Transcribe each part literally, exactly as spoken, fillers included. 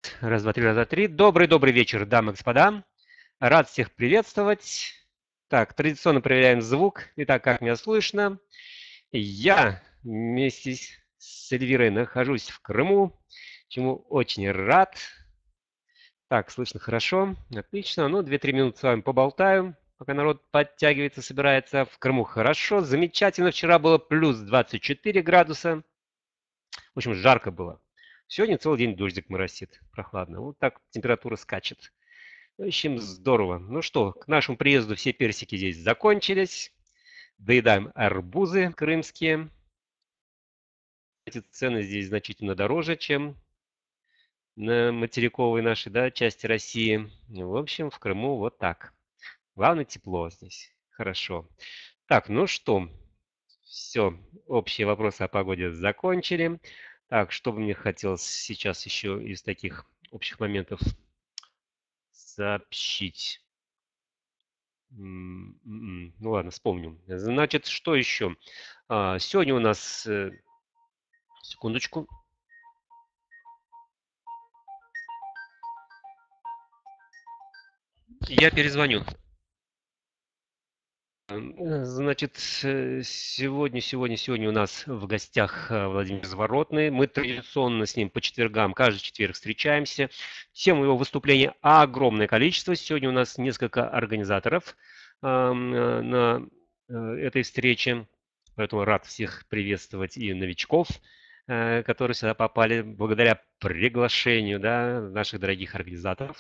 Раз, два, три, раз, два, три. Добрый-добрый вечер, дамы и господа. Рад всех приветствовать. Так, традиционно проверяем звук. Итак, как меня слышно? Я вместе с Эльвирой нахожусь в Крыму, чему очень рад. Так, слышно хорошо. Отлично. Ну, две-три минуты с вами поболтаю, пока народ подтягивается, собирается. В Крыму хорошо, замечательно. Вчера было плюс двадцать четыре градуса. В общем, жарко было. Сегодня целый день дождик моросит, прохладно. Вот так температура скачет. В общем, здорово. Ну что, к нашему приезду все персики здесь закончились. Доедаем арбузы крымские. Эти цены здесь значительно дороже, чем на материковой нашей, да, части России. В общем, в Крыму вот так. Главное, тепло здесь. Хорошо. Так, ну что, все, общие вопросы о погоде закончили. Так, что бы мне хотелось сейчас еще из таких общих моментов сообщить? М, м, Ну ладно, вспомню. Значит, что еще? А, Сегодня у нас... э, Секундочку. Я перезвоню. М, Значит, э, сегодня, сегодня, сегодня у нас в гостях э, Владимир Заворотный. Мы традиционно с ним по четвергам, каждый четверг встречаемся. Тем его выступления огромное количество. Сегодня у нас несколько организаторов ам, э, на э, этой встрече. Поэтому рад всех приветствовать и новичков, э, которые сюда попали благодаря приглашению, да, наших дорогих организаторов.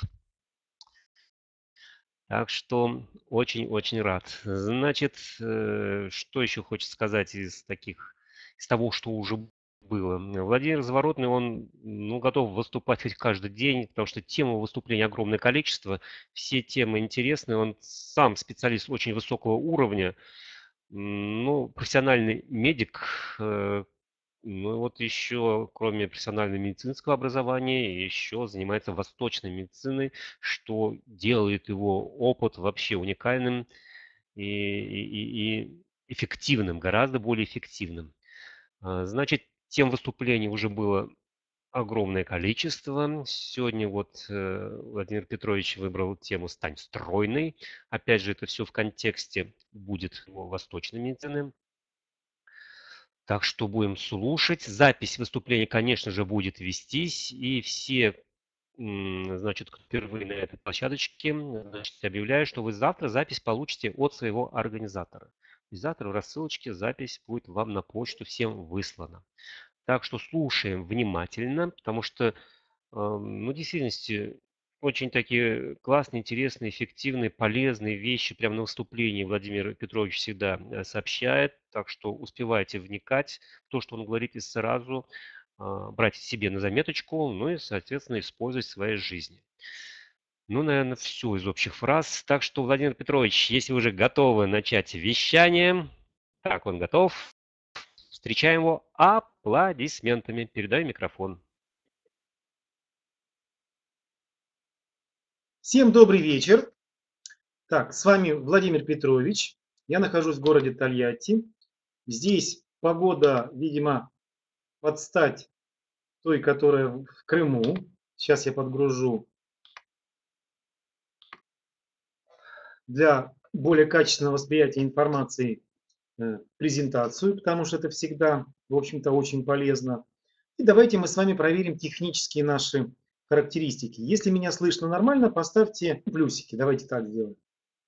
Так что очень-очень рад. Значит, э, что еще хочется сказать из таких, из того, что уже было. Владимир Заворотный, он, ну, готов выступать хоть каждый день, потому что тем выступления огромное количество, все темы интересны, он сам специалист очень высокого уровня, М, ну, профессиональный медик, э, ну, вот еще, кроме профессионального медицинского образования, еще занимается восточной медициной, что делает его опыт вообще уникальным и, и- и эффективным, гораздо более эффективным. А, Значит, тем выступлений уже было огромное количество. Сегодня вот э, Владимир Петрович выбрал тему «Стань стройной». Опять же, это все в контексте будет его восточной медицины. Так что будем слушать. Запись выступления, конечно же, будет вестись. И все, м, значит, кто впервые на этой площадочке, значит, объявляю, что вы завтра запись получите от своего организатора. И завтра в рассылочке запись будет вам на почту всем выслана. Так что слушаем внимательно, потому что Ам, ну, в действительности, очень такие классные, интересные, эффективные, полезные вещи прямо на выступлении Владимир Петрович всегда э, сообщает. Так что успевайте вникать в то, что он говорит, и сразу а, брать себе на заметочку, ну и, соответственно, использовать в своей жизни. Ну, наверное, все из общих фраз. Так что, Владимир Петрович, если вы уже готовы начать вещание, так, он готов. Встречаем его аплодисментами. Передаю микрофон. Всем добрый вечер. Так, с вами Владимир Петрович. Я нахожусь в городе Тольятти. Здесь погода, видимо, под стать той, которая в Крыму. Сейчас я подгружу для более качественного восприятия информации э, презентацию, потому что это всегда, в общем-то, очень полезно. И давайте мы с вами проверим технические наши характеристики. Если меня слышно нормально, поставьте плюсики. Давайте так сделаем.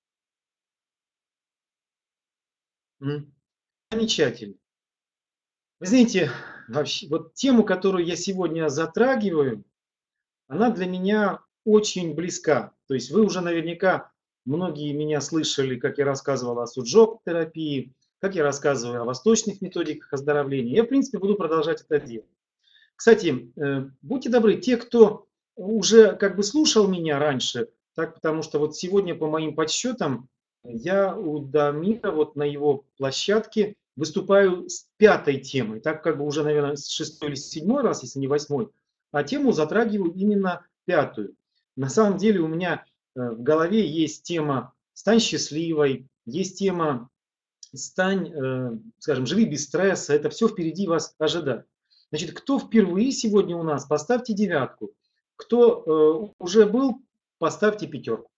М, Замечательно. Вы знаете, вообще, вот тему, которую я сегодня затрагиваю, она для меня очень близка. То есть вы уже наверняка, многие меня слышали, как я рассказывал о суджоп-терапии, как я рассказываю о восточных методиках оздоровления. Я, в принципе, буду продолжать это делать. Кстати, э, будьте добры, те, кто уже как бы слушал меня раньше, так, потому что вот сегодня по моим подсчетам я у Дамира вот на его площадке выступаю с пятой темой, так как бы уже, наверное, с шестой или седьмой раз, если не восьмой, а тему затрагиваю именно пятую. На самом деле у меня э, в голове есть тема «Стань счастливой», есть тема «Стань, э, скажем, живи без стресса», это все впереди вас ожидает. Значит, кто впервые сегодня у нас, поставьте девятку. Кто э, уже был, поставьте пятерку.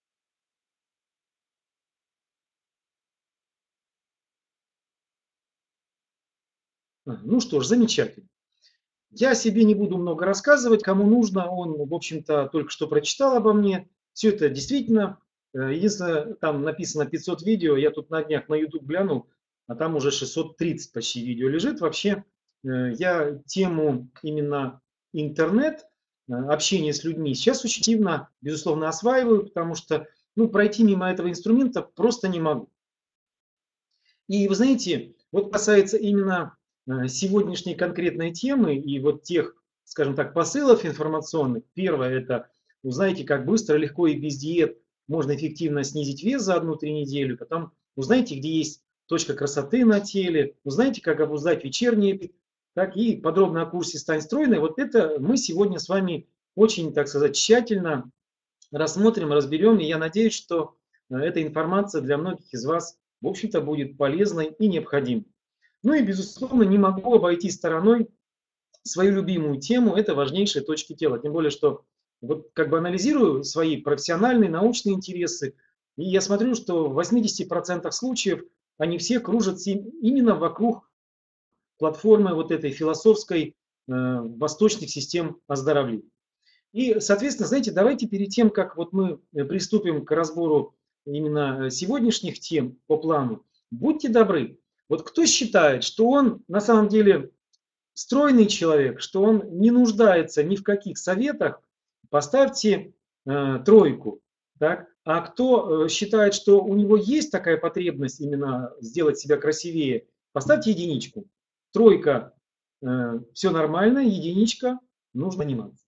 Ну что ж, замечательно. Я о себе не буду много рассказывать. Кому нужно, он, в общем-то, только что прочитал обо мне. Все это действительно. э, Единственное, там написано пятьсот видео. Я тут на днях на YouTube глянул, а там уже шестьсот тридцать почти видео лежит. Вообще, э, я тему именно интернет, э, общение с людьми сейчас очень активно, безусловно, осваиваю, потому что ну, пройти мимо этого инструмента просто не могу. И вы знаете, вот касается именно э, сегодняшней конкретной темы и вот тех, скажем так, посылов информационных. Первое – это, узнаете, как быстро, легко и без диет можно эффективно снизить вес за одну-три недели. Потом узнайте, где есть точка красоты на теле. Узнаете, как обуздать вечерние аппетит. Так и подробно о курсе «Стань стройной». Вот это мы сегодня с вами очень, так сказать, тщательно рассмотрим, разберем. И я надеюсь, что э, эта информация для многих из вас, в общем-то, будет полезной и необходимой. Ну и, безусловно, не могу обойти стороной свою любимую тему – это важнейшие точки тела. Тем более, что вот как бы анализирую свои профессиональные, научные интересы, и я смотрю, что в восьмидесяти процентах случаев они все кружатся именно вокруг платформы вот этой философской э, восточных систем оздоровления. И, соответственно, знаете, давайте перед тем, как вот мы приступим к разбору именно сегодняшних тем по плану, будьте добры. Вот кто считает, что он на самом деле стройный человек, что он не нуждается ни в каких советах, поставьте э, тройку. Так? А кто э, считает, что у него есть такая потребность именно сделать себя красивее, поставьте единичку. Тройка э, все нормально, единичка нужно заниматься.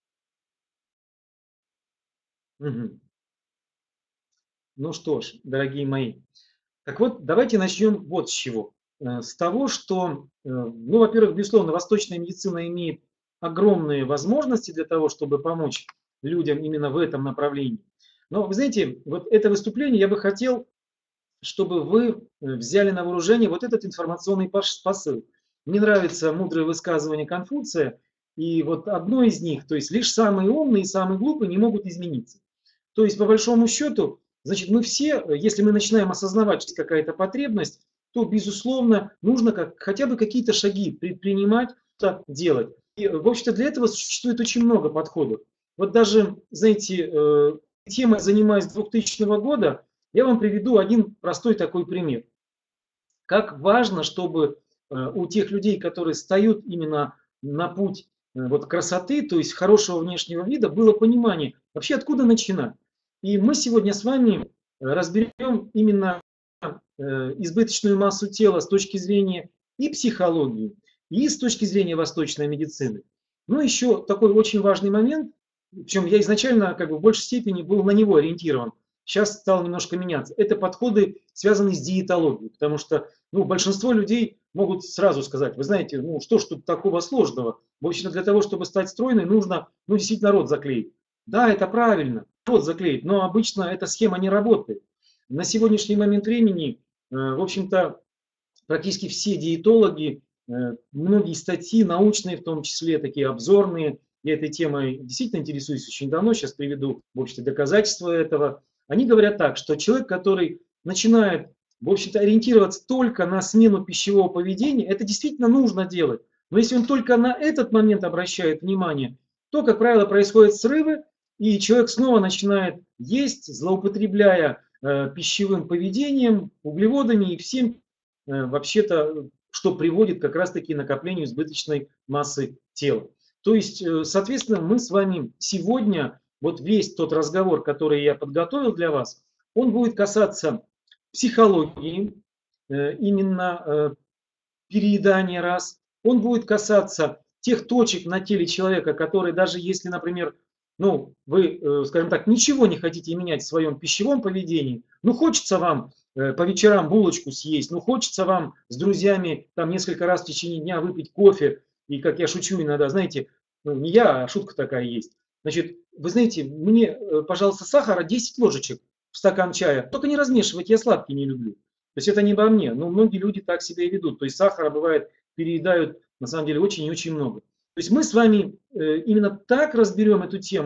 Угу. Ну что ж, дорогие мои, так вот, давайте начнем вот с чего. Э, С того, что, э, ну, во-первых, безусловно, восточная медицина имеет огромные возможности для того, чтобы помочь людям именно в этом направлении. Но, вы знаете, вот это выступление я бы хотел, чтобы вы э, взяли на вооружение вот этот информационный паш- посыл. Мне нравится мудрое высказывание Конфуция, и вот одно из них, то есть лишь самые умные и самые глупые не могут измениться. То есть, по большому счету, значит, мы все, если мы начинаем осознавать, что есть какая-то потребность, то, безусловно, нужно как, хотя бы какие-то шаги предпринимать, что делать. И, в общем-то, для этого существует очень много подходов. Вот даже, знаете, э, темой занимаюсь с двухтысячного года, я вам приведу один простой такой пример. Как важно, чтобы э, у тех людей, которые встают именно на путь э, вот, красоты, то есть хорошего внешнего вида, было понимание, вообще откуда начинать. И мы сегодня с вами разберем именно э, избыточную массу тела с точки зрения и психологии, и с точки зрения восточной медицины. Ну, еще такой очень важный момент, причем я изначально как бы в большей степени был на него ориентирован, сейчас стал немножко меняться. Это подходы, связанные с диетологией, потому что ну, большинство людей могут сразу сказать, вы знаете, ну что ж тут такого сложного? В общем, для того, чтобы стать стройной, нужно ну, действительно рот заклеить. Да, это правильно, рот заклеить, но обычно эта схема не работает. На сегодняшний момент времени, э, в общем-то, практически все диетологи, э, многие статьи, научные в том числе, такие обзорные, я этой темой действительно интересуюсь очень давно, сейчас приведу в общем-то доказательства этого. Они говорят так, что человек, который начинает, в общем-то, ориентироваться только на смену пищевого поведения, это действительно нужно делать. Но если он только на этот момент обращает внимание, то, как правило, происходят срывы, и человек снова начинает есть, злоупотребляя э, пищевым поведением, углеводами и всем, э, вообще-то, что приводит как раз-таки к накоплению избыточной массы тела. То есть, э, соответственно, мы с вами сегодня, вот весь тот разговор, который я подготовил для вас, он будет касаться психологии, э, именно э, переедания раз. Он будет касаться тех точек на теле человека, которые даже если, например, ну, вы, э, скажем так, ничего не хотите менять в своем пищевом поведении, ну, хочется вам э, по вечерам булочку съесть, ну, хочется вам с друзьями там несколько раз в течение дня выпить кофе, и, как я шучу иногда, знаете, ну, не я, а шутка такая есть. Значит, вы знаете, мне, э, пожалуйста, сахара десять ложечек в стакан чая, только не размешивайте, я сладкий не люблю. То есть это не обо мне, но многие люди так себя и ведут. То есть сахара бывает переедают на самом деле очень и очень много. То есть мы с вами э, именно так разберем эту тему.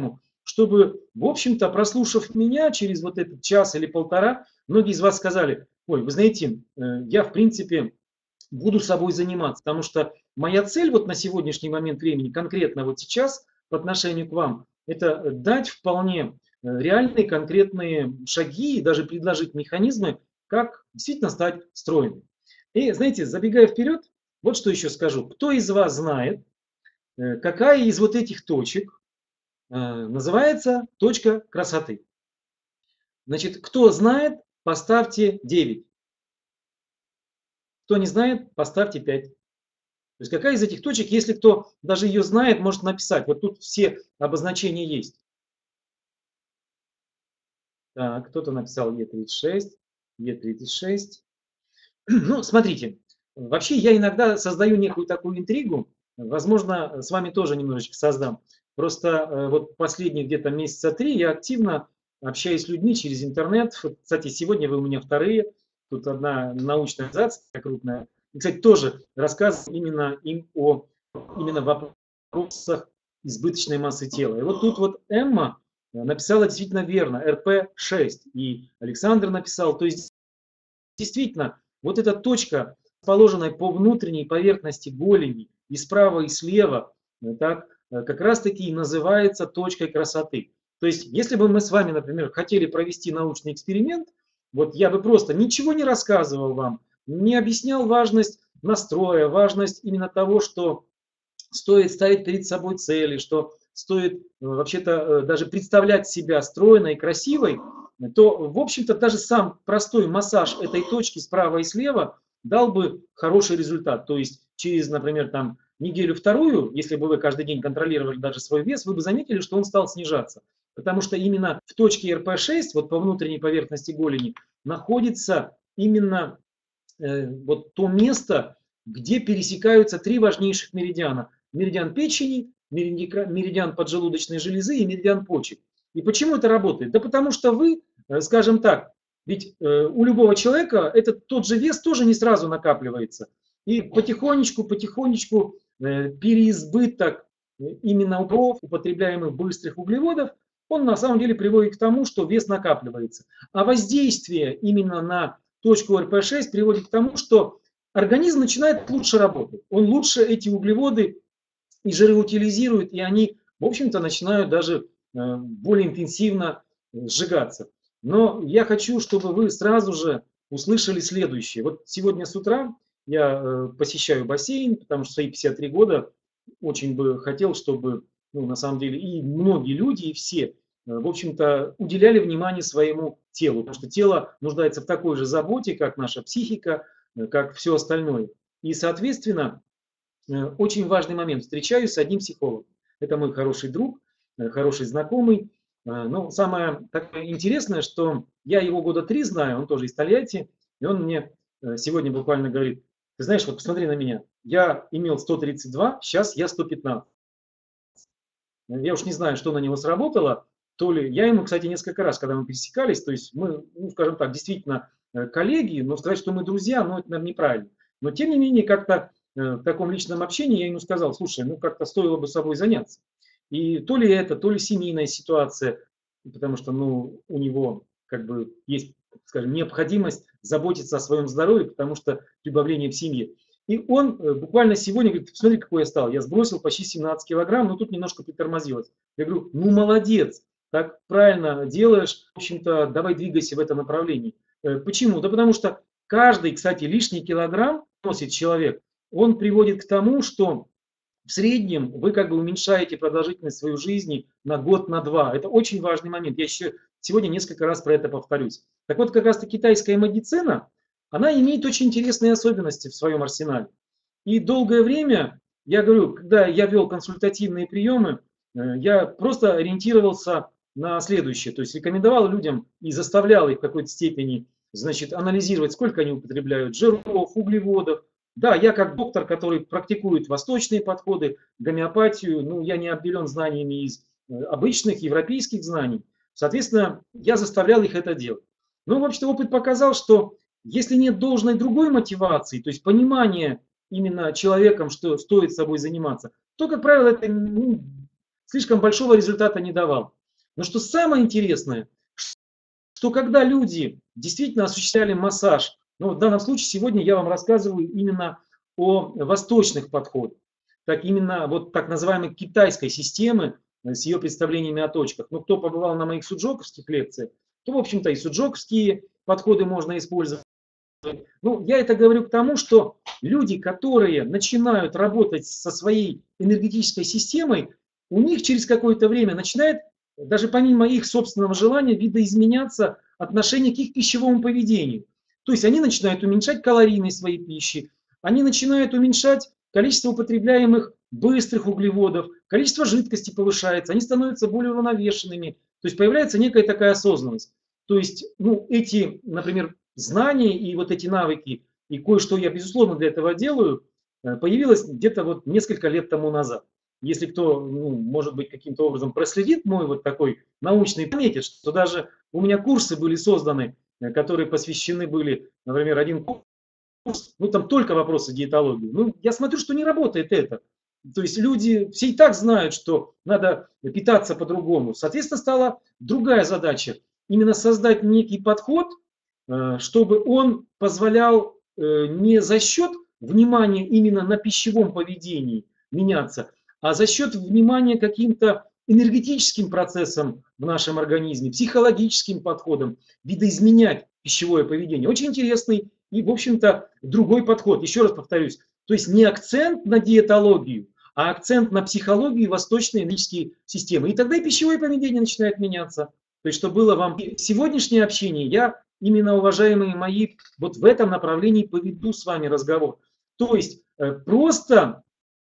чтобы, в общем-то, прослушав меня через вот этот час или полтора, многие из вас сказали: ой, вы знаете, я, в принципе, буду собой заниматься, потому что моя цель вот на сегодняшний момент времени, конкретно вот сейчас, по отношению к вам, это дать вполне реальные конкретные шаги и даже предложить механизмы, как действительно стать стройным. И, знаете, забегая вперед, вот что еще скажу. Кто из вас знает, какая из вот этих точек называется точка красоты? Значит, кто знает, поставьте девять. Кто не знает, поставьте пять. То есть какая из этих точек, если кто даже ее знает, может написать. Вот тут все обозначения есть. Так, кто-то написал Е тридцать шесть, Е тридцать шесть. Ну, смотрите, вообще я иногда создаю некую такую интригу. Возможно, с вами тоже немножечко создам. Просто вот последние где-то месяца три я активно общаюсь с людьми через интернет. Кстати, сегодня вы у меня вторые. Тут одна научная организация крупная. И, кстати, тоже рассказываю именно им о именно вопросах избыточной массы тела. И вот тут вот Эмма написала действительно верно, эр пэ шесть. И Александр написал. То есть действительно вот эта точка, расположенная по внутренней поверхности голени и справа, и слева, так, как раз таки и называется точкой красоты. То есть если бы мы с вами, например, хотели провести научный эксперимент, вот я бы просто ничего не рассказывал вам, не объяснял важность настроя, важность именно того, что стоит ставить перед собой цели, что стоит вообще-то даже представлять себя стройной и красивой, то, в общем-то, даже сам простой массаж этой точки справа и слева дал бы хороший результат. То есть через, например, там неделю-вторую, если бы вы каждый день контролировали даже свой вес, вы бы заметили, что он стал снижаться. Потому что именно в точке эр пэ шесть, вот по внутренней поверхности голени, находится именно э, вот то место, где пересекаются три важнейших меридиана. Меридиан печени, меридиан поджелудочной железы и меридиан почек. И почему это работает? Да потому что вы, скажем так, ведь э, у любого человека этот тот же вес тоже не сразу накапливается. И потихонечку, потихонечку э, переизбыток именно углеводов, употребляемых быстрых углеводов, он на самом деле приводит к тому, что вес накапливается. А воздействие именно на точку эр пэ шесть приводит к тому, что организм начинает лучше работать. Он лучше эти углеводы и жиры утилизирует, и они, в общем-то, начинают даже э, более интенсивно сжигаться. Но я хочу, чтобы вы сразу же услышали следующее. Вот сегодня с утра я э, посещаю бассейн, потому что в свои пятьдесят три года очень бы хотел, чтобы, ну, на самом деле, и многие люди, и все, э, в общем-то, уделяли внимание своему телу. Потому что тело нуждается в такой же заботе, как наша психика, э, как все остальное. И, соответственно, э, очень важный момент. Встречаюсь с одним психологом. Это мой хороший друг, э, хороший знакомый. Но самое такое интересное, что я его года три знаю, он тоже из Тольятти, и он мне сегодня буквально говорит: ты знаешь, вот посмотри на меня, я имел сто тридцать два, сейчас я сто пятнадцать. Я уж не знаю, что на него сработало, то ли я ему, кстати, несколько раз, когда мы пересекались, то есть мы, ну, скажем так, действительно коллеги, но сказать, что мы друзья, ну, это, наверное, неправильно. Но, тем не менее, как-то в таком личном общении я ему сказал: слушай, ну, как-то стоило бы собой заняться. И то ли это, то ли семейная ситуация, потому что, ну, у него как бы есть, скажем, необходимость заботиться о своем здоровье, потому что прибавление в семье. И он буквально сегодня говорит: посмотри, какой я стал, я сбросил почти семнадцать килограмм, но тут немножко притормозилось. Я говорю: ну, молодец, так правильно делаешь, в общем-то, давай двигайся в этом направлении. Почему? Да потому что каждый, кстати, лишний килограмм носит человек, он приводит к тому, что в среднем вы как бы уменьшаете продолжительность своей жизни на год, на два. Это очень важный момент. Я еще сегодня несколько раз про это повторюсь. Так вот, как раз-то китайская медицина, она имеет очень интересные особенности в своем арсенале. И долгое время, я говорю, когда я вел консультативные приемы, я просто ориентировался на следующее. То есть рекомендовал людям и заставлял их в какой-то степени, значит, анализировать, сколько они употребляют жиров, углеводов. Да, я как доктор, который практикует восточные подходы, гомеопатию, ну, я не обделен знаниями из обычных европейских знаний. Соответственно, я заставлял их это делать. Но, в общем-то, опыт показал, что если нет должной другой мотивации, то есть понимания именно человеком, что стоит собой заниматься, то, как правило, это, ну, слишком большого результата не давал. Но что самое интересное, что когда люди действительно осуществляли массаж, ну, в данном случае сегодня я вам рассказываю именно о восточных подходах, так именно вот так называемой китайской системы с ее представлениями о точках. Ну, кто побывал на моих суджоковских лекциях, то, в общем-то, и суджоковские подходы можно использовать. Ну, я это говорю к тому, что люди, которые начинают работать со своей энергетической системой, у них через какое-то время начинает, даже помимо их собственного желания, видоизменяться отношение к их пищевому поведению. То есть они начинают уменьшать калорийность своей пищи, они начинают уменьшать количество употребляемых быстрых углеводов, количество жидкости повышается, они становятся более уравновешенными. То есть появляется некая такая осознанность. То есть, ну, эти, например, знания и вот эти навыки, и кое-что я, безусловно, для этого делаю, появилось где-то вот несколько лет тому назад. Если кто, ну, может быть, каким-то образом проследит мой вот такой научный, пометит, что даже у меня курсы были созданы, которые посвящены были, например, один курс, ну, там только вопросы диетологии. Ну, я смотрю, что не работает это. То есть люди все и так знают, что надо питаться по-другому. Соответственно, стала другая задача. Именно создать некий подход, чтобы он позволял не за счет внимания именно на пищевом поведении меняться, а за счет внимания каким-то энергетическим процессам в нашем организме, психологическим подходам, видоизменять пищевое поведение. Очень интересный и, в общем-то, другой подход. Еще раз повторюсь, то есть не акцент на диетологию, а акцент на психологию и восточные энергетические системы. И тогда и пищевое поведение начинает меняться. То есть, что было вам сегодняшнее общение, я именно, уважаемые мои, вот в этом направлении поведу с вами разговор. То есть, просто,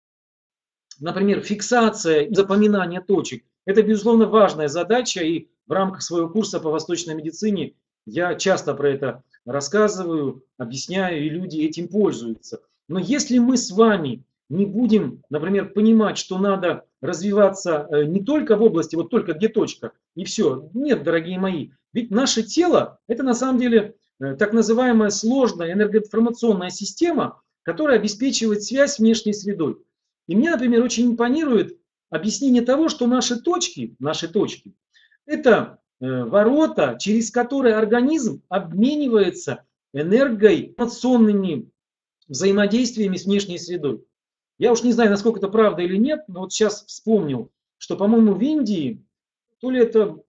например, фиксация и запоминание точек, это, безусловно, важная задача, и в рамках своего курса по восточной медицине я часто про это рассказываю, объясняю, и люди этим пользуются. Но если мы с вами не будем, например, понимать, что надо развиваться не только в области, вот только где точка, и все. Нет, дорогие мои, ведь наше тело, это на самом деле так называемая сложная энергоинформационная система, которая обеспечивает связь с внешней средой. И мне, например, очень импонирует объяснение того, что наши точки, наши точки, это ворота, через которые организм обменивается энергоинформационными взаимодействиями с внешней средой. Я уж не знаю, насколько это правда или нет, но вот сейчас вспомнил, что, по-моему, в Индии, то ли это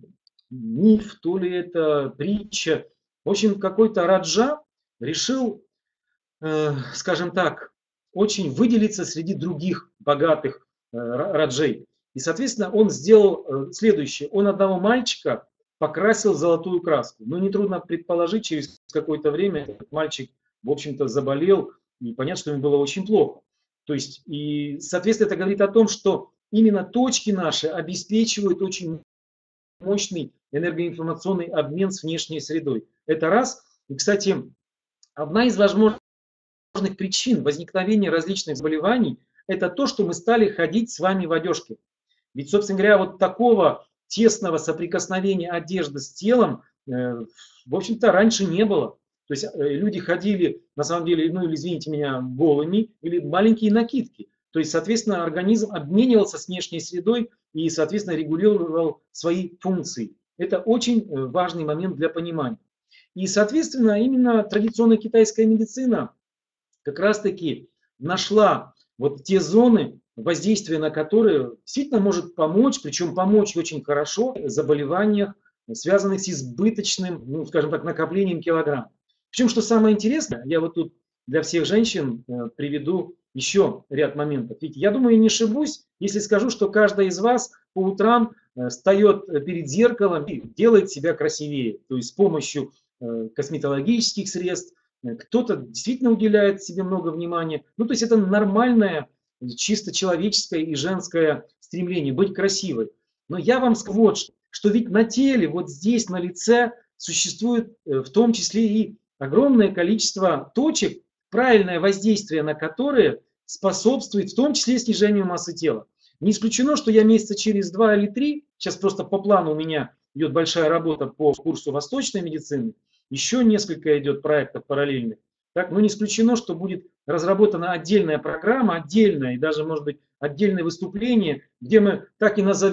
миф, то ли это притча, в общем, какой-то раджа решил, э, скажем так, очень выделиться среди других богатых э, раджей. И, соответственно, он сделал э, следующее. Он одного мальчика покрасил в золотую краску. Но нетрудно предположить, через какое-то время этот мальчик, в общем-то, заболел, и понятно, что ему было очень плохо. То есть, и, соответственно, это говорит о том, что именно точки наши обеспечивают очень мощный энергоинформационный обмен с внешней средой. Это раз. И, кстати, одна из возможных причин возникновения различных заболеваний – это то, что мы стали ходить с вами в одежке. Ведь, собственно говоря, вот такого тесного соприкосновения одежды с телом, в общем-то, раньше не было. То есть люди ходили, на самом деле, ну или, извините меня, голыми, или маленькие накидки. То есть, соответственно, организм обменивался с внешней средой и, соответственно, регулировал свои функции. Это очень важный момент для понимания. И, соответственно, именно традиционная китайская медицина как раз-таки нашла вот те зоны, воздействие на которые действительно может помочь, причем помочь очень хорошо в заболеваниях, связанных с избыточным, ну, скажем так, накоплением килограмм. Причем, что самое интересное, я вот тут для всех женщин приведу еще ряд моментов. Ведь я думаю, не ошибусь, если скажу, что каждая из вас по утрам встает перед зеркалом и делает себя красивее. То есть с помощью косметологических средств. Кто-то действительно уделяет себе много внимания. Ну, то есть это нормальное, чисто человеческое и женское стремление быть красивой. Но я вам скажу вот что, что ведь на теле, вот здесь, на лице, существует в том числе и огромное количество точек, правильное воздействие на которые способствует в том числе снижению массы тела. Не исключено, что я месяца через два или три, сейчас просто по плану у меня идет большая работа по курсу восточной медицины, еще несколько идет проектов параллельных. Так, но не исключено, что будет разработана отдельная программа, отдельное и даже, может быть, отдельное выступление, где мы так и назовем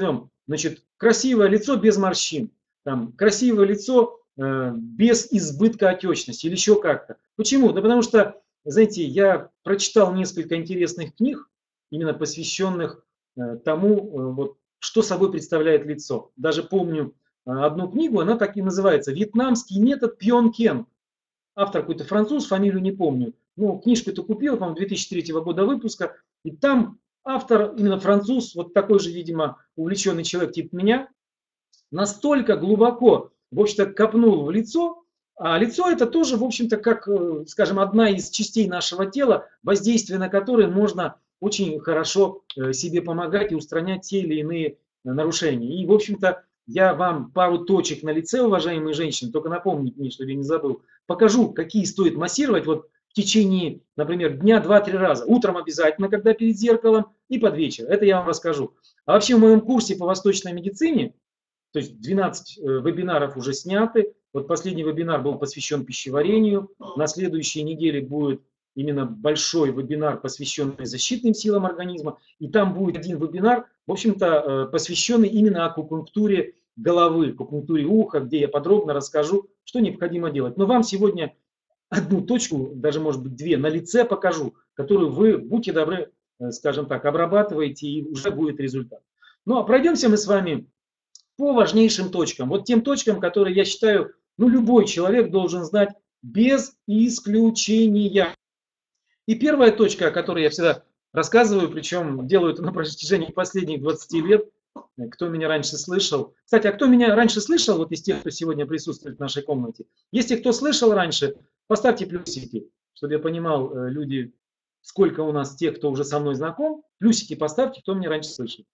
Значит, красивое лицо без морщин, там, красивое лицо э, без избытка отечности или еще как-то. Почему? Да потому что, знаете, я прочитал несколько интересных книг, именно посвященных э, тому, э, вот, что собой представляет лицо. Даже помню э, одну книгу, она так и называется «Вьетнамский метод Пьонкенг». Автор какой-то француз, фамилию не помню. Ну, книжку эту купил, по-моему, две тысячи третьего года выпуска. И там автор, именно француз, вот такой же, видимо, увлеченный человек типа меня, настолько глубоко, в общем-то, копнул в лицо. А лицо это тоже, в общем-то, как, э, скажем, одна из частей нашего тела, воздействие на которые можно очень хорошо э, себе помогать и устранять те или иные э, нарушения. И, в общем-то, я вам пару точек на лице, уважаемые женщины, только напомните мне, чтобы я не забыл, покажу, какие стоит массировать вот в течение, например, дня два-три раза. Утром обязательно, когда перед зеркалом, и под вечер. Это я вам расскажу. А вообще в моем курсе по восточной медицине, то есть двенадцать вебинаров уже сняты. Вот последний вебинар был посвящен пищеварению. На следующей неделе будет именно большой вебинар, посвященный защитным силам организма. И там будет один вебинар, в общем-то, посвященный именно акупунктуре головы, акупунктуре уха, где я подробно расскажу, что необходимо делать. Но вам сегодня одну точку, даже может быть две, на лице покажу, которую вы, будьте добры, скажем так, обрабатываете, и уже будет результат. Ну а пройдемся мы с вами по важнейшим точкам. Вот тем точкам, которые, я считаю, ну, любой человек должен знать без исключения. И первая точка, о которой я всегда рассказываю, причем делаю это на протяжении последних двадцати лет, кто меня раньше слышал. Кстати, а кто меня раньше слышал, вот из тех, кто сегодня присутствует в нашей комнате, если кто слышал раньше, поставьте плюсики, чтобы я понимал, люди, сколько у нас тех, кто уже со мной знаком. Плюсики поставьте, кто меня раньше слышал.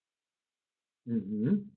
Угу.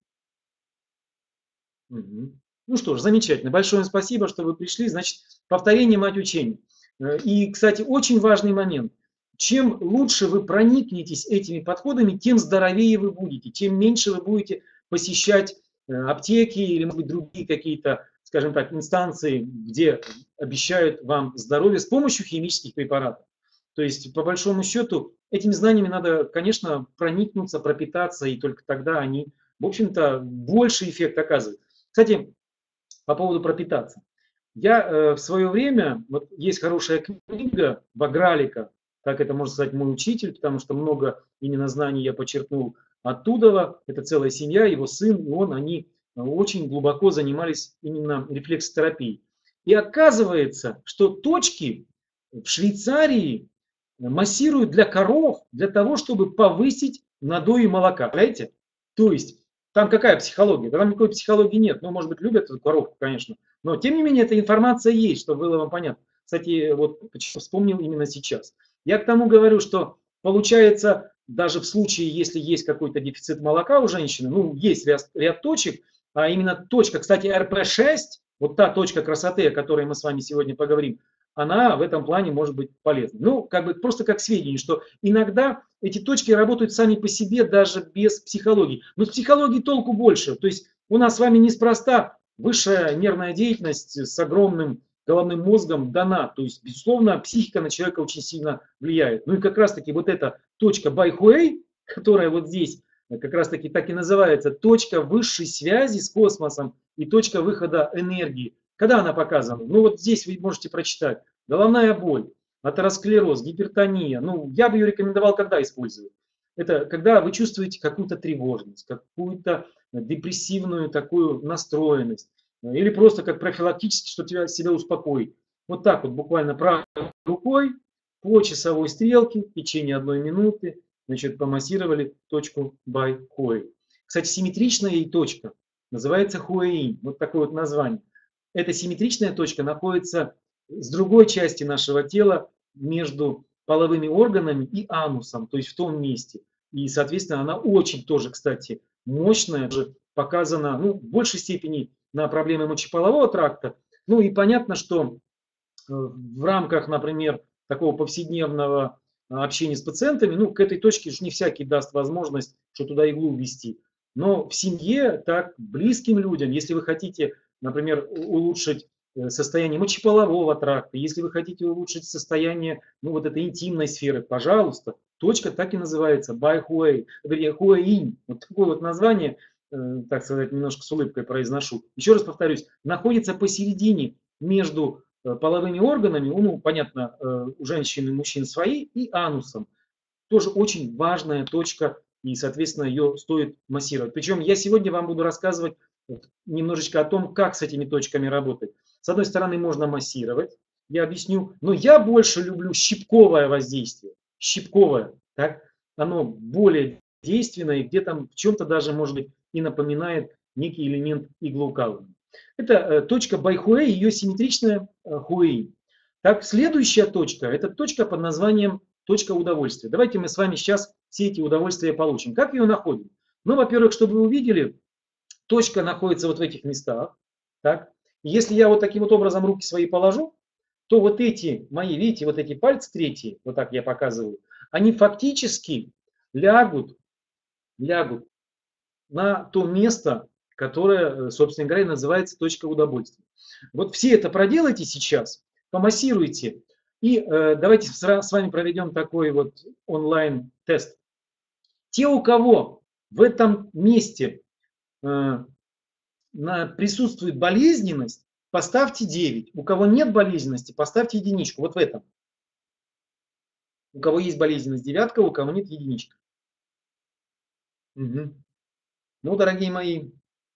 Угу. Ну что ж, замечательно. Большое вам спасибо, что вы пришли. Значит, повторение мать учения. И, кстати, очень важный момент. Чем лучше вы проникнетесь этими подходами, тем здоровее вы будете, тем меньше вы будете посещать аптеки или, может быть, другие какие-то, скажем так, инстанции, где обещают вам здоровье с помощью химических препаратов. То есть, по большому счету, этими знаниями надо, конечно, проникнуться, пропитаться, и только тогда они, в общем-то, больше эффект оказывают. Кстати, по поводу пропитаться. Я э, в свое время, вот есть хорошая книга Багралика, так это можно сказать мой учитель, потому что много именно знаний я почерпнул оттуда. Это целая семья, его сын и он, они очень глубоко занимались именно рефлексотерапией. И оказывается, что точки в Швейцарии массируют для коров, для того, чтобы повысить надои молока. Понимаете? То есть, там какая психология? Там никакой психологии нет. Ну, может быть, любят эту коровку, конечно. Но, тем не менее, эта информация есть, чтобы было вам понятно. Кстати, вот почему вспомнил именно сейчас. Я к тому говорю, что получается, даже в случае, если есть какой-то дефицит молока у женщины, ну, есть ряд, ряд точек, а именно точка, кстати, эр пэ шесть, вот та точка красоты, о которой мы с вами сегодня поговорим, она в этом плане может быть полезна. Ну, как бы просто как сведение, что иногда эти точки работают сами по себе даже без психологии. Но с психологией толку больше. То есть у нас с вами неспроста высшая нервная деятельность с огромным головным мозгом дана. То есть, безусловно, психика на человека очень сильно влияет. Ну и как раз таки вот эта точка Байхуэй, которая вот здесь как раз таки так и называется, точка высшей связи с космосом и точка выхода энергии. Когда она показана? Ну вот здесь вы можете прочитать. Головная боль, атеросклероз, гипертония. Ну, я бы ее рекомендовал когда использовать? Это когда вы чувствуете какую-то тревожность, какую-то депрессивную такую настроенность. Или просто как профилактически, чтобы себя успокоить. Вот так вот буквально правой рукой по часовой стрелке в течение одной минуты, значит, помассировали точку Байхуэй. Кстати, симметричная ей точка называется Хуэинь. Вот такое вот название. Эта симметричная точка находится с другой части нашего тела между половыми органами и анусом, то есть в том месте. И, соответственно, она очень тоже, кстати, мощная, показана, ну, в большей степени на проблемы мочеполового тракта. Ну и понятно, что в рамках, например, такого повседневного общения с пациентами, ну, к этой точке не всякий даст возможность, что туда иглу ввести. Но в семье, так, близким людям, если вы хотите, например, улучшить э, состояние мочеполового тракта, если вы хотите улучшить состояние, ну, вот этой интимной сферы, пожалуйста, точка так и называется, Байхуэй, вернее, Хуэинь, вот такое вот название, э, так сказать, немножко с улыбкой произношу. Еще раз повторюсь, находится посередине между э, половыми органами, ну, понятно, э, у женщин и мужчин свои, и анусом. Тоже очень важная точка, и, соответственно, ее стоит массировать. Причем я сегодня вам буду рассказывать немножечко о том, как с этими точками работать. С одной стороны, можно массировать, я объясню, но я больше люблю щипковое воздействие. Щипковое, так? Оно более действенное, и где-то в чем-то даже, может быть, и напоминает некий элемент иглоукалывания. Это э, точка Байхуэй, ее симметричная э, Хуэй. Так, следующая точка, это точка под названием точка удовольствия. Давайте мы с вами сейчас все эти удовольствия получим. Как ее находим? Ну, во-первых, чтобы вы увидели, точка находится вот в этих местах. Так? Если я вот таким вот образом руки свои положу, то вот эти мои, видите, вот эти пальцы третьи, вот так я показываю, они фактически лягут, лягут на то место, которое, собственно говоря, называется точка удовольствия. Вот все это проделайте сейчас, помассируйте, и э, давайте с вами проведем такой вот онлайн-тест. Те, у кого в этом месте э, на, присутствует болезненность, поставьте девять. У кого нет болезненности, поставьте единичку. Вот в этом. У кого есть болезненность, девятка, у кого нет, единичка. Угу. Ну, дорогие мои,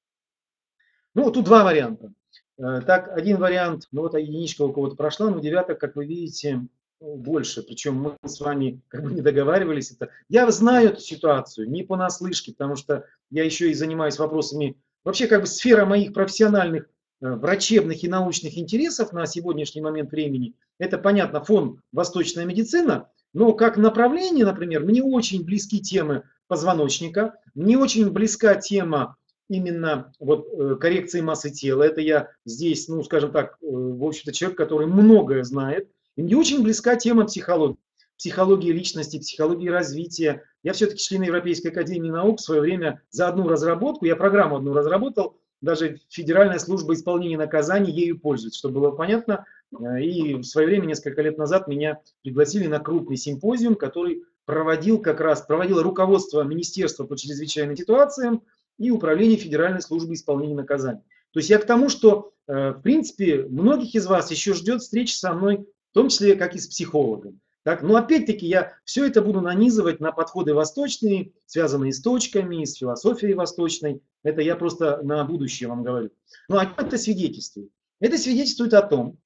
ну, тут два варианта. Так, один вариант, ну вот единичка у кого-то прошла, но девяток, как вы видите, больше. Причем мы с вами как бы не договаривались. Это... Я знаю эту ситуацию не понаслышке, потому что я еще и занимаюсь вопросами, вообще как бы сфера моих профессиональных врачебных и научных интересов на сегодняшний момент времени. Это, понятно, фон восточная медицина, но как направление, например, мне очень близки темы позвоночника, мне очень близка тема именно вот коррекции массы тела. Это я здесь, ну, скажем так, в общем-то человек, который многое знает. И мне очень близка тема психологии. Психологии личности, психологии развития. Я все-таки член Европейской академии наук. В свое время за одну разработку, я программу одну разработал, даже Федеральная служба исполнения наказаний ею пользуется, чтобы было понятно. И в свое время, несколько лет назад, меня пригласили на крупный симпозиум, который проводил как раз, проводило руководство Министерства по чрезвычайным ситуациям и Управление Федеральной службы исполнения наказаний. То есть я к тому, что, в принципе, многих из вас еще ждет встреча со мной, в том числе как и с психологом. Так? Но опять-таки я все это буду нанизывать на подходы восточные, связанные с точками, с философией восточной. Это я просто на будущее вам говорю. Ну а это свидетельствует? Это свидетельствует о том,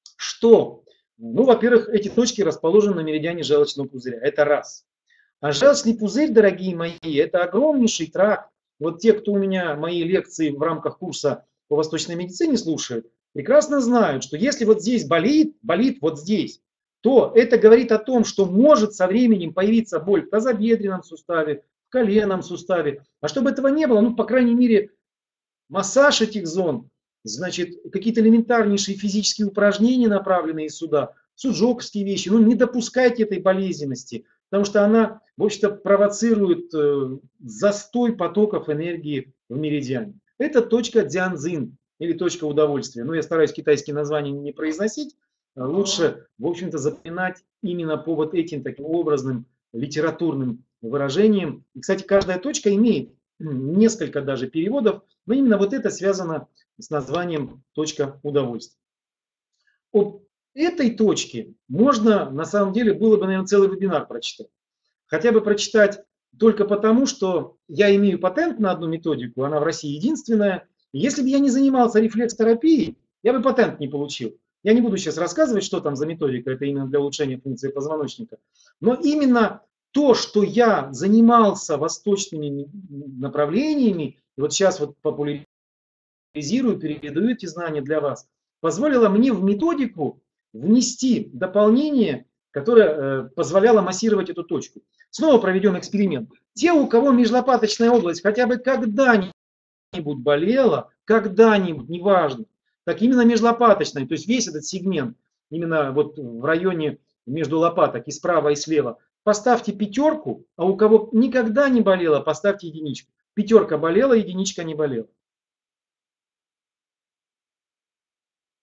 что, ну, во-первых, эти точки расположены на меридиане желчного пузыря. Это раз. А желчный пузырь, дорогие мои, это огромнейший тракт. Вот те, кто у меня мои лекции в рамках курса по восточной медицине слушает, прекрасно знают, что если вот здесь болит, болит вот здесь, то это говорит о том, что может со временем появиться боль в тазобедренном суставе, в коленном суставе. А чтобы этого не было, ну, по крайней мере, массаж этих зон, значит, какие-то элементарнейшие физические упражнения, направленные сюда, суджоковские вещи, ну, не допускайте этой болезненности, потому что она, в общем-то, провоцирует э, застой потоков энергии в меридиане. Это точка Дзянзин или точка удовольствия. Ну, я стараюсь китайские названия не произносить, лучше, в общем-то, запоминать именно по вот этим таким образным литературным выражениям. И, кстати, каждая точка имеет несколько даже переводов, но именно вот это связано с названием точка удовольствия. Об этой точке можно, на самом деле, было бы, наверное, целый вебинар прочитать. Хотя бы прочитать только потому, что я имею патент на одну методику, она в России единственная. И если бы я не занимался рефлекс-терапией, я бы патент не получил. Я не буду сейчас рассказывать, что там за методика, это именно для улучшения функции позвоночника. Но именно то, что я занимался восточными направлениями, и вот сейчас вот популяризирую, передаю эти знания для вас, позволило мне в методику внести дополнение, которое позволяло массировать эту точку. Снова проведем эксперимент. Те, у кого межлопаточная область хотя бы когда-нибудь болела, когда-нибудь, неважно, так именно межлопаточная, то есть весь этот сегмент, именно вот в районе между лопаток и справа, и слева, поставьте пятерку, а у кого никогда не болело, поставьте единичку. Пятерка болела, единичка не болела.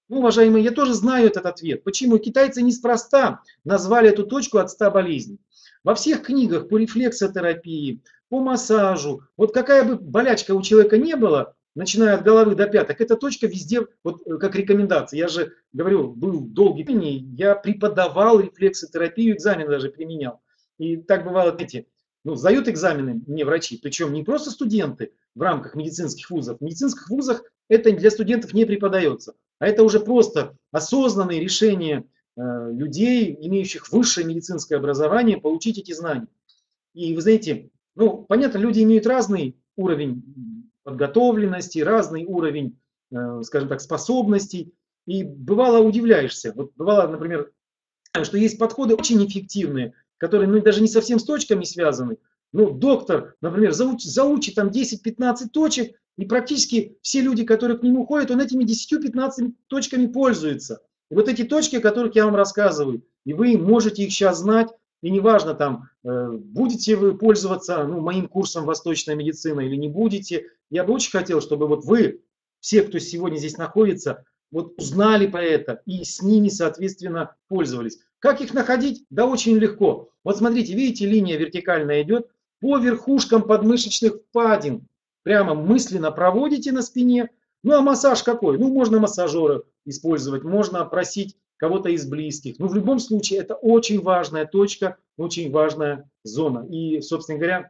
Ну, уважаемые, я тоже знаю этот ответ. Почему? Китайцы неспроста назвали эту точку от ста болезней. Во всех книгах по рефлексотерапии, по массажу, вот какая бы болячка у человека не была, начиная от головы до пяток, эта точка везде, вот как рекомендация. Я же говорю, был долгий времени, я преподавал рефлексотерапию, экзамен даже применял. И так бывало, знаете, ну, сдают экзамены мне врачи, причем не просто студенты в рамках медицинских вузов. В медицинских вузах это для студентов не преподается. А это уже просто осознанные решения э, людей, имеющих высшее медицинское образование, получить эти знания. И вы знаете, ну, понятно, люди имеют разный уровень подготовленности, разный уровень, э, скажем так, способностей. И бывало удивляешься. Вот бывало, например, что есть подходы очень эффективные, которые ну, даже не совсем с точками связаны. Ну, доктор, например, заучит, заучит там десять-пятнадцать точек, и практически все люди, которые к нему ходят, он этими десятью-пятнадцатью точками пользуется. И вот эти точки, о которых я вам рассказываю, и вы можете их сейчас знать, и неважно, там, э, будете вы пользоваться ну, моим курсом «Восточная медицина» или не будете, я бы очень хотел, чтобы вот вы, все, кто сегодня здесь находится, вот узнали про это и с ними, соответственно, пользовались. Как их находить? Да очень легко. Вот смотрите, видите, линия вертикальная идет по верхушкам подмышечных впадин. Прямо мысленно проводите на спине. Ну а массаж какой? Ну можно массажера использовать, можно просить кого-то из близких. Но в любом случае это очень важная точка, очень важная зона. И, собственно говоря,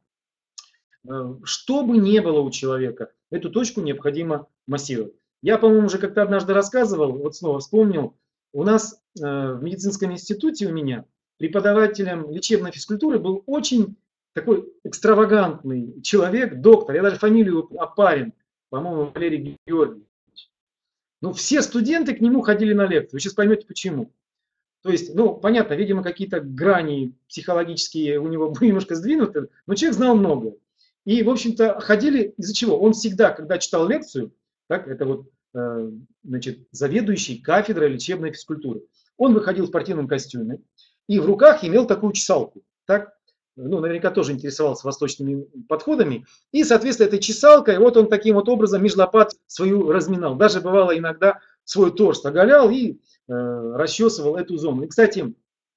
что бы ни было у человека, эту точку необходимо массировать. Я, по-моему, уже как-то однажды рассказывал, вот снова вспомнил, у нас э, в медицинском институте у меня преподавателем лечебной физкультуры был очень такой экстравагантный человек, доктор, я даже фамилию опарен, по-моему, Валерий Георгиевич. Ну, все студенты к нему ходили на лекцию, вы сейчас поймете почему. То есть, ну, понятно, видимо, какие-то грани психологические у него были немножко сдвинуты, но человек знал многое. И, в общем-то, ходили из-за чего? Он всегда, когда читал лекцию, так, это вот, э, значит, заведующий кафедрой лечебной физкультуры, он выходил в спортивном костюме и в руках имел такую чесалку, так, ну, наверняка тоже интересовался восточными подходами, и, соответственно, этой чесалкой, вот он таким вот образом межлопат свою разминал. Даже бывало иногда свой торс оголял и э, расчесывал эту зону. И, кстати,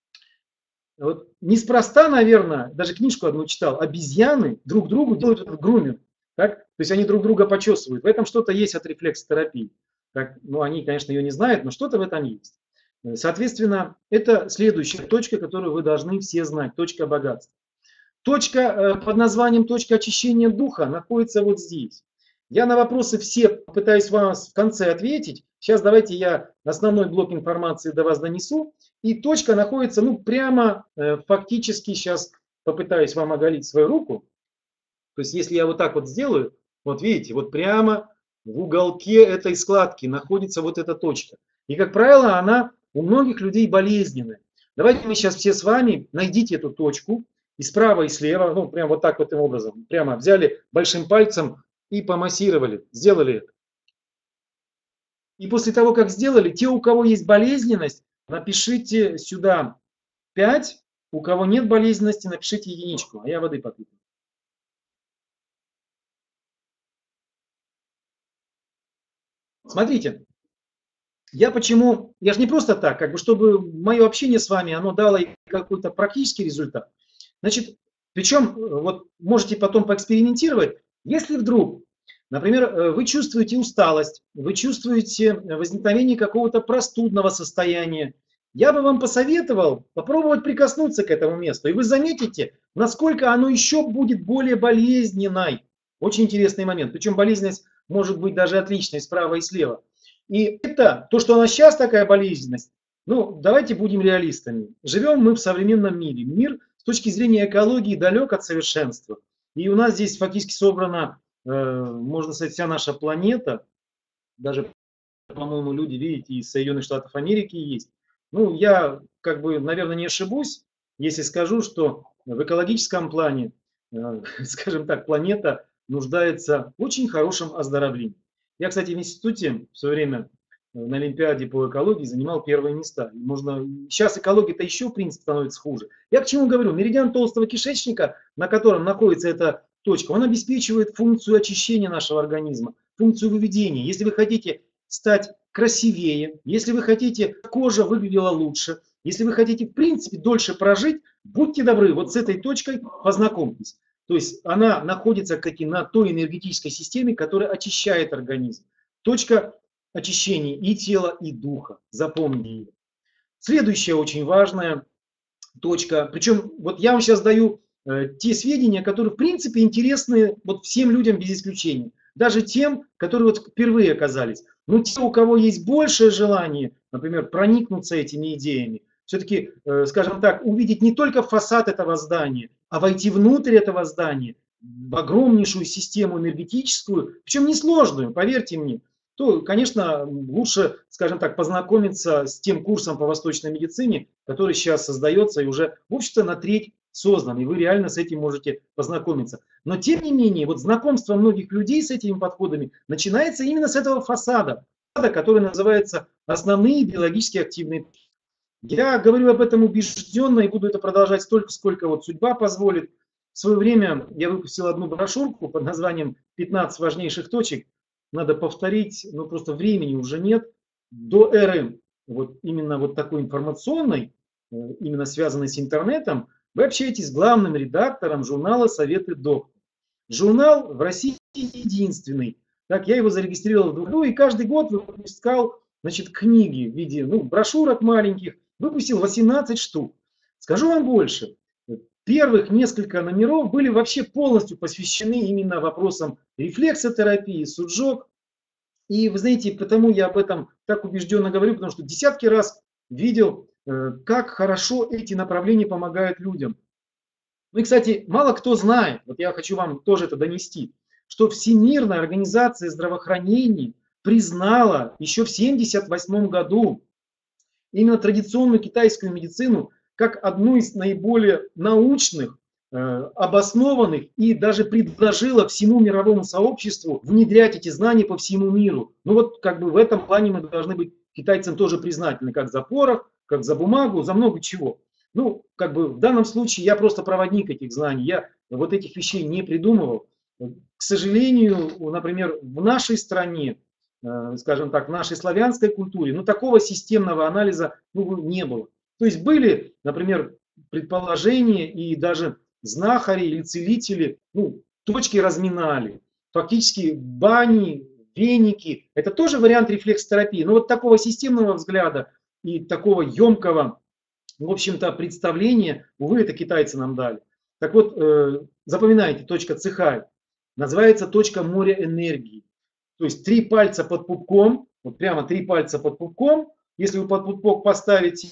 вот неспроста, наверное, даже книжку одну читал, обезьяны друг другу делают этот груминг, так? То есть они друг друга почесывают. В этом что-то есть от рефлексотерапии. Так? Ну, они, конечно, ее не знают, но что-то в этом есть. Соответственно, это следующая точка, которую вы должны все знать, точка богатства. Точка под названием точка очищения духа находится вот здесь. Я на вопросы все попытаюсь вам в конце ответить. Сейчас давайте я основной блок информации до вас донесу. И точка находится, ну, прямо фактически сейчас попытаюсь вам оголить свою руку. То есть, если я вот так вот сделаю, вот видите, вот прямо в уголке этой складки находится вот эта точка. И, как правило, она у многих людей болезненная. Давайте мы сейчас все с вами найдите эту точку. И справа, и слева, ну, прям вот так вот таким образом. Прямо взяли большим пальцем и помассировали, сделали это. И после того, как сделали, те, у кого есть болезненность, напишите сюда пять, у кого нет болезненности, напишите единичку, а я воды попью. Смотрите, я почему, я же не просто так, как бы, чтобы мое общение с вами, оно дало какой-то практический результат. Значит, причем, вот можете потом поэкспериментировать, если вдруг, например, вы чувствуете усталость, вы чувствуете возникновение какого-то простудного состояния, я бы вам посоветовал попробовать прикоснуться к этому месту, и вы заметите, насколько оно еще будет более болезненной. Очень интересный момент, причем болезненность может быть даже отличной справа и слева. И это, то, что она сейчас такая болезненность, ну, давайте будем реалистами. Живем мы в современном мире. Мир с точки зрения экологии далек от совершенства. И у нас здесь фактически собрана, э, можно сказать, вся наша планета. Даже, по-моему, люди, видите, из Соединенных Штатов Америки есть. Ну, я, как бы, наверное, не ошибусь, если скажу, что в экологическом плане, э, скажем так, планета нуждается в очень хорошем оздоровлении. Я, кстати, в институте в свое время на Олимпиаде по экологии занимал первые места. Можно... Сейчас экология-то еще, в принципе, становится хуже. Я к чему говорю? Меридиан толстого кишечника, на котором находится эта точка, он обеспечивает функцию очищения нашего организма, функцию выведения. Если вы хотите стать красивее, если вы хотите, кожа выглядела лучше, если вы хотите, в принципе, дольше прожить, будьте добры, вот с этой точкой познакомьтесь. То есть она находится как и на той энергетической системе, которая очищает организм. Точка очищения и тела, и духа. Запомните ее. Следующая очень важная точка. Причем вот я вам сейчас даю э, те сведения, которые в принципе интересны вот всем людям без исключения. Даже тем, которые вот впервые оказались. Но те, у кого есть большее желание, например, проникнуться этими идеями, все-таки, э, скажем так, увидеть не только фасад этого здания, а войти внутрь этого здания, в огромнейшую систему энергетическую, причем несложную, поверьте мне, то, конечно, лучше, скажем так, познакомиться с тем курсом по восточной медицине, который сейчас создается и уже, в общем-то, на треть создан, и вы реально с этим можете познакомиться. Но, тем не менее, вот знакомство многих людей с этими подходами начинается именно с этого фасада, который называется «Основные биологически активные». Я говорю об этом убежденно и буду это продолжать столько, сколько вот судьба позволит. В свое время я выпустил одну брошюрку под названием «пятнадцать важнейших точек». Надо повторить, но просто времени уже нет. До эры вот именно вот такой информационной, именно связанной с интернетом, вы общаетесь с главным редактором журнала «Советы доктора». Журнал в России единственный. Так, я его зарегистрировал в двух году и каждый год выпускал, значит, книги в виде, ну, брошюрок маленьких. Выпустил восемнадцать штук. Скажу вам больше. Первых несколько номеров были вообще полностью посвящены именно вопросам рефлексотерапии, суджок. И вы знаете, потому я об этом так убежденно говорю, потому что десятки раз видел, как хорошо эти направления помогают людям. Ну и, кстати, мало кто знает, вот я хочу вам тоже это донести, что Всемирная организация здравоохранения признала еще в семьдесят восьмом году именно традиционную китайскую медицину как одну из наиболее научных, э, обоснованных и даже предложила всему мировому сообществу внедрять эти знания по всему миру. Ну вот как бы в этом плане мы должны быть китайцам тоже признательны, как за порох, как за бумагу, за много чего. Ну, как бы в данном случае я просто проводник этих знаний, я вот этих вещей не придумывал. К сожалению, например, в нашей стране, э, скажем так, в нашей славянской культуре, ну такого системного анализа ну, не было. То есть были, например, предположения и даже знахари или целители, ну, точки разминали. Фактически бани, веники, это тоже вариант рефлексотерапии. Но вот такого системного взгляда и такого емкого, в общем-то, представления, увы, это китайцы нам дали. Так вот, э, запоминайте, точка Цихай называется точка моря энергии. То есть три пальца под пупком, вот прямо три пальца под пупком, если вы под пупок поставите,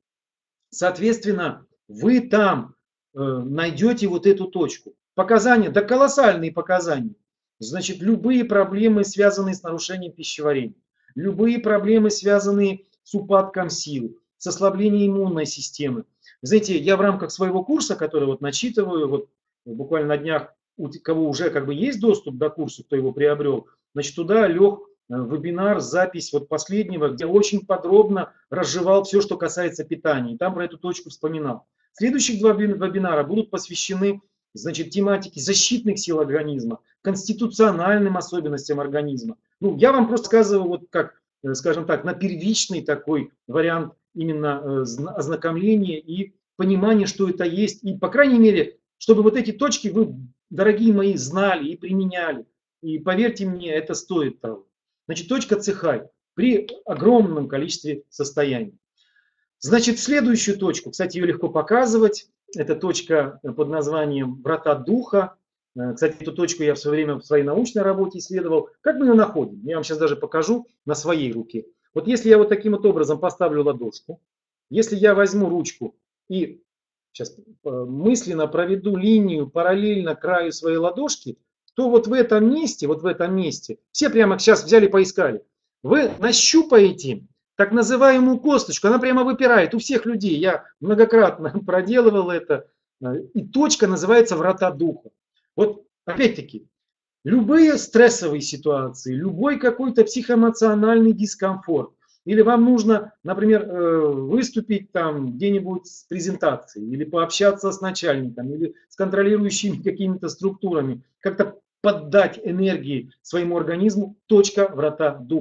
соответственно, вы там э, найдете вот эту точку. Показания, да колоссальные показания. Значит, любые проблемы, связанные с нарушением пищеварения, любые проблемы, связанные с упадком сил, с ослаблением иммунной системы. Знаете, я в рамках своего курса, который вот начитываю, вот буквально на днях, у кого уже как бы есть доступ до курса, кто его приобрел, значит, туда лег вебинар, запись вот последнего, где очень подробно разжевал все, что касается питания. И там про эту точку вспоминал. Следующих два вебинара будут посвящены, значит, тематике защитных сил организма, конституциональным особенностям организма. Ну, я вам просто сказываю, вот как, скажем так, на первичный такой вариант именно ознакомления и понимания, что это есть. И, по крайней мере, чтобы вот эти точки вы, дорогие мои, знали и применяли. И поверьте мне, это стоит того. Значит, точка Цихай при огромном количестве состояний. Значит, следующую точку, кстати, ее легко показывать, это точка под названием «Врата Духа». Кстати, эту точку я в свое время в своей научной работе исследовал. Как мы ее находим? Я вам сейчас даже покажу на своей руке. Вот если я вот таким вот образом поставлю ладошку, если я возьму ручку и сейчас мысленно проведу линию параллельно краю своей ладошки, то вот в этом месте, вот в этом месте, все прямо сейчас взяли, поискали, вы нащупаете так называемую косточку, она прямо выпирает у всех людей, я многократно проделывал это, и точка называется «Врата Духа». Вот опять-таки, любые стрессовые ситуации, любой какой-то психоэмоциональный дискомфорт, или вам нужно, например, выступить там где-нибудь с презентацией, или пообщаться с начальником, или с контролирующими какими-то структурами, как-то поддать энергии своему организму, точка «Врата Духа».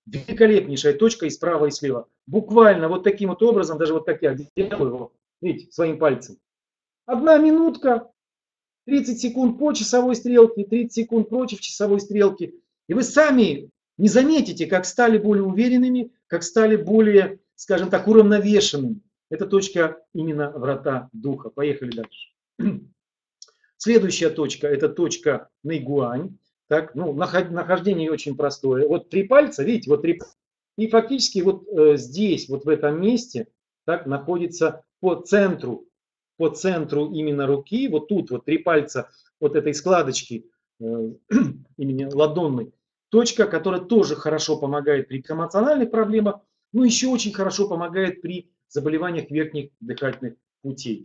великолепнейшая точка и справа, и слева. Буквально вот таким вот образом, даже вот так я делаю его, видите, своим пальцем. Одна минутка, тридцать секунд по часовой стрелке, тридцать секунд против часовой стрелки. И вы сами не заметите, как стали более уверенными, как стали более, скажем так, уравновешенными. Это точка именно врата духа. Поехали дальше. Следующая точка – это точка Нэйгуань. Так, ну, нахождение очень простое. Вот три пальца, видите, вот три. И фактически вот э, здесь, вот в этом месте, так, находится по центру, по центру именно руки, вот тут вот три пальца вот этой складочки э, именно ладонной. Точка, которая тоже хорошо помогает при эмоциональных проблемах, но еще очень хорошо помогает при заболеваниях верхних дыхательных путей.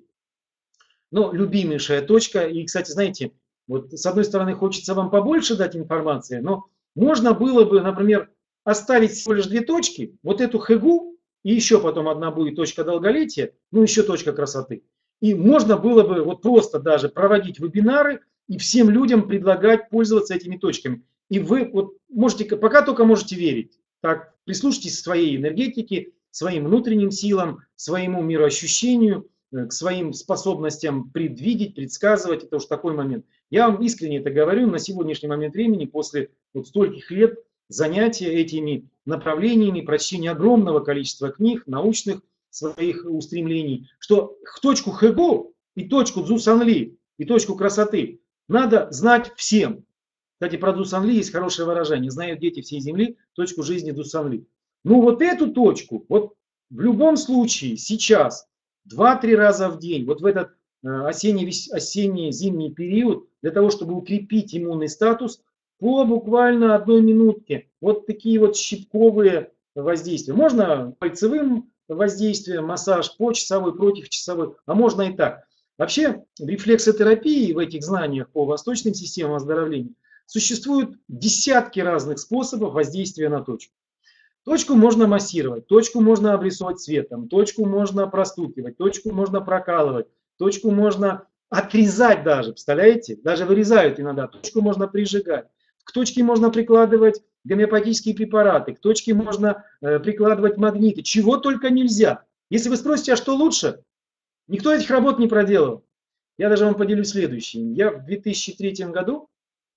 Но любимейшая точка, и, кстати, знаете, вот с одной стороны хочется вам побольше дать информации, но можно было бы, например, оставить всего лишь две точки, вот эту хэгу, и еще потом одна будет точка долголетия, ну еще точка красоты. И можно было бы вот просто даже проводить вебинары и всем людям предлагать пользоваться этими точками. И вы вот можете, пока только можете верить, так, прислушайтесь к своей энергетике, своим внутренним силам, своему мироощущению, к своим способностям предвидеть, предсказывать. Это уж такой момент. Я вам искренне это говорю на сегодняшний момент времени, после вот стольких лет занятия этими направлениями, прочтения огромного количества книг, научных своих устремлений, что точку хэгу и точку дзусанли, и точку красоты надо знать всем. Кстати, про Дусанли есть хорошее выражение. Знают дети всей земли точку жизни Дусанли. Ну вот эту точку, вот в любом случае сейчас, два-три раза в день, вот в этот осенний, осенний, зимний период, для того, чтобы укрепить иммунный статус, по буквально одной минутке, вот такие вот щипковые воздействия. Можно пальцевым воздействием, массаж почасовой, противчасовой, а можно и так. Вообще в рефлексотерапии, в этих знаниях по восточным системам оздоровления, существуют десятки разных способов воздействия на точку. Точку можно массировать, точку можно обрисовать цветом, точку можно простукивать, точку можно прокалывать, точку можно отрезать даже, представляете? Даже вырезают иногда, точку можно прижигать. К точке можно прикладывать гомеопатические препараты, к точке можно э, прикладывать магниты, чего только нельзя. Если вы спросите, а что лучше, никто этих работ не проделал. Я даже вам поделюсь следующим. Я в две тысячи третьем году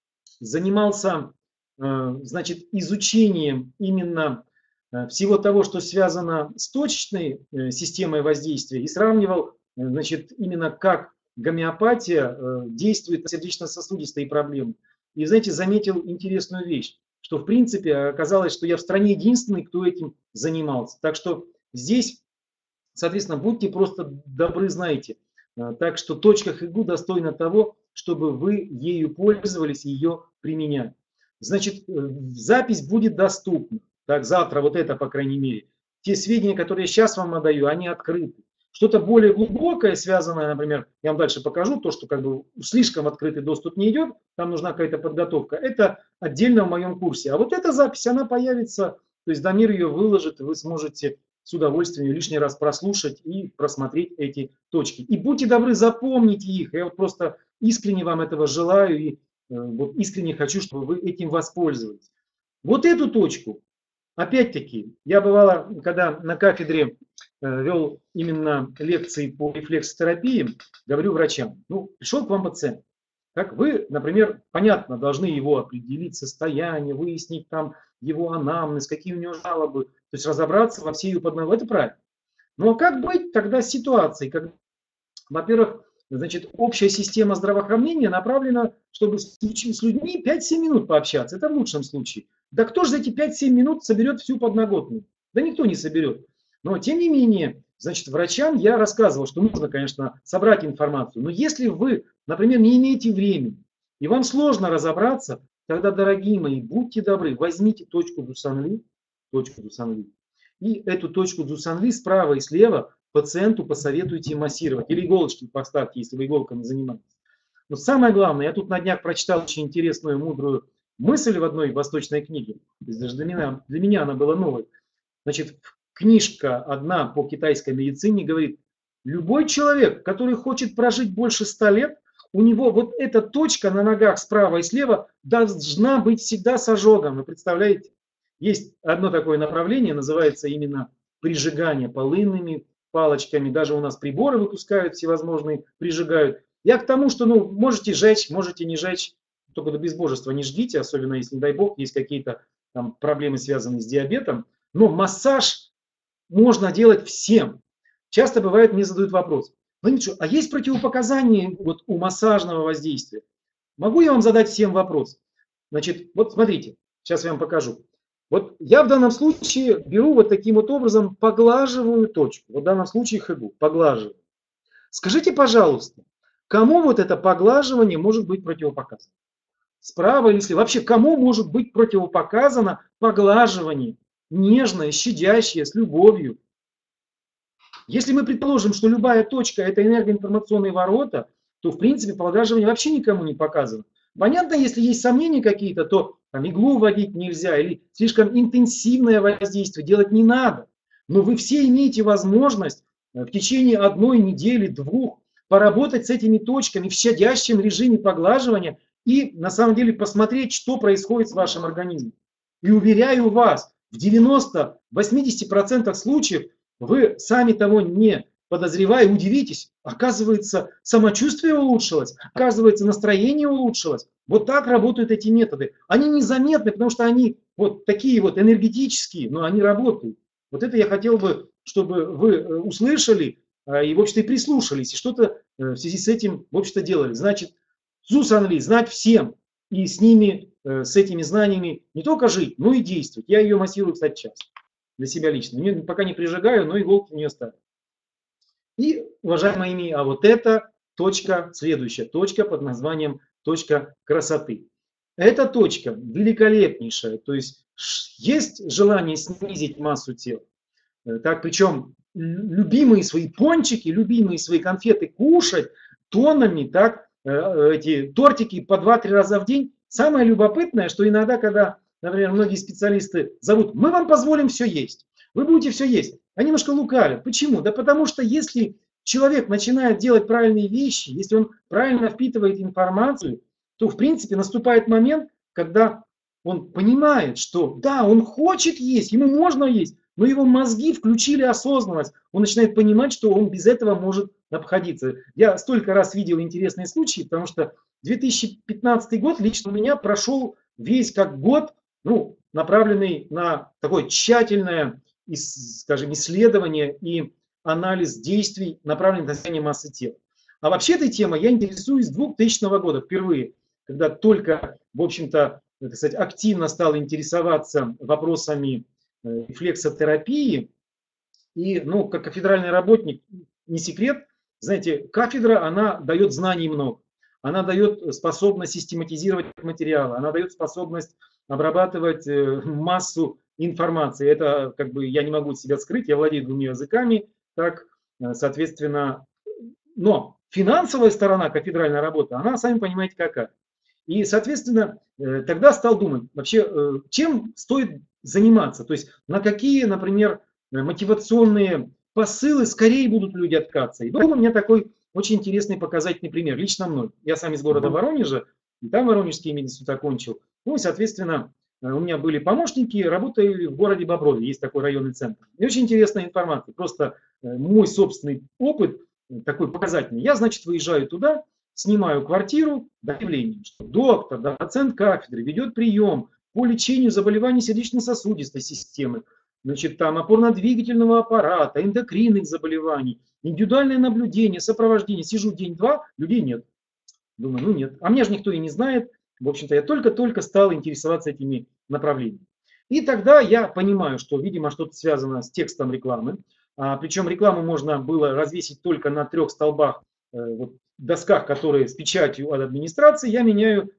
занимался э, значит, изучением именно всего того, что связано с точечной э, системой воздействия, и сравнивал э, значит, именно как гомеопатия э, действует на сердечно-сосудистые проблемы. И, знаете, заметил интересную вещь, что в принципе оказалось, что я в стране единственный, кто этим занимался. Так что здесь, соответственно, будьте просто добры, знаете. Так что точка хэгу достойна того, чтобы вы ею пользовались и ее применяли. Значит, запись будет доступна. Так, завтра вот это, по крайней мере. Те сведения, которые я сейчас вам отдаю, они открыты. Что-то более глубокое, связанное, например, я вам дальше покажу, то, что как бы слишком открытый доступ не идет, там нужна какая-то подготовка. Это отдельно в моем курсе. А вот эта запись, она появится, то есть Дамир ее выложит, и вы сможете с удовольствием лишний раз прослушать и просмотреть эти точки. И будьте добры, запомните их. Я вот просто искренне вам этого желаю и э, вот искренне хочу, чтобы вы этим воспользовались. Вот эту точку, опять-таки, я бывало, когда на кафедре э, вел именно лекции по рефлексотерапии, говорю врачам, ну, пришел к вам пациент. Как вы, например, понятно, должны его определить состояние, выяснить там его анамнез, какие у него жалобы, то есть разобраться во всей ее подноготной. Это правильно. Но как быть тогда с ситуацией, когда, во-первых, значит, общая система здравоохранения направлена, чтобы с людьми пять-семь минут пообщаться, это в лучшем случае. Да кто же за эти пять-семь минут соберет всю подноготную? Да никто не соберет. Но тем не менее, значит, врачам я рассказывал, что нужно, конечно, собрать информацию. Но если вы, например, не имеете времени, и вам сложно разобраться, тогда, дорогие мои, будьте добры, возьмите точку Дусанли, точку Дусанли, и эту точку Дусанли справа и слева пациенту посоветуйте массировать. Или иголочки поставьте, если вы иголками занимаетесь. Но самое главное, я тут на днях прочитал очень интересную, мудрую мысль в одной восточной книге. То есть даже для меня, для меня она была новой. Значит, книжка одна по китайской медицине говорит, любой человек, который хочет прожить больше ста лет, у него вот эта точка на ногах справа и слева должна быть всегда с ожогом. Вы представляете? Есть одно такое направление, называется именно прижигание полынными палочками. Даже у нас приборы выпускают всевозможные, прижигают. Я к тому, что ну, можете жечь, можете не жечь, только до безбожества не жгите, особенно если, не дай бог, есть какие-то там проблемы, связанные с диабетом. Но массаж можно делать всем. Часто бывает, мне задают вопрос: Владимир, а есть противопоказания вот у массажного воздействия? Могу я вам задать всем вопрос? Значит, вот смотрите, сейчас я вам покажу. Вот я в данном случае беру вот таким вот образом, поглаживаю точку. Вот в данном случае хэгу, поглаживаю. Скажите, пожалуйста, кому вот это поглаживание может быть противопоказано? Справа или слева? Вообще, кому может быть противопоказано поглаживание нежное, щадящее, с любовью? Если мы предположим, что любая точка – это энергоинформационные ворота, то, в принципе, поглаживание вообще никому не показано. Понятно, если есть сомнения какие-то, то там, иглу вводить нельзя или слишком интенсивное воздействие делать не надо. Но вы все имеете возможность в течение одной недели, двух поработать с этими точками в щадящем режиме поглаживания и на самом деле посмотреть, что происходит с вашим организмом. И уверяю вас, в девяноста-восьмидесяти процентах случаев вы, сами того не подозревая, удивитесь, оказывается, самочувствие улучшилось, оказывается, настроение улучшилось. Вот так работают эти методы. Они незаметны, потому что они вот такие вот энергетические, но они работают. Вот это я хотел бы, чтобы вы услышали и, в общем-то, и прислушались, и что-то в связи с этим, в общем-то, делали. Значит, Зус Анли знать всем, и с ними, с этими знаниями не только жить, но и действовать. Я ее массирую, кстати, часто для себя лично. Не, пока не прижигаю, но иголки не оставлю. И, уважаемые мои, а вот это точка, следующая точка под названием точка красоты. Эта точка великолепнейшая, то есть есть желание снизить массу тела. Так, причем любимые свои пончики, любимые свои конфеты кушать тоннами, так, эти тортики по два-три раза в день. Самое любопытное, что иногда, когда, например, многие специалисты зовут, мы вам позволим все есть, вы будете все есть. Они немножко лукавят. Почему? Да потому что если человек начинает делать правильные вещи, если он правильно впитывает информацию, то в принципе наступает момент, когда он понимает, что да, он хочет есть, ему можно есть, но его мозги включили осознанность. Он начинает понимать, что он без этого может обходиться. Я столько раз видел интересные случаи, потому что две тысячи пятнадцатый год лично у меня прошел весь как год, ну, направленный на такое тщательное, скажем, исследование и анализ действий, направленных на снижение массы тела. А вообще этой темой я интересуюсь с двухтысячного года впервые, когда только, в общем-то, так сказать, активно стал интересоваться вопросами рефлексотерапии. И, ну, как кафедральный работник, не секрет, знаете, кафедра, она дает знаний много. Она дает способность систематизировать материалы, она дает способность обрабатывать массу информации. Это, как бы, я не могу себя скрыть, я владею двумя языками, так, соответственно, но финансовая сторона кафедральной работы, она, сами понимаете, какая. И, соответственно, тогда стал думать, вообще, чем стоит заниматься, то есть на какие, например, мотивационные посылы скорее будут люди откаться. И был у меня такой очень интересный показательный пример, лично мной. Я сам из города Воронежа, и там Воронежский мединститут окончил. Ну и, соответственно, у меня были помощники, работали в городе Боброве, есть такой районный центр. И очень интересная информация, просто мой собственный опыт такой показательный. Я, значит, выезжаю туда, снимаю квартиру, объявление, что доктор, доцент кафедры ведет прием по лечению заболеваний сердечно-сосудистой системы, значит, там опорно-двигательного аппарата, эндокринных заболеваний, индивидуальное наблюдение, сопровождение. Сижу день-два, людей нет. Думаю, ну нет. А меня же никто и не знает. В общем-то, я только-только стал интересоваться этими направлениями. И тогда я понимаю, что, видимо, что-то связано с текстом рекламы. А, причем рекламу можно было развесить только на трех столбах, э, вот, досках, которые с печатью от администрации. Я меняю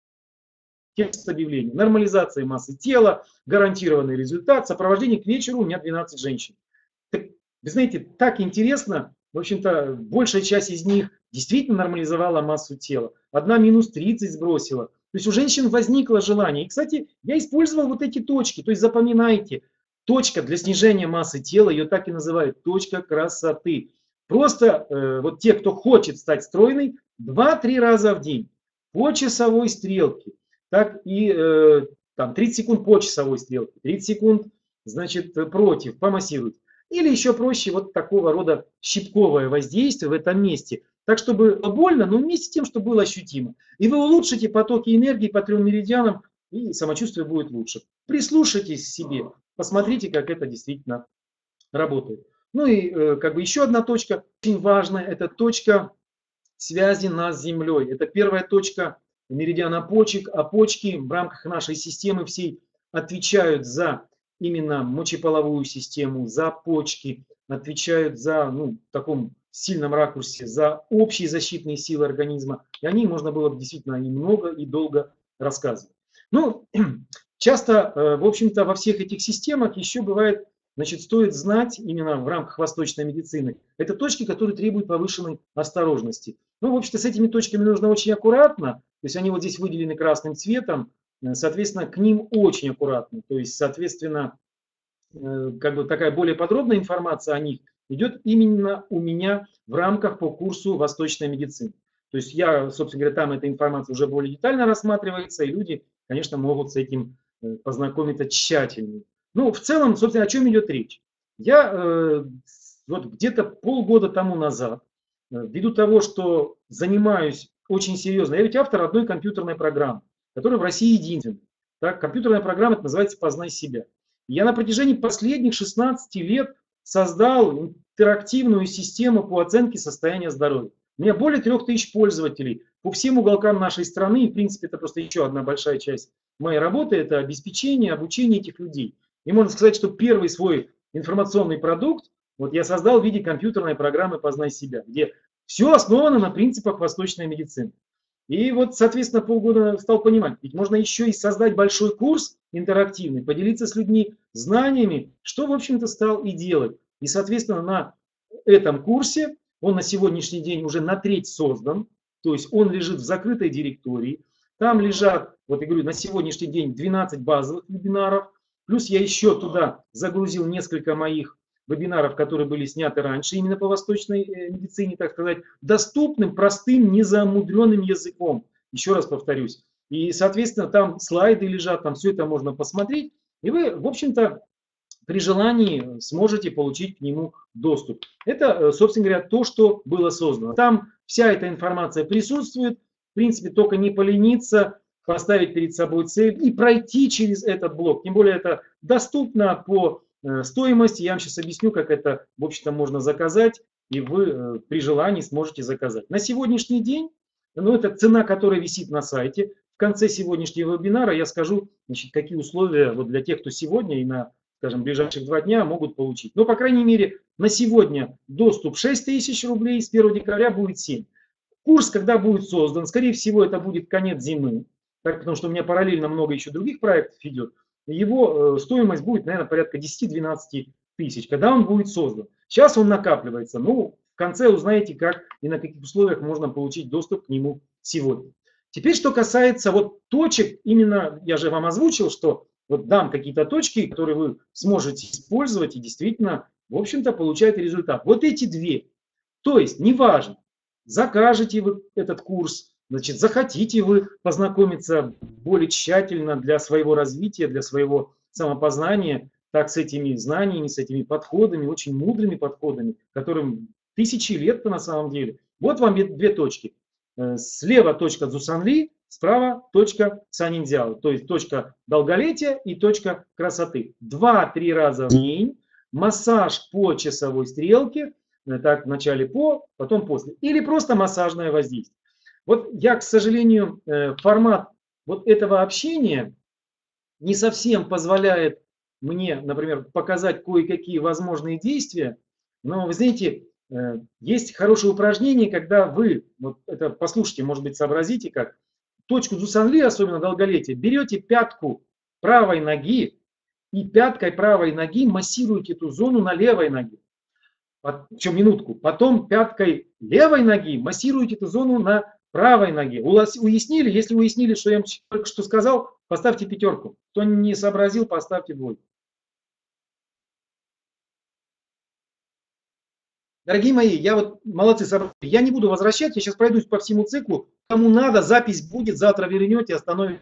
текст объявления. Нормализация массы тела, гарантированный результат, сопровождение к вечеру, у меня двенадцать женщин. Так, вы знаете, так интересно. В общем-то, большая часть из них действительно нормализовала массу тела. Одна минус тридцать сбросила. То есть у женщин возникло желание. И, кстати, я использовал вот эти точки. То есть запоминайте, точка для снижения массы тела, ее так и называют, точка красоты. Просто э, вот те, кто хочет стать стройной, два-три раза в день по часовой стрелке. Так и э, там тридцать секунд по часовой стрелке, тридцать секунд, значит, против, помассируйте. Или еще проще вот такого рода щипковое воздействие в этом месте. Так, чтобы было больно, но вместе с тем, чтобы было ощутимо. И вы улучшите потоки энергии по трем меридианам, и самочувствие будет лучше. Прислушайтесь к себе, посмотрите, как это действительно работает. Ну и э, как бы еще одна точка, очень важная, это точка связи нас с Землей. Это первая точка меридиана почек, а почки в рамках нашей системы всей отвечают за именно мочеполовую систему, за почки, отвечают за, ну, в таком сильном ракурсе, за общие защитные силы организма. И о них можно было бы действительно и много, и долго рассказывать. Ну, часто, в общем-то, во всех этих системах еще бывает, значит, стоит знать именно в рамках восточной медицины, это точки, которые требуют повышенной осторожности. Ну, в общем-то, с этими точками нужно очень аккуратно, то есть они вот здесь выделены красным цветом, соответственно, к ним очень аккуратно. То есть, соответственно, как бы такая более подробная информация о них идет именно у меня в рамках по курсу восточной медицины. То есть я, собственно говоря, там эта информация уже более детально рассматривается, и люди, конечно, могут с этим познакомиться тщательнее. Ну, в целом, собственно, о чем идет речь? Я э, вот где-то полгода тому назад, ввиду того, что занимаюсь очень серьезно, я ведь автор одной компьютерной программы, которая в России единственная. Так, компьютерная программа это называется «Познай себя». Я на протяжении последних шестнадцати лет создал интерактивную систему по оценке состояния здоровья. У меня более трех тысяч пользователей по всем уголкам нашей страны. И, в принципе, это просто еще одна большая часть моей работы. Это обеспечение, обучение этих людей. И можно сказать, что первый свой информационный продукт вот я создал в виде компьютерной программы «Познай себя», где все основано на принципах восточной медицины. И вот, соответственно, полгода стал понимать, ведь можно еще и создать большой курс интерактивный, поделиться с людьми знаниями, что, в общем-то, стал и делать. И, соответственно, на этом курсе, он на сегодняшний день уже на треть создан, то есть он лежит в закрытой директории. Там лежат, вот я говорю, на сегодняшний день двенадцать базовых вебинаров, плюс я еще туда загрузил несколько моих вебинаров, которые были сняты раньше, именно по восточной медицине, так сказать, доступным, простым, незамудренным языком. Еще раз повторюсь. И, соответственно, там слайды лежат, там все это можно посмотреть. И вы, в общем-то, при желании сможете получить к нему доступ. Это, собственно говоря, то, что было создано. Там вся эта информация присутствует. В принципе, только не полениться, поставить перед собой цель и пройти через этот блок. Тем более, это доступно по стоимости. Я вам сейчас объясню, как это, в общем-то, можно заказать. И вы при желании сможете заказать. На сегодняшний день, ну, это цена, которая висит на сайте. В конце сегодняшнего вебинара я скажу, значит, какие условия вот для тех, кто сегодня и на, скажем, ближайших два дня могут получить. Но, по крайней мере, на сегодня доступ шесть тысяч рублей, с первого декабря будет семь. Курс, когда будет создан, скорее всего, это будет конец зимы, так, потому что у меня параллельно много еще других проектов идет. Его э, стоимость будет, наверное, порядка десяти-двенадцати тысяч, когда он будет создан. Сейчас он накапливается, ну, в конце узнаете, как и на каких условиях можно получить доступ к нему сегодня. Теперь, что касается вот точек, именно я же вам озвучил, что вот дам какие-то точки, которые вы сможете использовать и действительно, в общем-то, получаете результат. Вот эти две. То есть, неважно, закажете вы этот курс, значит, захотите вы познакомиться более тщательно для своего развития, для своего самопознания, так с этими знаниями, с этими подходами, очень мудрыми подходами, которым тысячи лет-то на самом деле. Вот вам две точки. Слева точка Цзусанли, справа точка Цанинцзяо, то есть точка долголетия и точка красоты. Два-три раза в день, массаж по часовой стрелке, так вначале по, потом после. Или просто массажное воздействие. Вот я, к сожалению, формат вот этого общения не совсем позволяет мне, например, показать кое-какие возможные действия. Но вы знаете, есть хорошее упражнение, когда вы, вот это послушайте, может быть, сообразите как, точку Цзусанли, особенно долголетие, берете пятку правой ноги и пяткой правой ноги массируете эту зону на левой ноге. Причем минутку. Потом пяткой левой ноги массируете эту зону на правой ноге. Уяснили? Если уяснили, что я вам только что сказал, поставьте пятерку. Кто не сообразил, поставьте двойку. Дорогие мои, я вот молодцы, я не буду возвращать, я сейчас пройдусь по всему циклу. Кому надо, запись будет, завтра вернете, остановитесь,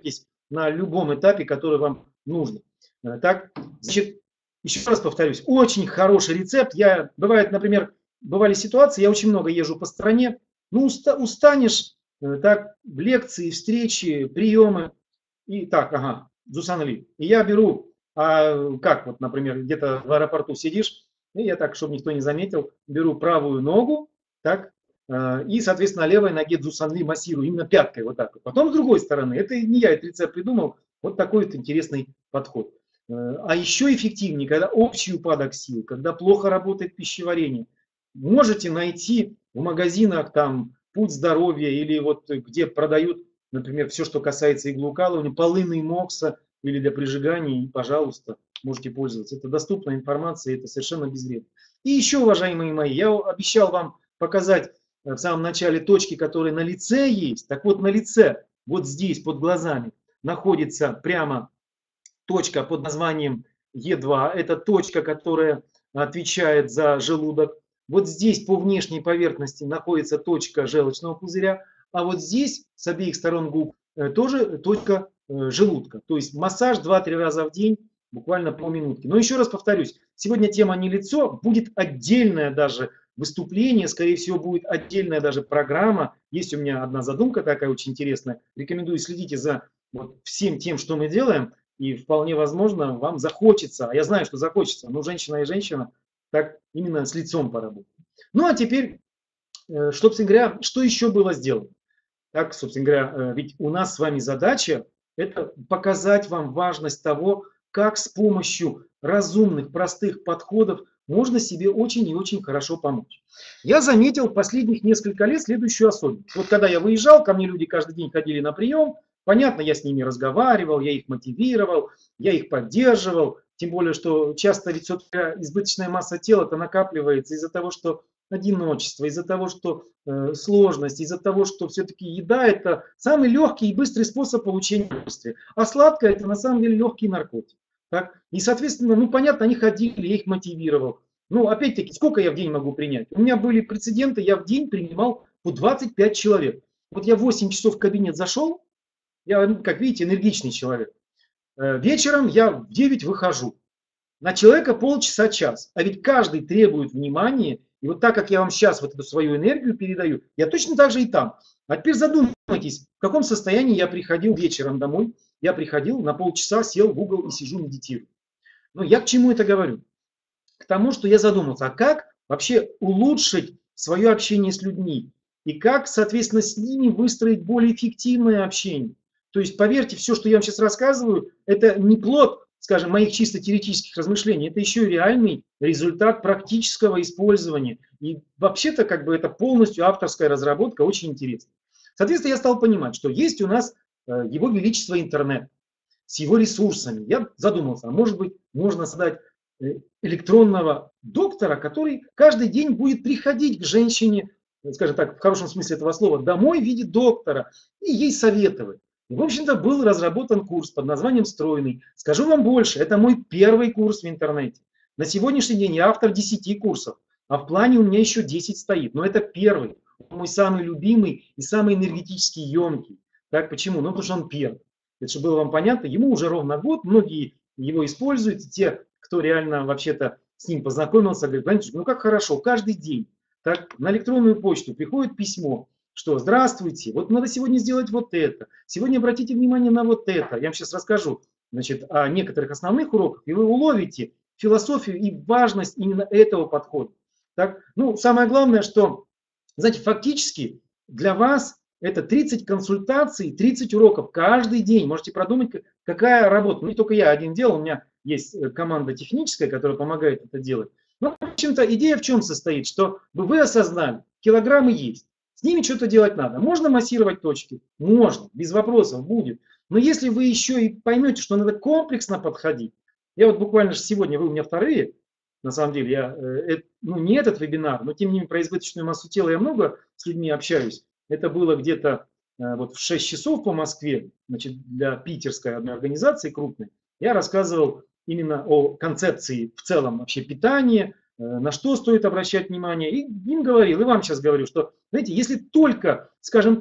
на любом этапе, который вам нужно. Так, значит, еще раз повторюсь, очень хороший рецепт. Я, бывает, например, бывали ситуации, я очень много езжу по стране, ну, уста, устанешь, так, лекции, встречи, приемы, и так, ага, Дзусанли. И я беру, а, как вот, например, где-то в аэропорту сидишь, и я так, чтобы никто не заметил, беру правую ногу, так, и, соответственно, на левой ноге Дзусанли массирую, именно пяткой, вот так. Потом с другой стороны, это не я этот рецепт придумал, вот такой вот интересный подход. А еще эффективнее, когда общий упадок сил, когда плохо работает пищеварение. Можете найти в магазинах там Путь здоровья или вот где продают, например, все, что касается иглоукалывания, полынный мокса или для прижигания, и, пожалуйста, можете пользоваться. Это доступная информация, это совершенно безвредно. И еще, уважаемые мои, я обещал вам показать в самом начале точки, которые на лице есть. Так вот, на лице, вот здесь, под глазами, находится прямо точка под названием Е два. Это точка, которая отвечает за желудок. Вот здесь по внешней поверхности находится точка желчного пузыря, а вот здесь с обеих сторон губ тоже точка желудка. То есть массаж два-три раза в день, буквально полминутки. Но еще раз повторюсь, сегодня тема не лицо, будет отдельное даже выступление, скорее всего будет отдельная даже программа. Есть у меня одна задумка такая очень интересная. Рекомендую, следите за вот всем тем, что мы делаем. И вполне возможно, вам захочется, а я знаю, что захочется, но женщина и женщина, так именно с лицом поработать. Ну а теперь, собственно говоря, что еще было сделано? Так, собственно говоря, ведь у нас с вами задача это показать вам важность того, как с помощью разумных, простых подходов можно себе очень и очень хорошо помочь. Я заметил в последних несколько лет следующую особенность. Вот когда я выезжал, ко мне люди каждый день ходили на прием, понятно, я с ними разговаривал, я их мотивировал, я их поддерживал, тем более, что часто ведь избыточная масса тела-то накапливается из-за того, что одиночество, из-за того, что э, сложность, из-за того, что все-таки еда это самый легкий и быстрый способ получения удовольствия, а сладкое это на самом деле легкий наркотик. Так? И, соответственно, ну понятно, они ходили, я их мотивировал. Ну, опять-таки, сколько я в день могу принять? У меня были прецеденты, я в день принимал по двадцать пять человек. Вот я в восемь часов в кабинет зашел, я, как видите, энергичный человек. Вечером я в девять выхожу. На человека полчаса-час. А ведь каждый требует внимания. И вот так как я вам сейчас вот эту свою энергию передаю, я точно так же и там. А теперь задумайтесь, в каком состоянии я приходил вечером домой. Я приходил на полчаса, сел в угол и сижу, медитирую. Но я к чему это говорю? К тому, что я задумался, а как вообще улучшить свое общение с людьми? И как, соответственно, с ними выстроить более эффективное общение? То есть, поверьте, все, что я вам сейчас рассказываю, это не плод, скажем, моих чисто теоретических размышлений, это еще и реальный результат практического использования. И вообще-то, как бы, это полностью авторская разработка, очень интересно. Соответственно, я стал понимать, что есть у нас его величество интернет с его ресурсами. Я задумался, а может быть, можно создать электронного доктора, который каждый день будет приходить к женщине, скажем так, в хорошем смысле этого слова, домой в виде доктора и ей советовать. И, в общем-то, был разработан курс под названием «Стройный». Скажу вам больше, это мой первый курс в интернете. На сегодняшний день я автор десяти курсов, а в плане у меня еще десять стоит. Но это первый, мой самый любимый и самый энергетически емкий. Так, почему? Ну, потому что он первый. Это чтобы было вам понятно, ему уже ровно год, многие его используют, те, кто реально вообще-то с ним познакомился, говорит, ну как хорошо, каждый день так, на электронную почту приходит письмо, что здравствуйте, вот надо сегодня сделать вот это, сегодня обратите внимание на вот это. Я вам сейчас расскажу, значит, о некоторых основных уроках, и вы уловите философию и важность именно этого подхода. Так, ну, самое главное, что, знаете, фактически для вас это тридцать консультаций, тридцать уроков каждый день. Можете продумать, какая работа. Ну, не только я один делал, у меня есть команда техническая, которая помогает это делать. Но, в общем-то, идея в чем состоит, что вы осознали, килограммы есть. С ними что-то делать надо. Можно массировать точки? Можно, без вопросов будет. Но если вы еще и поймете, что надо комплексно подходить. Я вот буквально сегодня, вы у меня вторые, на самом деле, я, ну не этот вебинар, но тем не менее про избыточную массу тела я много с людьми общаюсь. Это было где-то вот в шесть часов по Москве, значит, для питерской одной организации крупной. Я рассказывал именно о концепции в целом вообще питания, на что стоит обращать внимание. И им говорил, и вам сейчас говорю, что, знаете, если только, скажем так,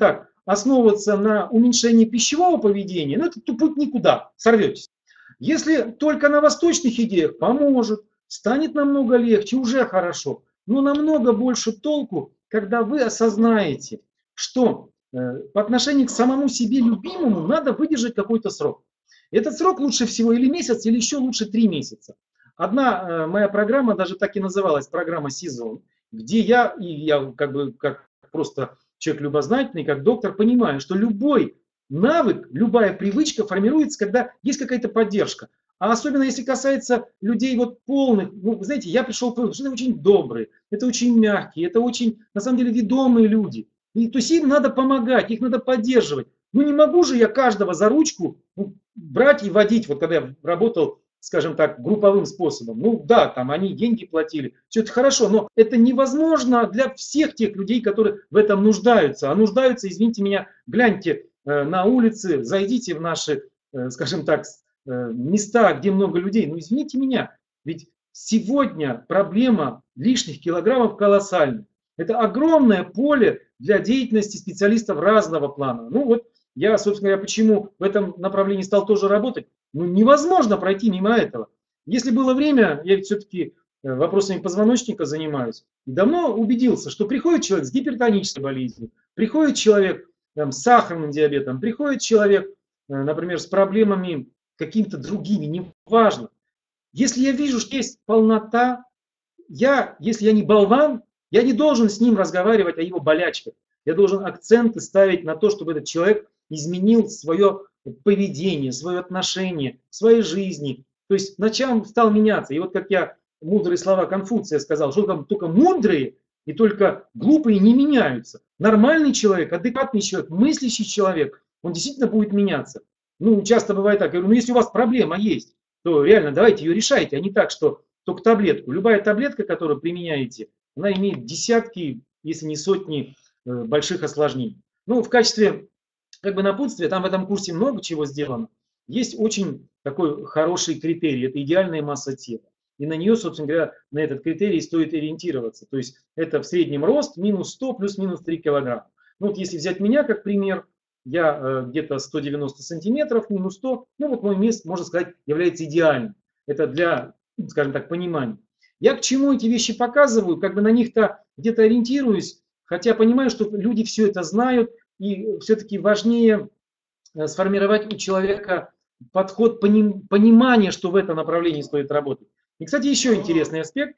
основываться на уменьшении пищевого поведения, ну это путь никуда, сорветесь. Если только на восточных идеях, поможет, станет намного легче, уже хорошо. Но намного больше толку, когда вы осознаете, что э, по отношению к самому себе любимому надо выдержать какой-то срок. Этот срок лучше всего или месяц, или еще лучше три месяца. Одна э, моя программа даже так и называлась, программа «Сезон», где я, и я как бы как просто человек любознательный, как доктор, понимаю, что любой навык, любая привычка формируется, когда есть какая-то поддержка. А особенно если касается людей вот полных, ну, вы знаете, я пришел к выводу, что это очень добрые, это очень мягкие, это очень, на самом деле, ведомые люди. И, то есть им надо помогать, их надо поддерживать. Ну не могу же я каждого за ручку ну, брать и водить, вот когда я работал, скажем так, групповым способом. Ну да, там они деньги платили, все это хорошо, но это невозможно для всех тех людей, которые в этом нуждаются. А нуждаются, извините меня, гляньте э, на улице, зайдите в наши, э, скажем так, э, места, где много людей. Ну извините меня, ведь сегодня проблема лишних килограммов колоссальна. Это огромное поле для деятельности специалистов разного плана. Ну вот я, собственно говоря, почему в этом направлении стал тоже работать. Ну, невозможно пройти мимо этого. Если было время, я ведь все-таки вопросами позвоночника занимаюсь, и давно убедился, что приходит человек с гипертонической болезнью, приходит человек там, с сахарным диабетом, приходит человек, например, с проблемами какими-то другими, неважно. Если я вижу, что есть полнота, я, если я не болван, я не должен с ним разговаривать о его болячках. Я должен акценты ставить на то, чтобы этот человек изменил свое поведение, свое отношение к своей жизни. То есть начал стал меняться. И вот как я мудрые слова Конфуция сказал, что там только мудрые и только глупые не меняются. Нормальный человек, адекватный человек, мыслящий человек, он действительно будет меняться. Ну, часто бывает так. Я говорю, ну если у вас проблема есть, то реально давайте ее решайте, а не так, что только таблетку. Любая таблетка, которую применяете, она имеет десятки, если не сотни больших осложнений. Ну, в качестве как бы напутствия, там в этом курсе много чего сделано. Есть очень такой хороший критерий, это идеальная масса тела. И на нее, собственно говоря, на этот критерий стоит ориентироваться. То есть это в среднем рост минус сто плюс-минус три килограмма. Ну вот если взять меня как пример, я э, где-то сто девяносто сантиметров, минус сто, ну вот мой вес, можно сказать, является идеальным. Это для, скажем так, понимания. Я к чему эти вещи показываю, как бы на них-то где-то ориентируюсь, хотя понимаю, что люди все это знают, и все-таки важнее сформировать у человека подход, понимание, что в этом направлении стоит работать. И, кстати, еще интересный аспект,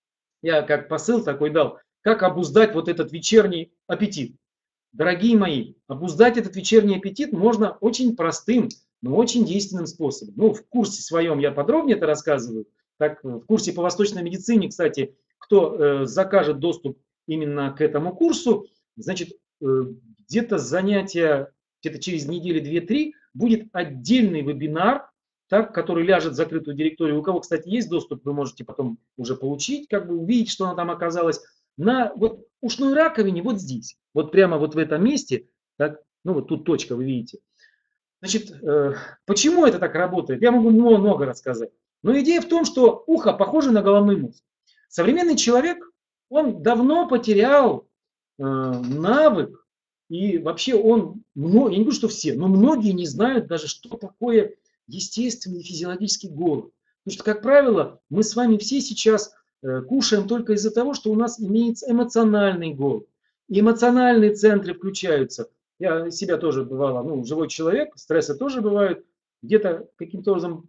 я как посыл такой дал, как обуздать вот этот вечерний аппетит. Дорогие мои, обуздать этот вечерний аппетит можно очень простым, но очень действенным способом. Ну, в курсе своем я подробнее это рассказываю. Так, в курсе по восточной медицине, кстати, кто э, закажет доступ именно к этому курсу, значит, э, где-то занятия, где-то через недели две-три будет отдельный вебинар, так, который ляжет в закрытую директорию. У кого, кстати, есть доступ, вы можете потом уже получить, как бы увидеть, что она там оказалась. На вот ушной раковине вот здесь, вот прямо вот в этом месте, так, ну вот тут точка, вы видите. Значит, э, почему это так работает? Я могу много рассказать. Но идея в том, что ухо похоже на головной мозг. Современный человек, он давно потерял э, навык, и вообще он, я не говорю, что все, но многие не знают даже, что такое естественный физиологический голод. Потому что, как правило, мы с вами все сейчас э, кушаем только из-за того, что у нас имеется эмоциональный голод. И эмоциональные центры включаются. Я себя тоже бывало, ну, живой человек, стрессы тоже бывают. Где-то каким-то образом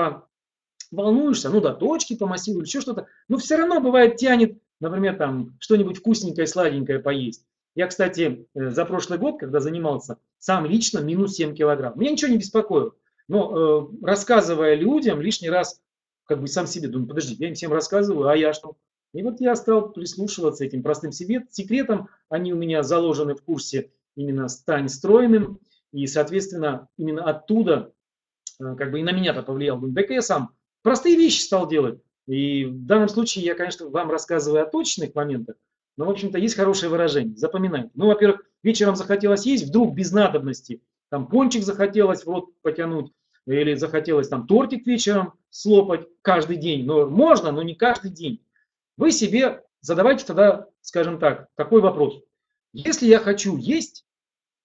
поволнуешься, ну да, точки помассируешь, еще что-то. Но все равно бывает тянет, например, там что-нибудь вкусненькое, сладенькое поесть. Я, кстати, за прошлый год, когда занимался, сам лично минус семь килограмм. Меня ничего не беспокоило. Но э, рассказывая людям, лишний раз как бы сам себе думаю, подожди, я им всем рассказываю, а я что? И вот я стал прислушиваться этим простым секретам. Они у меня заложены в курсе именно «Стань стройным». И, соответственно, именно оттуда э, как бы и на меня-то повлиял. Думаю, да-ка я сам простые вещи стал делать. И в данном случае я, конечно, вам рассказываю о точных моментах. Но, в общем-то, есть хорошее выражение. Запоминайте. Ну, во-первых, вечером захотелось есть, вдруг без надобности. Там пончик захотелось в рот потянуть. Или захотелось там тортик вечером слопать каждый день. Но можно, но не каждый день. Вы себе задавайте тогда, скажем так, такой вопрос. Если я хочу есть,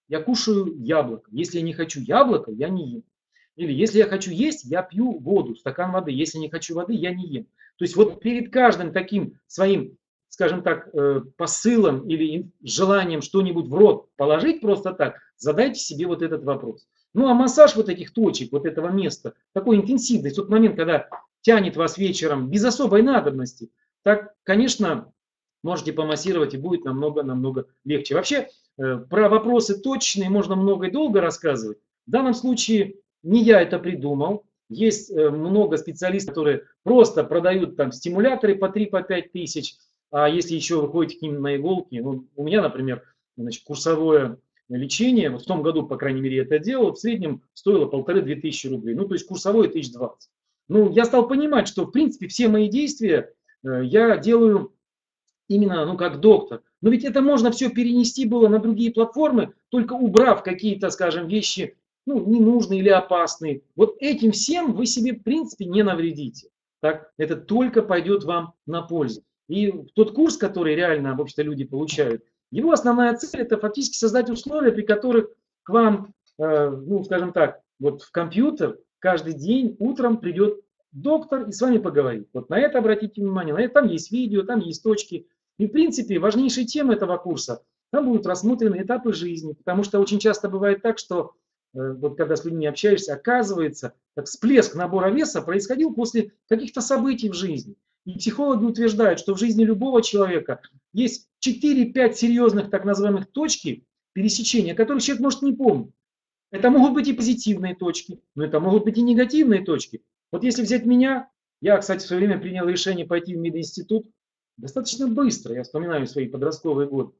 я кушаю яблоко. Если я не хочу яблоко, я не ем. Или если я хочу есть, я пью воду, стакан воды. Если не хочу воды, я не ем. То есть вот перед каждым таким своим, скажем так, э, посылом или желанием что-нибудь в рот положить просто так, задайте себе вот этот вопрос. Ну а массаж вот этих точек, вот этого места, такой интенсивный, в тот момент, когда тянет вас вечером без особой надобности, так, конечно, можете помассировать и будет намного-намного легче. Вообще, э, про вопросы точные можно много и долго рассказывать. В данном случае не я это придумал. Есть э, много специалистов, которые просто продают там стимуляторы по три-пять тысяч. А если еще вы ходите к ним на иголки, ну, у меня, например, значит, курсовое лечение, вот в том году, по крайней мере, это делал, в среднем стоило полторы-две тысячи рублей. Ну, то есть курсовое тысяч двадцать. Ну, я стал понимать, что, в принципе, все мои действия э, я делаю именно, ну, как доктор. Но ведь это можно все перенести было на другие платформы, только убрав какие-то, скажем, вещи, ну, ненужные или опасные. Вот этим всем вы себе, в принципе, не навредите. Так? Это только пойдет вам на пользу. И тот курс, который реально, в общем-то, люди получают, его основная цель – это фактически создать условия, при которых к вам, э, ну, скажем так, вот в компьютер каждый день утром придет доктор и с вами поговорит. Вот на это обратите внимание. На это, там есть видео, там есть точки. И, в принципе, важнейшие темы этого курса, там будут рассмотрены этапы жизни. Потому что очень часто бывает так, что э, вот когда с людьми общаешься, оказывается, как всплеск набора веса происходил после каких-то событий в жизни. И психологи утверждают, что в жизни любого человека есть четыре-пять серьезных так называемых точки пересечения, которые человек может не помнить. Это могут быть и позитивные точки, но это могут быть и негативные точки. Вот если взять меня, я, кстати, в свое время принял решение пойти в мединститут достаточно быстро, я вспоминаю свои подростковые годы.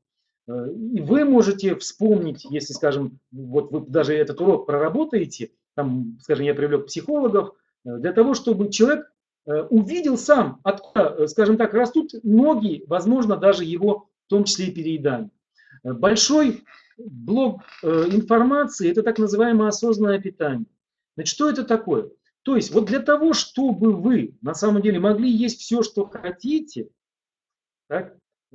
И вы можете вспомнить, если, скажем, вот вы даже этот урок проработаете, там, скажем, я привлек психологов, для того, чтобы человек увидел сам, откуда, скажем так, растут ноги, возможно, даже его, в том числе и переедание. Большой блок информации – это так называемое осознанное питание. Значит, что это такое? То есть вот для того, чтобы вы на самом деле могли есть все, что хотите, так,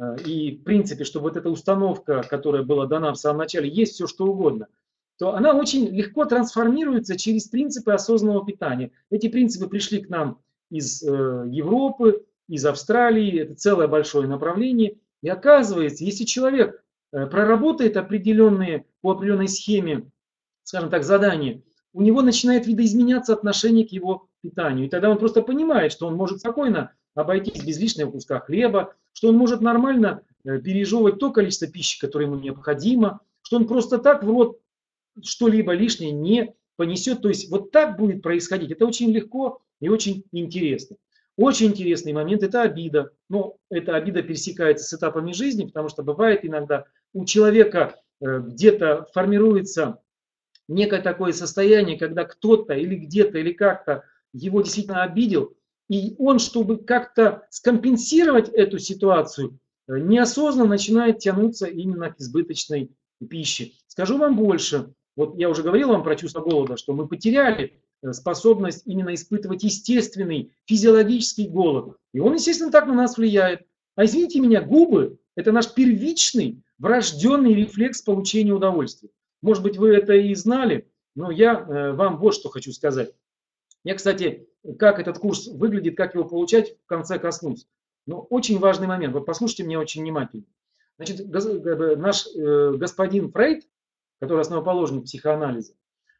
и в принципе, чтобы вот эта установка, которая была дана в самом начале, есть все, что угодно, то она очень легко трансформируется через принципы осознанного питания. Эти принципы пришли к нам из э, Европы, из Австралии, это целое большое направление. И оказывается, если человек э, проработает определенные, по определенной схеме, скажем так, задания, у него начинает видоизменяться отношение к его питанию. И тогда он просто понимает, что он может спокойно обойтись без лишнего куска хлеба, что он может нормально э, пережевывать то количество пищи, которое ему необходимо, что он просто так в рот что-либо лишнее не понесет. То есть вот так будет происходить. Это очень легко и очень интересно. Очень интересный момент – это обида. Но эта обида пересекается с этапами жизни, потому что бывает иногда у человека э, где-то формируется некое такое состояние, когда кто-то или где-то или как-то его действительно обидел, и он, чтобы как-то скомпенсировать эту ситуацию, неосознанно начинает тянуться именно к избыточной пище. Скажу вам больше. Вот я уже говорил вам про чувство голода, что мы потеряли способность именно испытывать естественный физиологический голод. И он, естественно, так на нас влияет. А извините меня, губы – это наш первичный врожденный рефлекс получения удовольствия. Может быть, вы это и знали, но я э, вам вот что хочу сказать. Я, кстати, как этот курс выглядит, как его получать, в конце коснусь. Но очень важный момент. Вот послушайте меня очень внимательно. Значит, наш э, господин Фрейд, который основоположник психоанализа,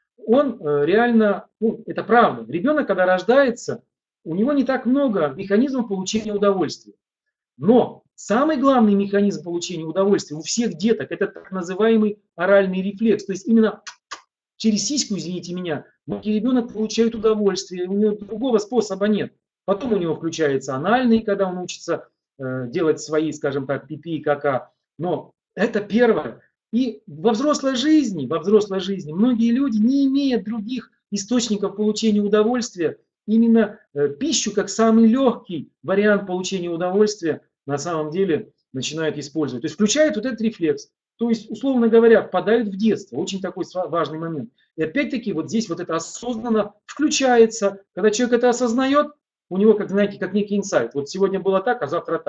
он э, реально, ну, это правда. Ребенок, когда рождается, у него не так много механизмов получения удовольствия. Но самый главный механизм получения удовольствия у всех деток – это так называемый оральный рефлекс. То есть именно через сиську, извините меня, маленький ребенок получает удовольствие, у него другого способа нет. Потом у него включается анальный, когда он учится э, делать свои, скажем так, пипи и кака. Но это первое. И во взрослой жизни, во взрослой жизни многие люди, не имея других источников получения удовольствия, именно э, пищу как самый легкий вариант получения удовольствия на самом деле начинают использовать. То есть включают вот этот рефлекс. То есть, условно говоря, впадают в детство. Очень такой важный момент. И опять-таки вот здесь вот это осознанно включается. Когда человек это осознает, у него, как знаете, как некий инсайт. Вот сегодня было так, а завтра так.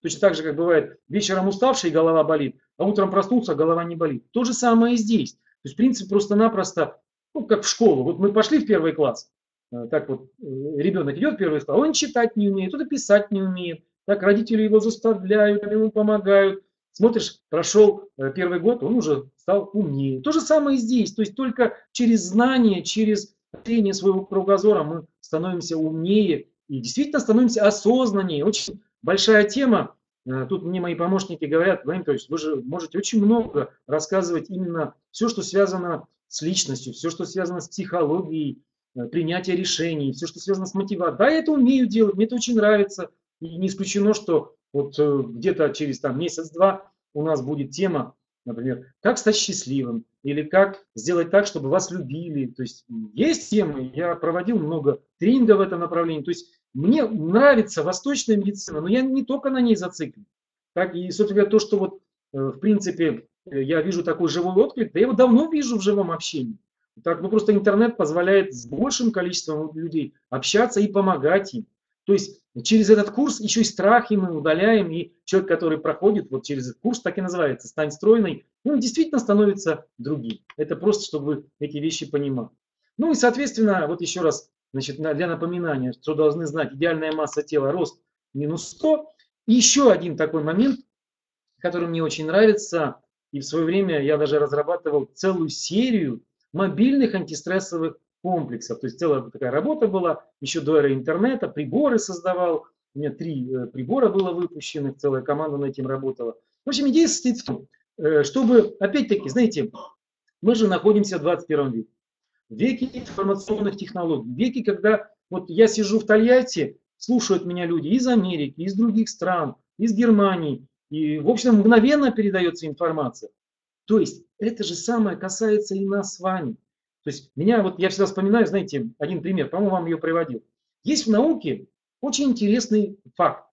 Точно так же, как бывает, вечером уставший, голова болит, а утром проснулся, голова не болит. То же самое и здесь. То есть, в принципе, просто-напросто, ну, как в школу. Вот мы пошли в первый класс, э, так вот, э, ребенок идет в первый класс, он читать не умеет, кто-то писать не умеет. Так родители его заставляют, ему помогают. Смотришь, прошел э, первый год, он уже стал умнее. То же самое и здесь. То есть только через знание, через расширение своего кругозора мы становимся умнее и действительно становимся осознаннее. Очень большая тема. Э, Тут мне мои помощники говорят: Владимир Петрович, вы же можете очень много рассказывать именно все, что связано с личностью, все, что связано с психологией, э, принятие решений, все, что связано с мотивацией. Да, я это умею делать, мне это очень нравится. И не исключено, что вот э, где-то через там, месяц-два у нас будет тема, например, как стать счастливым или как сделать так, чтобы вас любили. То есть есть темы, я проводил много тренингов в этом направлении. То есть мне нравится восточная медицина, но я не только на ней зациклен. Так, и, собственно говоря, то, что вот, э, в принципе, э, я вижу такой живой отклик, да я его давно вижу в живом общении. Так, ну просто интернет позволяет с большим количеством людей общаться и помогать им. То есть через этот курс еще и страхи мы удаляем, и человек, который проходит вот через этот курс, так и называется, «Стань стройной», он действительно становится другим. Это просто, чтобы вы эти вещи понимали. Ну и, соответственно, вот еще раз, значит, для напоминания, что должны знать: идеальная масса тела, рост минус сто. И еще один такой момент, который мне очень нравится, и в свое время я даже разрабатывал целую серию мобильных антистрессовых комплексов. То есть целая такая работа была, еще до эры интернета, приборы создавал. У меня три э, прибора было выпущено, целая команда над этим работала. В общем, идея состоит в том, э, чтобы, опять-таки, знаете, мы же находимся в двадцать первом веке. В веке информационных технологий, в веке, когда вот я сижу в Тольятти, слушают меня люди из Америки, из других стран, из Германии, и, в общем, мгновенно передается информация. То есть это же самое касается и нас с вами. То есть меня, вот я всегда вспоминаю, знаете, один пример, по-моему, вам ее приводил. Есть в науке очень интересный факт.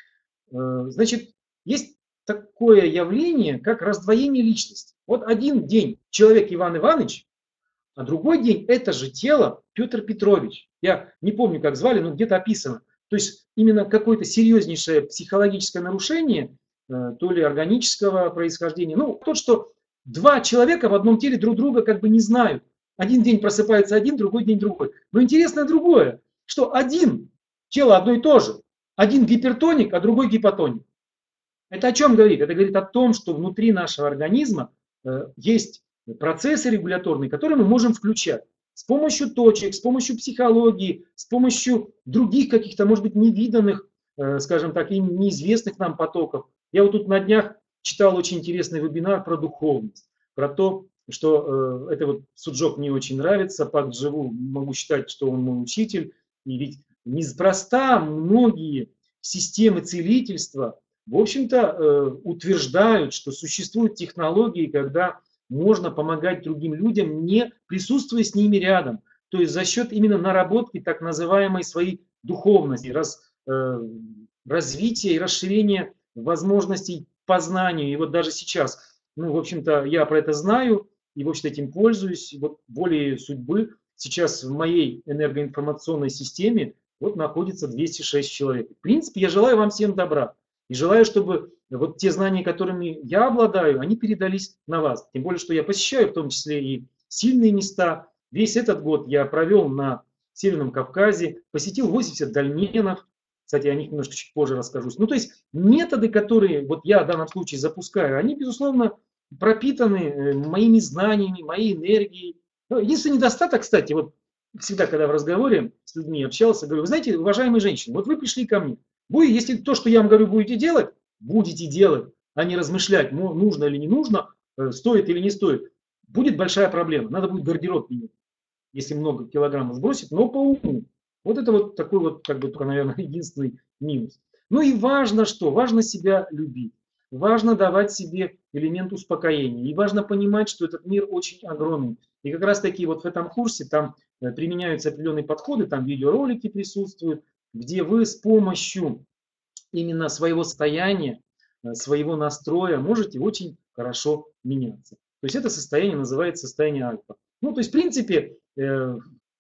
Э, Значит, есть такое явление, как раздвоение личности. Вот один день человек Иван Иванович, а другой день это же тело Петр Петрович. Я не помню, как звали, но где-то описано. То есть именно какое-то серьезнейшее психологическое нарушение, э, то ли органического происхождения. Ну, то, что два человека в одном теле друг друга как бы не знают. Один день просыпается один, другой день другой. Но интересно другое, что один, тело одно и то же. Один гипертоник, а другой гипотоник. Это о чем говорит? Это говорит о том, что внутри нашего организма э, есть процессы регуляторные, которые мы можем включать с помощью точек, с помощью психологии, с помощью других каких-то, может быть, невиданных, э, скажем так, и неизвестных нам потоков. Я вот тут на днях читал очень интересный вебинар про духовность, про то, что э, это вот Суджок мне очень нравится, Пак Дживу, могу считать, что он мой учитель, и ведь неспроста многие системы целительства, в общем-то, э, утверждают, что существуют технологии, когда можно помогать другим людям, не присутствуя с ними рядом. То есть за счет именно наработки так называемой своей духовности, раз, э, развития и расширения возможностей познанию. И вот даже сейчас, ну, в общем-то, я про это знаю и, в общем-то, этим пользуюсь. Вот волей судьбы сейчас в моей энергоинформационной системе вот находится двести шесть человек. В принципе, я желаю вам всем добра. И желаю, чтобы вот те знания, которыми я обладаю, они передались на вас. Тем более, что я посещаю в том числе и сильные места. Весь этот год я провел на Северном Кавказе, посетил восемьдесят дольменов. Кстати, о них немножко чуть позже расскажу. Ну, то есть методы, которые вот я в данном случае запускаю, они, безусловно, пропитаны моими знаниями, моей энергией. Единственный недостаток, кстати, вот всегда, когда в разговоре с людьми общался, говорю: вы знаете, уважаемые женщины, вот вы пришли ко мне. Вы, если то, что я вам говорю, будете делать, будете делать, а не размышлять, нужно или не нужно, стоит или не стоит, будет большая проблема. Надо будет гардероб менять, если много килограммов сбросить, но по уму. Вот это вот такой вот, как бы, только, наверное, единственный минус. Ну и важно что? Важно себя любить. Важно давать себе элемент успокоения. И важно понимать, что этот мир очень огромный. И как раз таки вот в этом курсе там применяются определенные подходы, там видеоролики присутствуют, где вы с помощью именно своего состояния, своего настроя можете очень хорошо меняться. То есть это состояние называется состояние альфа. Ну, то есть, в принципе,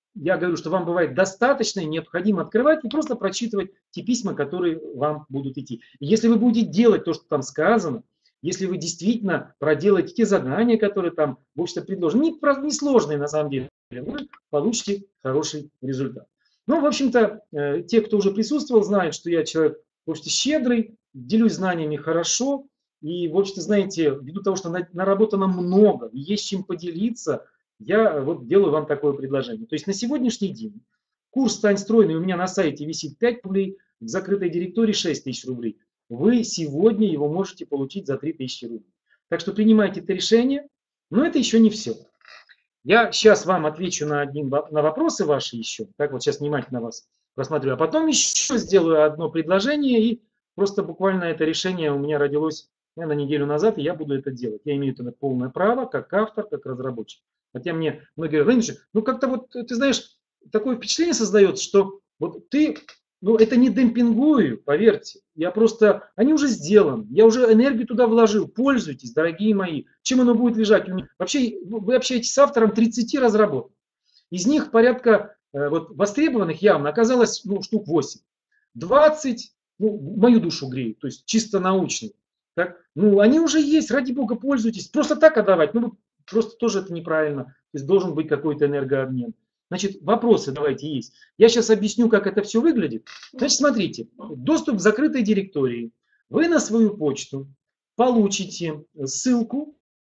я говорю, что вам бывает достаточно и необходимо открывать и просто прочитывать те письма, которые вам будут идти. И если вы будете делать то, что там сказано, если вы действительно проделаете те задания, которые там в общем-то предложены, не, не сложные на самом деле, вы получите хороший результат. Ну, в общем-то, э, те, кто уже присутствовал, знают, что я человек, в общем-то, щедрый, делюсь знаниями хорошо. И, в общем-то, знаете, ввиду того, что наработано много, и есть чем поделиться, я вот делаю вам такое предложение. То есть на сегодняшний день курс «Стань стройной» у меня на сайте висит пять рублей, в закрытой директории шесть тысяч рублей. Вы сегодня его можете получить за три тысячи рублей. Так что принимайте это решение, но это еще не все. Я сейчас вам отвечу на, один, на вопросы ваши еще. Так вот сейчас внимательно вас просмотрю. А потом еще сделаю одно предложение. И просто буквально это решение у меня родилось наверное, неделю назад, и я буду это делать. Я имею это полное право, как автор, как разработчик. Хотя мне многие говорят, ну как-то вот, ты знаешь, такое впечатление создается, что вот ты, ну это не демпингую, поверьте. Я просто, они уже сделаны, я уже энергию туда вложил. Пользуйтесь, дорогие мои. Чем оно будет лежать? Вообще, вы общаетесь с автором тридцати разработок. Из них порядка вот, востребованных явно оказалось ну, штук восемь. двадцать, ну, мою душу греют, то есть чисто научные. Так? Ну, они уже есть, ради бога, пользуйтесь. Просто так отдавать, ну, просто тоже это неправильно. То есть должен быть какой-то энергообмен. Значит, вопросы давайте есть. Я сейчас объясню, как это все выглядит. Значит, смотрите, доступ к закрытой директории. Вы на свою почту получите ссылку.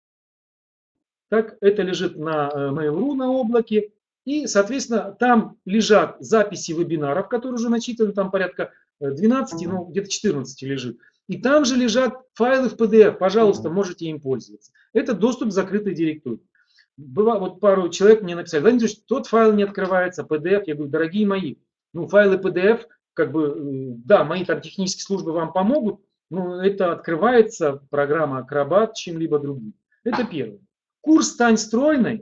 Так, это лежит на Mail.ru на облаке. И, соответственно, там лежат записи вебинаров, которые уже начитаны, там порядка двенадцати, ну, где-то четырнадцати лежит. И там же лежат файлы в пи ди эф, пожалуйста, можете им пользоваться. Это доступ к закрытой директории. Было, вот пару человек мне написали, Владимир Ильич, тот файл не открывается, пи ди эф. Я говорю, дорогие мои, ну файлы пи ди эф, как бы, да, мои там технические службы вам помогут, но это открывается программа Acrobat чем-либо другим. Это первое. Курс «Стань стройной»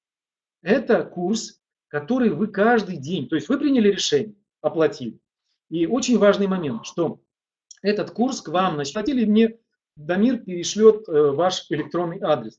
– это курс, который вы каждый день, то есть вы приняли решение, оплатили. И очень важный момент, что этот курс к вам начислили, мне Дамир перешлет ваш электронный адрес.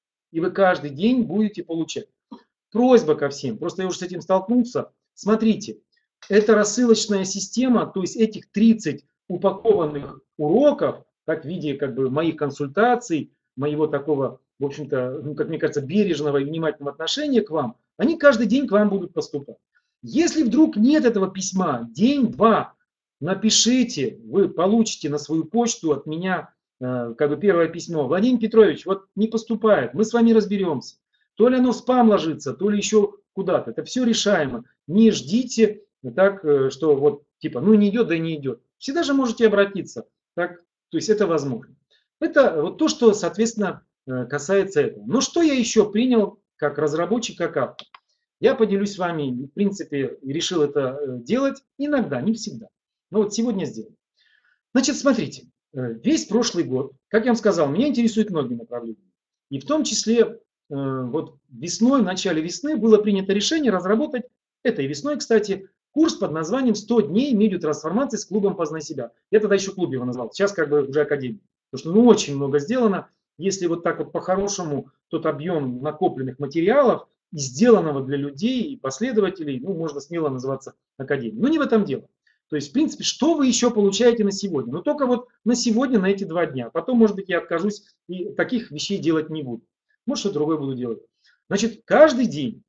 И вы каждый день будете получать. Просьба ко всем, просто я уже с этим столкнулся. Смотрите, это рассылочная система, то есть этих тридцать упакованных уроков, как в виде как бы, моих консультаций, моего такого, в общем-то, ну, как мне кажется, бережного и внимательного отношения к вам, они каждый день к вам будут поступать. Если вдруг нет этого письма, день-два, напишите, вы получите на свою почту от меня э, как бы первое письмо. Владимир Петрович, вот не поступает, мы с вами разберемся. То ли оно в спам ложится, то ли еще куда-то. Это все решаемо. Не ждите так, что вот типа, ну не идет, да и не идет. Всегда же можете обратиться. Так, то есть это возможно. Это вот то, что, соответственно, касается этого. Но что я еще принял как разработчик, как автор? Я поделюсь с вами, в принципе, решил это делать иногда, не всегда. Но вот сегодня сделаю. Значит, смотрите, весь прошлый год, как я вам сказал, меня интересуют многие направления. И в том числе вот весной, в начале весны было принято решение разработать, этой весной, кстати, курс под названием сто дней медиатрансформации с клубом «Познай себя». Я тогда еще клуб его назвал, сейчас как бы уже академия. Потому что ну, очень много сделано. Если вот так вот по-хорошему тот объем накопленных материалов и сделанного для людей и последователей, ну, можно смело называться академией. Но не в этом дело. То есть, в принципе, что вы еще получаете на сегодня? Но только вот на сегодня, на эти два дня. Потом, может быть, я откажусь и таких вещей делать не буду. Может, что другое буду делать. Значит, каждый день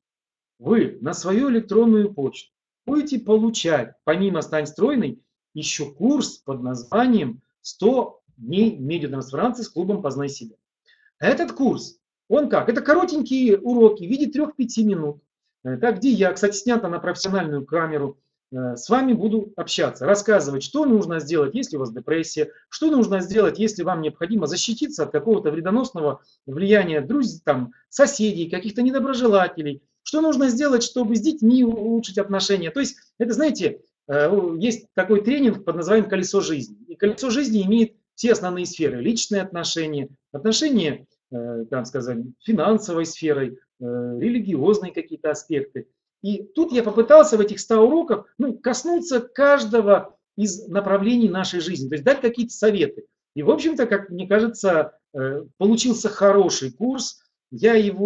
вы на свою электронную почту будете получать, помимо «Стань стройной», еще курс под названием сто дней медиатрансформации с клубом «Познай себя». Этот курс, он как? Это коротенькие уроки в виде трёх-пяти минут. Так, где я, кстати, снято на профессиональную камеру, с вами буду общаться, рассказывать, что нужно сделать, если у вас депрессия, что нужно сделать, если вам необходимо защититься от какого-то вредоносного влияния друзей, там, соседей, каких-то недоброжелателей, что нужно сделать, чтобы с детьми улучшить отношения. То есть, это, знаете, есть такой тренинг под названием «Колесо жизни». И колесо жизни имеет все основные сферы. Личные отношения, отношения, там сказать, финансовой сферой, религиозные какие-то аспекты. И тут я попытался в этих ста уроках ну, коснуться каждого из направлений нашей жизни, то есть дать какие-то советы. И, в общем-то, как мне кажется, получился хороший курс. Я его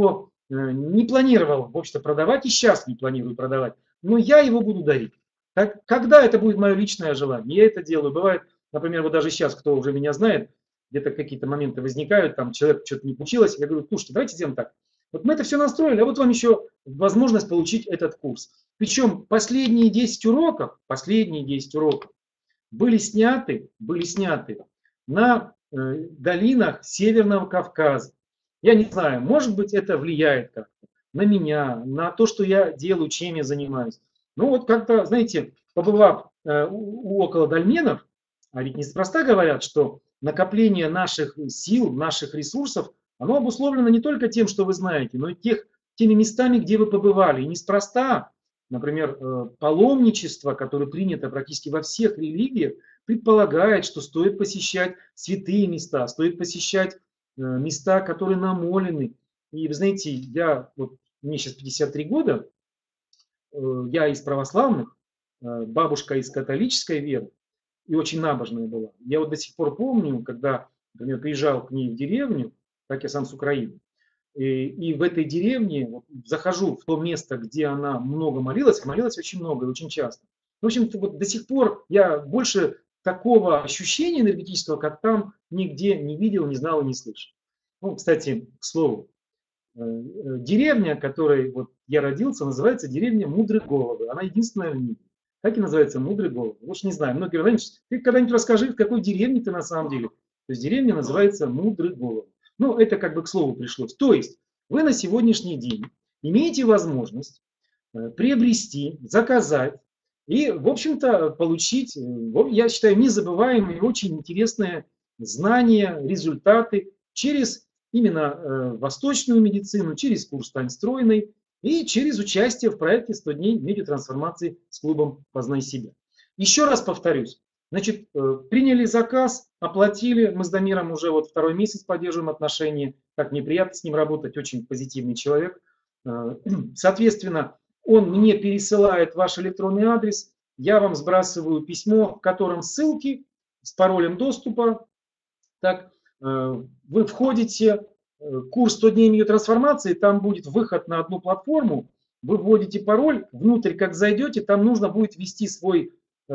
не планировал, в общем-то, продавать, и сейчас не планирую продавать, но я его буду дарить. Так, когда это будет мое личное желание, я это делаю. Бывает, например, вот даже сейчас, кто уже меня знает, где-то какие-то моменты возникают, там человек что-то не получилось, я говорю, слушайте, давайте сделаем так. Вот мы это все настроили, а вот вам еще возможность получить этот курс. Причем последние десять уроков, последние десять уроков были сняты, были сняты на э, долинах Северного Кавказа. Я не знаю, может быть, это влияет как-то на меня, на то, что я делаю, чем я занимаюсь. Ну вот как-то, знаете, побывав э, у, у около дольменов, а ведь неспроста говорят, что накопление наших сил, наших ресурсов, оно обусловлено не только тем, что вы знаете, но и тех, теми местами, где вы побывали. И неспроста, например, э, паломничество, которое принято практически во всех религиях, предполагает, что стоит посещать святые места, стоит посещать места, которые намолены. И вы знаете, я, вот, мне сейчас пятьдесят три года, я из православных, бабушка из католической веры, и очень набожная была. Я вот до сих пор помню, когда, например, приезжал к ней в деревню, так я сам с Украины, и, и в этой деревне вот, захожу в то место, где она много молилась, молилась очень много и очень часто. В общем, вот до сих пор я больше такого ощущения энергетического, как там, нигде не видел, не знал и не слышал. Ну, кстати, к слову, деревня, в которой вот я родился, называется деревня Мудрые Головы. Она единственная в мире. Так и называется Мудрые Головы. Лучше не знаю. Многие говорят, ты когда-нибудь расскажи, в какой деревне ты на самом деле. То есть деревня называется Мудрые Головы. Ну, это как бы к слову пришлось. То есть вы на сегодняшний день имеете возможность приобрести, заказать и, в общем-то, получить, я считаю, незабываемые, очень интересные знания, результаты через именно восточную медицину, через курс «Стань стройной» и через участие в проекте сто дней медиатрансформации с клубом «Познай себя». Еще раз повторюсь. Значит, приняли заказ, оплатили. Мы с Дамиром уже вот второй месяц поддерживаем отношения. Так мне приятно с ним работать, очень позитивный человек. Соответственно, он мне пересылает ваш электронный адрес. Я вам сбрасываю письмо, в котором ссылки с паролем доступа. Так, вы входите, курс сто дней медиатрансформации, там будет выход на одну платформу. Вы вводите пароль, внутрь как зайдете, там нужно будет ввести свой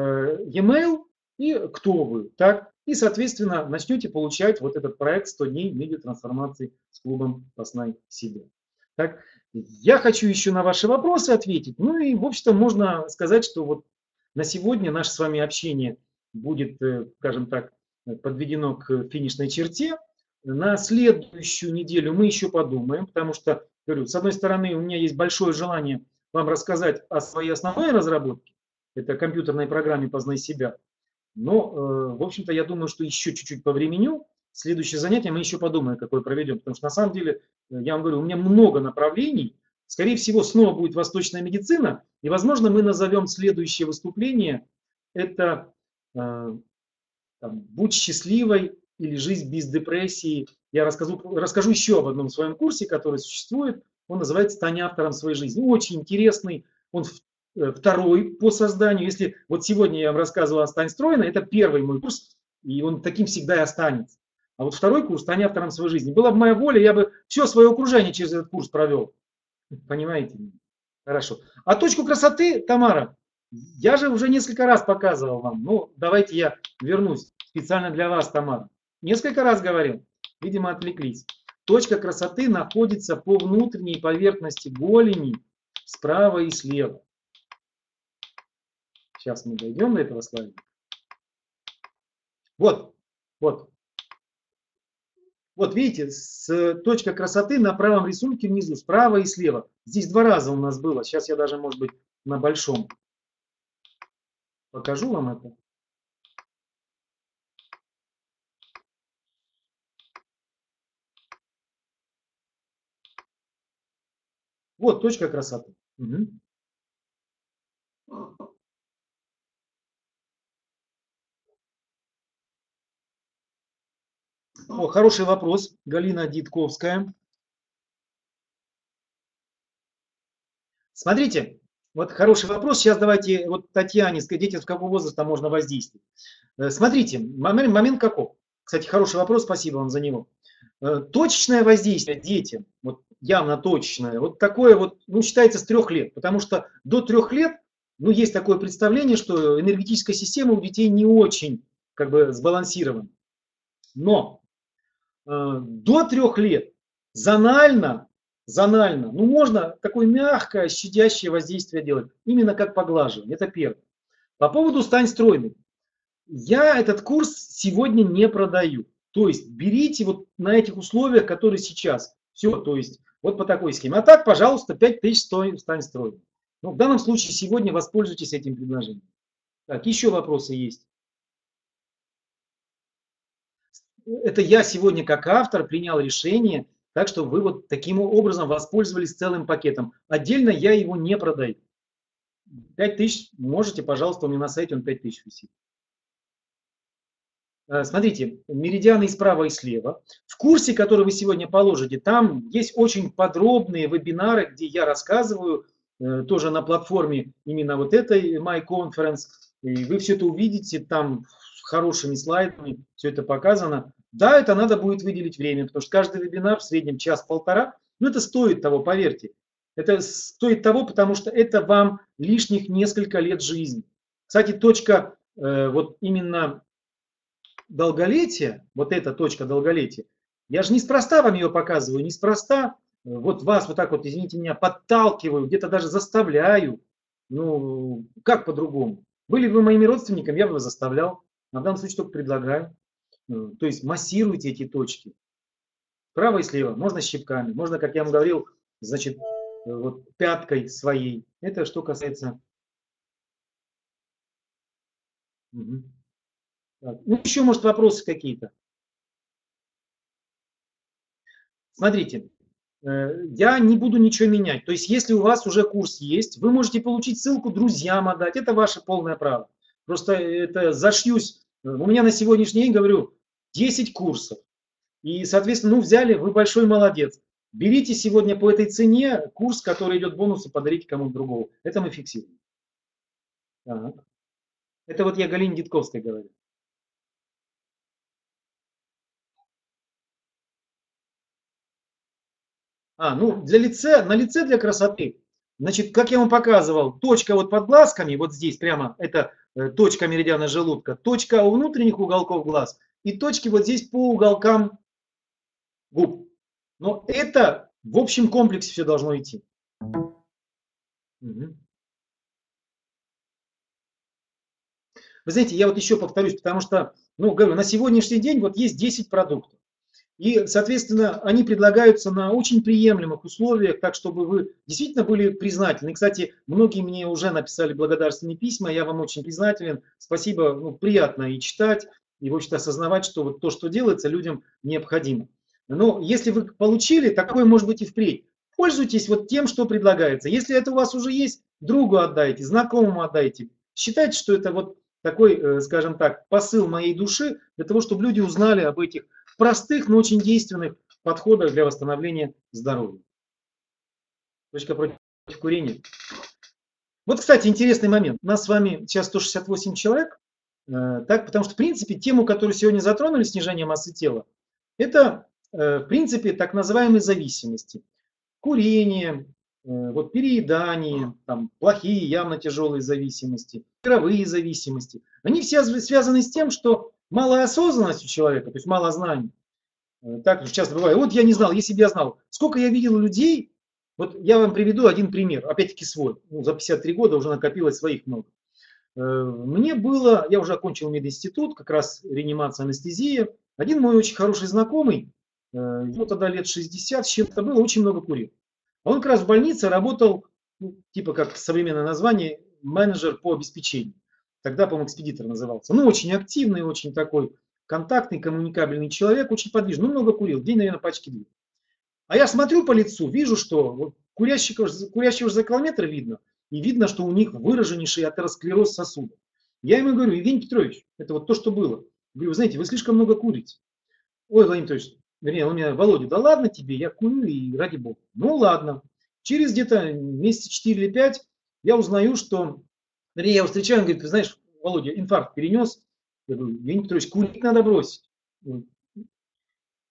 e-mail и кто вы. Так? И, соответственно, начнете получать вот этот проект сто дней медиатрансформации с клубом «Познай себя». Так? Я хочу еще на ваши вопросы ответить. Ну и, в общем-то, можно сказать, что вот на сегодня наше с вами общение будет, скажем так, подведено к финишной черте. На следующую неделю мы еще подумаем, потому что, говорю, с одной стороны, у меня есть большое желание вам рассказать о своей основной разработке. Это компьютерной программе «Познай себя». Но, в общем-то, я думаю, что еще чуть-чуть по времени. Следующее занятие мы еще подумаем, какое проведем. Потому что, на самом деле, я вам говорю, у меня много направлений. Скорее всего, снова будет восточная медицина. И, возможно, мы назовем следующее выступление. Это там, «Будь счастливой» или «Жизнь без депрессии». Я расскажу, расскажу еще об одном своем курсе, который существует. Он называется «Стань автором своей жизни». Очень интересный. Он второй по созданию. Если вот сегодня я вам рассказывал о «Стань стройной», это первый мой курс, и он таким всегда и останется. А вот второй курс «Стань автором своей жизни». Была бы моя воля, я бы все свое окружение через этот курс провел. Понимаете? Хорошо. А точку красоты, Тамара, я же уже несколько раз показывал вам. Ну, давайте я вернусь специально для вас, Тамара. Несколько раз говорил. Видимо, отвлеклись. Точка красоты находится по внутренней поверхности голени справа и слева. Сейчас мы дойдем до этого слайда. Вот, вот. Вот видите, с точка красоты на правом рисунке внизу, справа и слева. Здесь два раза у нас было. Сейчас я даже, может быть, на большом покажу вам это. Вот точка красоты. Угу. О, хороший вопрос, Галина Дитковская. Смотрите, вот хороший вопрос. Сейчас давайте вот Татьяне скажите, с какого возраста можно воздействовать. Смотрите, момент, момент каков. Кстати, хороший вопрос, спасибо вам за него. Э, Точечное воздействие детям, вот явно точечное, вот такое вот, ну, считается с трех лет, потому что до трех лет, ну, есть такое представление, что энергетическая система у детей не очень как бы сбалансирована. Но э, до трех лет зонально, зонально, ну, можно такое мягкое, щадящее воздействие делать, именно как поглаживание, это первое. По поводу «Стань стройным». Я этот курс сегодня не продаю. То есть берите вот на этих условиях, которые сейчас. Все, то есть вот по такой схеме. А так, пожалуйста, пять тысяч стоит «Стань стройным». Ну, в данном случае сегодня воспользуйтесь этим предложением. Так, еще вопросы есть. Это я сегодня как автор принял решение, так что вы вот таким образом воспользовались целым пакетом. Отдельно я его не продаю. пять тысяч можете, пожалуйста, у меня на сайте он пять тысяч висит. Э, Смотрите, меридианы и справа, и слева. В курсе, который вы сегодня положите, там есть очень подробные вебинары, где я рассказываю, э, тоже на платформе именно вот этой MyConference. И вы все это увидите, там с хорошими слайдами все это показано. Да, это надо будет выделить время, потому что каждый вебинар в среднем час-полтора, ну это стоит того, поверьте. Это стоит того, потому что это вам лишних несколько лет жизни. Кстати, точка э, вот именно долголетия, вот эта точка долголетия, я же неспроста вам ее показываю, неспроста вот вас вот так вот, извините меня, подталкиваю, где-то даже заставляю. Ну, как по-другому? Были бы вы моими родственниками, я бы вас заставлял. А в данном случае только предлагаю. Ну, то есть массируйте эти точки. Справа и слева. Можно щипками, можно, как я вам говорил, значит, вот пяткой своей. Это что касается... Мгм. Так. Ну, еще, может, вопросы какие-то? Смотрите, э, я не буду ничего менять. То есть, если у вас уже курс есть, вы можете получить ссылку друзьям отдать. Это ваше полное право. Просто это зашьюсь. У меня на сегодняшний день, говорю, десять курсов. И, соответственно, ну, взяли, вы большой молодец. Берите сегодня по этой цене курс, который идет бонусы, подарите кому-то другому. Это мы фиксируем. Так. Это вот я Галине Дитковской говорю. А, ну, для лица, на лице для красоты. Значит, как я вам показывал, точка вот под глазками, вот здесь прямо, это э, точка меридиана желудка, точка у внутренних уголков глаз и точки вот здесь по уголкам губ. Но это в общем комплексе все должно идти. Мгм. Вы знаете, я вот еще повторюсь, потому что, ну, говорю, на сегодняшний день вот есть десять продуктов. И, соответственно, они предлагаются на очень приемлемых условиях, так чтобы вы действительно были признательны. И, кстати, многие мне уже написали благодарственные письма, я вам очень признателен. Спасибо, ну, приятно и читать, и, в общем-то, осознавать, что вот то, что делается, людям необходимо. Но если вы получили, такое может быть и впредь. Пользуйтесь вот тем, что предлагается. Если это у вас уже есть, другу отдайте, знакомому отдайте. Считайте, что это вот такой, э, скажем так, посыл моей души для того, чтобы люди узнали об этих простых, но очень действенных подходах для восстановления здоровья. Точка против курения. Вот, кстати, интересный момент. У нас с вами сейчас сто шестьдесят восемь человек, э, так, потому что, в принципе, тему, которую сегодня затронули, снижение массы тела, это, э, в принципе, так называемые зависимости. Курение, э, вот переедание, там, плохие, явно тяжелые зависимости, игровые зависимости. Они все связаны с тем, что малая осознанность у человека, то есть мало знаний. Так часто бывает. Вот я не знал, если бы я знал, сколько я видел людей, вот я вам приведу один пример, опять-таки свой. Ну, за пятьдесят три года уже накопилось своих много. Э, Мне было, я уже окончил мединститут, как раз реанимация, анестезия. Один мой очень хороший знакомый, э, ему тогда лет шестьдесят с чем-то было, очень много курил. А он как раз в больнице работал, ну, типа как современное название, менеджер по обеспечению. Тогда, по-моему, экспедитор назывался. Ну, очень активный, очень такой контактный, коммуникабельный человек, очень подвижный. Ну, много курил, в день, наверное, пачки две. А я смотрю по лицу, вижу, что вот курящих, курящих уже за километр видно, и видно, что у них выраженнейший атеросклероз сосудов. Я ему говорю: Евгений Петрович, это вот то, что было. Говорю: вы знаете, вы слишком много курите. Ой, Владимир Петрович, вернее, он меня: Володя, да ладно тебе, я курю и ради бога. Ну ладно. Через где-то месяца четыре или пять я узнаю, что, вернее, я его встречаю, он говорит: ты знаешь, Володя, инфаркт перенес. Я говорю: Евгений Петрович, курить надо бросить.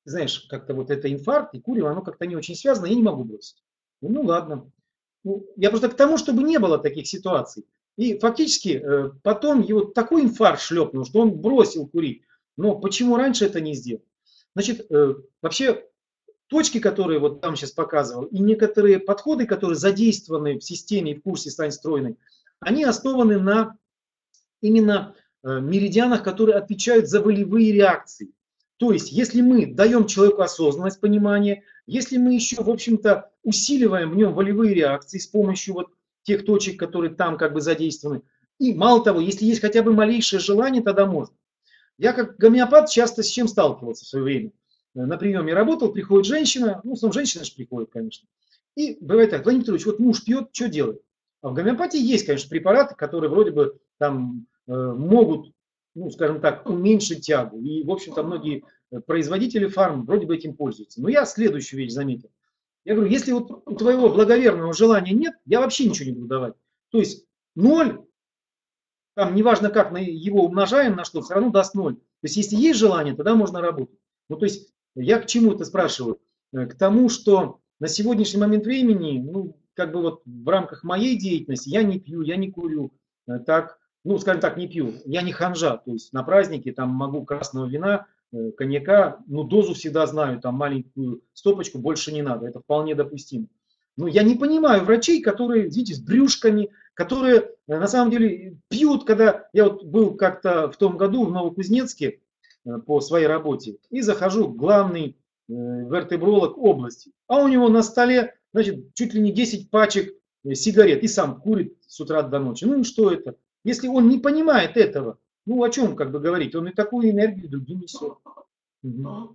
знаешь, как-то вот это инфаркт и курево, оно как-то не очень связано, я не могу бросить. Ну, ну ладно. Ну, я просто к тому, чтобы не было таких ситуаций. И фактически э, потом его такой инфаркт шлепнул, что он бросил курить. Но почему раньше это не сделал? Значит, э, вообще точки, которые вот там сейчас показывал, и некоторые подходы, которые задействованы в системе и в курсе «Стань стройной», они основаны на именно э, меридианах, которые отвечают за волевые реакции. То есть, если мы даем человеку осознанность, понимание, если мы еще, в общем-то, усиливаем в нем волевые реакции с помощью вот тех точек, которые там как бы задействованы, и мало того, если есть хотя бы малейшее желание, тогда можно. Я как гомеопат часто с чем сталкивался в свое время. На приеме работал, приходит женщина, ну, сам женщина же приходит, конечно. И бывает так: Владимир Петрович, вот муж пьет, что делать? А в гомеопатии есть, конечно, препараты, которые вроде бы там э, могут, ну, скажем так, уменьшить тягу. И, в общем-то, многие производители фарм вроде бы этим пользуются. Но я следующую вещь заметил. Я говорю, если вот у твоего благоверного желания нет, я вообще ничего не буду давать. То есть ноль, там неважно как мы его умножаем на что, все равно даст ноль. То есть если есть желание, тогда можно работать. Ну то есть я к чему это спрашиваю? К тому, что на сегодняшний момент времени, ну как бы вот в рамках моей деятельности я не пью, я не курю, так, ну скажем так, не пью, я не ханжа, то есть на празднике там могу красного вина, коньяка, ну дозу всегда знаю, там маленькую стопочку, больше не надо, это вполне допустимо. Но я не понимаю врачей, которые, видите, с брюшками, которые на самом деле пьют, когда я вот был как-то в том году в Новокузнецке по своей работе и захожу, главный вертебролог области, а у него на столе, значит, чуть ли не десять пачек сигарет и сам курит с утра до ночи. Ну и что это? Если он не понимает этого, ну о чем как бы говорить? Он и такую энергию другим несет. Угу.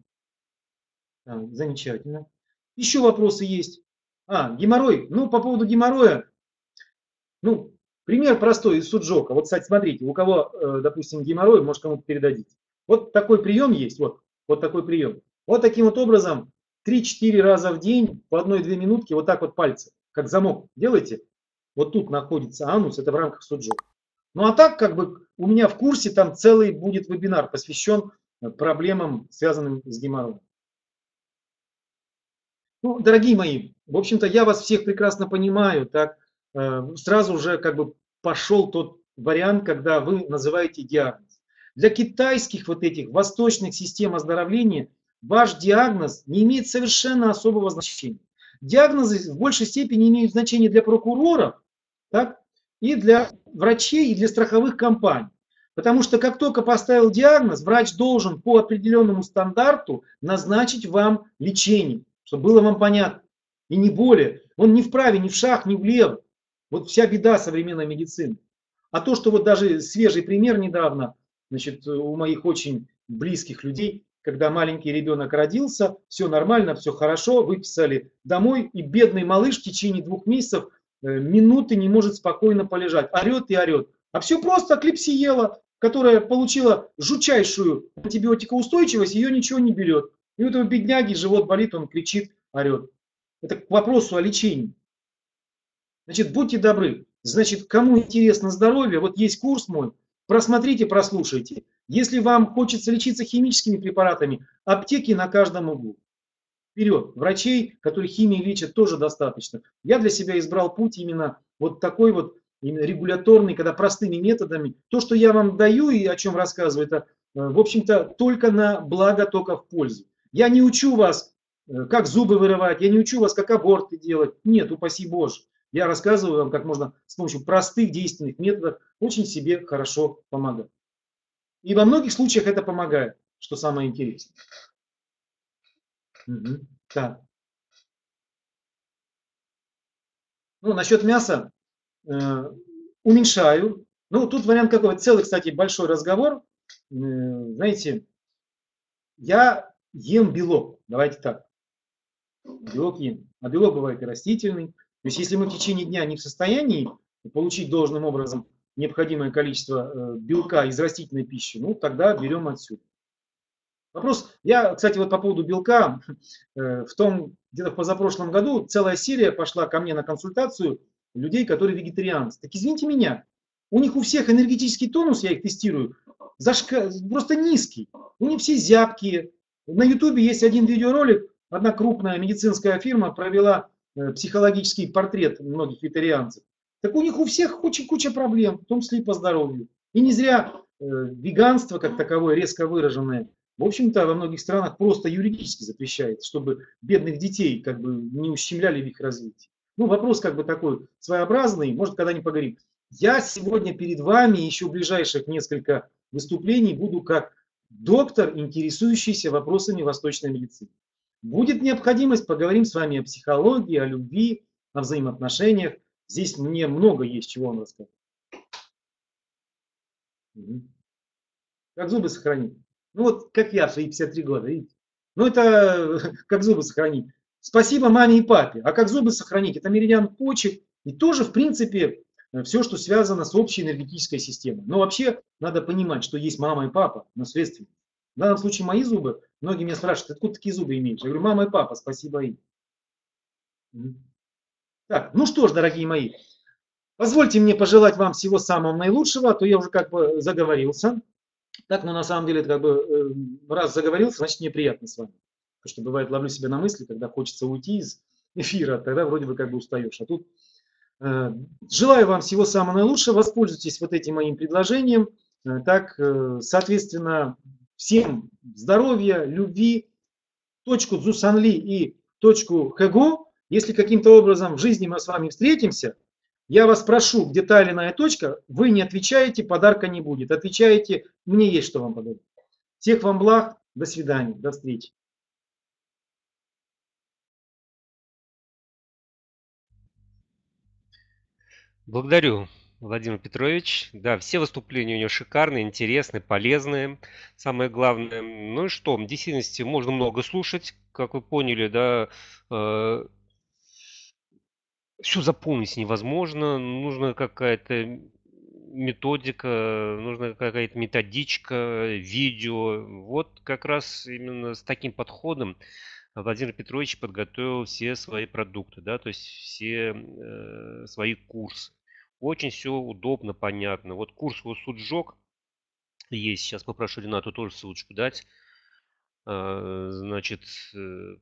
А, замечательно. Еще вопросы есть. А, геморрой. Ну, по поводу геморроя. Ну, пример простой из Суджока. Вот, кстати, смотрите, у кого, допустим, геморрой, может, кому-то передадите. Вот такой прием есть, вот, вот такой прием. Вот таким вот образом три-четыре раза в день по одной-две минутки вот так вот пальцы, как замок делайте. Вот тут находится анус, это в рамках Суджока. Ну, а так, как бы, у меня в курсе там целый будет вебинар, посвящен проблемам, связанным с геморроем. Ну, дорогие мои, в общем-то, я вас всех прекрасно понимаю, так, сразу же как бы пошел тот вариант, когда вы называете диагноз. Для китайских вот этих восточных систем оздоровления ваш диагноз не имеет совершенно особого значения. Диагнозы в большей степени имеют значение для прокуроров, так, и для врачей, и для страховых компаний. Потому что как только поставил диагноз, врач должен по определенному стандарту назначить вам лечение, чтобы было вам понятно. И не более. Он не вправе, ни в шаг, ни влево. Вот вся беда современной медицины. А то, что вот даже свежий пример недавно, значит, у моих очень близких людей, когда маленький ребенок родился, все нормально, все хорошо, выписали домой, и бедный малыш в течение двух месяцев минуты не может спокойно полежать. Орет и орет. А все просто клепсиела, которая получила жутчайшую антибиотикоустойчивость, ее ничего не берет. И у этого бедняги живот болит, он кричит, орет. Это к вопросу о лечении. Значит, будьте добры. Значит, кому интересно здоровье, вот есть курс мой, просмотрите, прослушайте. Если вам хочется лечиться химическими препаратами, аптеки на каждом углу. Вперед. Врачей, которые химией лечат, тоже достаточно. Я для себя избрал путь именно вот такой вот регуляторный, когда простыми методами. То, что я вам даю и о чем рассказываю, это, в общем-то, только на благо, только в пользу. Я не учу вас, как зубы вырывать, я не учу вас, как аборты делать. Нет, упаси Боже. Я рассказываю вам, как можно с помощью простых действенных методов очень себе хорошо помогать. И во многих случаях это помогает, что самое интересное. Угу. Так. Ну, насчет мяса э, уменьшаю. Ну, тут вариант какой. Целый, кстати, большой разговор. Э, знаете, я ем белок. Давайте так. Белок ем. А белок бывает и растительный. То есть, если мы в течение дня не в состоянии получить должным образом необходимое количество белка из растительной пищи, ну, тогда берем отсюда. Вопрос, я, кстати, вот по поводу белка, в том, где-то в позапрошлом году целая серия пошла ко мне на консультацию людей, которые вегетарианцы. Так извините меня, у них у всех энергетический тонус, я их тестирую, зашка... просто низкий. У них все зябкие, На ютубе есть один видеоролик, одна крупная медицинская фирма провела э, психологический портрет многих вегетарианцев. Так у них у всех куча, куча проблем, в том числе и по здоровью. И не зря э, веганство как таковое резко выраженное, в общем-то, во многих странах просто юридически запрещается, чтобы бедных детей как бы не ущемляли в их развитии. Ну, вопрос как бы такой своеобразный, может, когда не поговорим. Я сегодня перед вами еще ближайших несколько выступлений буду как доктор, интересующийся вопросами восточной медицины. Будет необходимость, поговорим с вами о психологии, о любви, о взаимоотношениях. Здесь мне много есть чего вам рассказать. Угу. Как зубы сохранить? Ну вот, как я в свои пятьдесят три года, видите? Ну это как зубы сохранить. Спасибо маме и папе. А как зубы сохранить? Это меридиан почек. И тоже, в принципе, все, что связано с общей энергетической системой. Но вообще надо понимать, что есть мама и папа, наследственность. В данном случае мои зубы, многие меня спрашивают, откуда такие зубы имеешь? Я говорю, мама и папа, спасибо им. Так, ну что ж, дорогие мои, позвольте мне пожелать вам всего самого наилучшего, а то я уже как бы заговорился. Так, но на самом деле, как бы, раз заговорился, значит, мне приятно с вами. Потому что бывает, ловлю себя на мысли, когда хочется уйти из эфира, тогда вроде бы как бы устаешь. А тут э, желаю вам всего самого наилучшего, воспользуйтесь вот этим моим предложением. Э, так, э, соответственно, всем здоровья, любви, точку Дзусанли и точку Хэгу. Если каким-то образом в жизни мы с вами встретимся, я вас прошу, где та или иная точка, вы не отвечаете, подарка не будет. Отвечаете, мне есть что вам подарить. Всех вам благ, до свидания, до встречи. Благодарю, Владимир Петрович. Да, все выступления у него шикарные, интересные, полезные. Самое главное. Ну и что, в действительности можно много слушать, как вы поняли, да. Э, все запомнить невозможно. Нужна какая-то методика, нужна какая-то методичка, видео. Вот как раз именно с таким подходом Владимир Петрович подготовил все свои продукты, да, то есть все э, свои курсы. Очень все удобно, понятно. Вот курс у Суджок есть. Сейчас попрошу Ренату тоже ссылочку дать. А, Значит, э,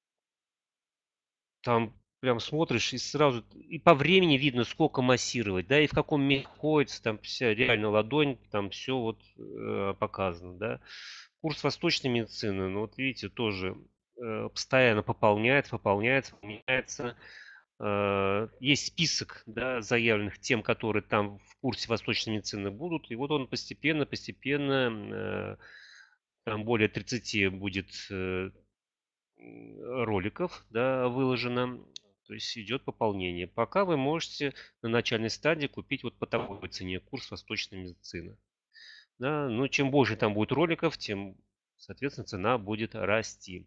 там прям смотришь и сразу и по времени видно, сколько массировать, да, и в каком месте находится, там вся реально ладонь, там все вот э, показано, да. Курс восточной медицины, ну вот видите, тоже э, постоянно пополняется, пополняется, пополняется. Э, Есть список, да, заявленных тем, которые там в курсе восточной медицины будут, и вот он постепенно, постепенно, э, там более тридцати будет э, роликов, да, выложено. То есть идет пополнение. Пока вы можете на начальной стадии купить вот по такой цене курс восточной медицины. Да, но чем больше там будет роликов, тем, соответственно, цена будет расти.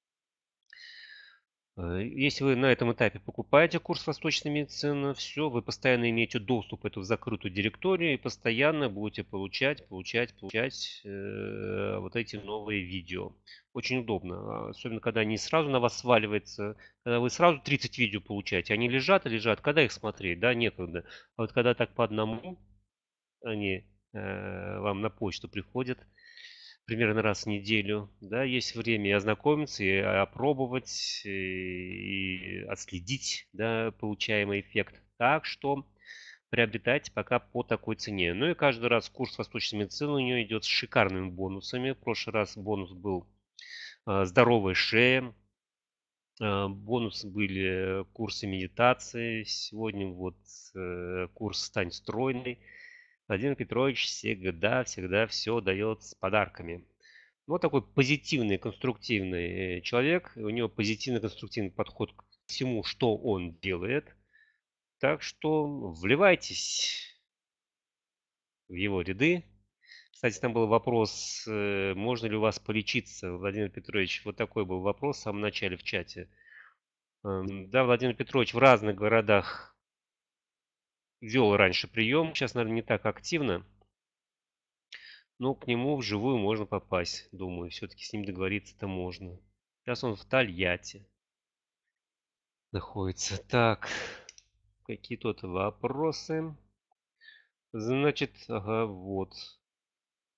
Э, Если вы на этом этапе покупаете курс восточной медицины, все, вы постоянно имеете доступ в эту закрытую директорию и постоянно будете получать, получать, получать э, вот эти новые видео. Очень удобно, а особенно когда они сразу на вас сваливаются, когда вы сразу тридцать видео получаете, они лежат и лежат, когда их смотреть, да, некогда. А вот когда так по одному они э, вам на почту приходят, примерно раз в неделю, да, есть время и ознакомиться, и опробовать, и, и отследить, да, получаемый эффект. Так что приобретайте пока по такой цене. Ну и каждый раз курс восточной медицины у нее идет с шикарными бонусами. В прошлый раз бонус был а, здоровая шея, а, бонусы были курсы медитации. Сегодня вот э, курс «Стань стройной». Владимир Петрович всегда, всегда все дает с подарками. Вот такой позитивный, конструктивный э, человек. У него позитивный, конструктивный подход к всему, что он делает. Так что вливайтесь в его ряды. Кстати, там был вопрос, э, можно ли у вас полечиться, Владимир Петрович. Вот такой был вопрос в самом начале в чате. Эм, Да, Владимир Петрович в разных городах вел раньше прием. Сейчас, наверное, не так активно. Но к нему вживую можно попасть, думаю. Все-таки с ним договориться-то можно. Сейчас он в Тольятти находится. Так, какие тут вопросы? Значит, ага, вот.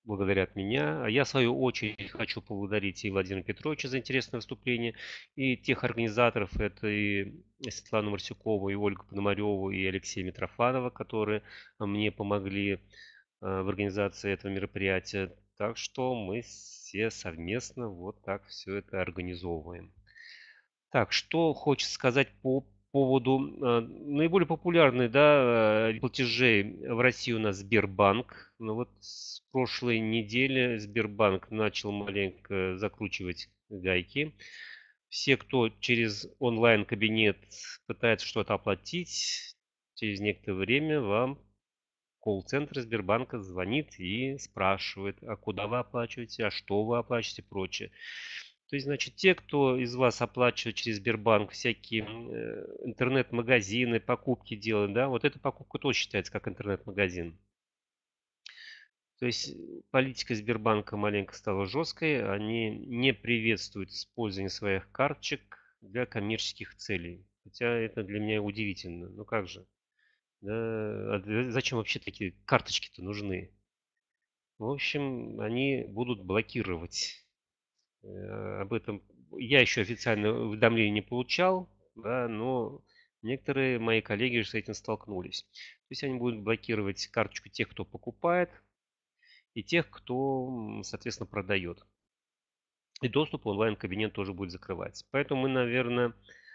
благодарят меня. А я, в свою очередь, хочу поблагодарить и Владимира Петровича за интересное выступление, и тех организаторов, это и Светлану Марсюкову, и Ольгу Пономареву, и Алексея Митрофанова, которые мне помогли э, в организации этого мероприятия. Так что мы все совместно вот так все это организовываем. Так, что хочется сказать по поводу э, наиболее популярных, да, э, платежей в России у нас Сбербанк. Ну вот с прошлой недели Сбербанк начал маленько закручивать гайки. Все, кто через онлайн-кабинет пытается что-то оплатить, через некоторое время вам колл-центр Сбербанка звонит и спрашивает, а куда вы оплачиваете, а что вы оплачиваете и прочее. То есть, значит, те, кто из вас оплачивает через Сбербанк всякие э, интернет-магазины, покупки делают, да, вот эта покупка тоже считается как интернет-магазин. То есть э, политика Сбербанка маленько стала жесткой, они не приветствуют использование своих карточек для коммерческих целей. Хотя это для меня удивительно. Ну как же? Да, а для- зачем вообще такие карточки-то нужны? В общем, они будут блокировать. Э, об этом я еще официально уведомления не получал, да, но некоторые мои коллеги же с этим столкнулись. То есть они будут блокировать карточку тех, кто покупает, и тех, кто, м, соответственно, продает. И доступ в онлайн-кабинет тоже будет закрываться. Поэтому мы, наверное,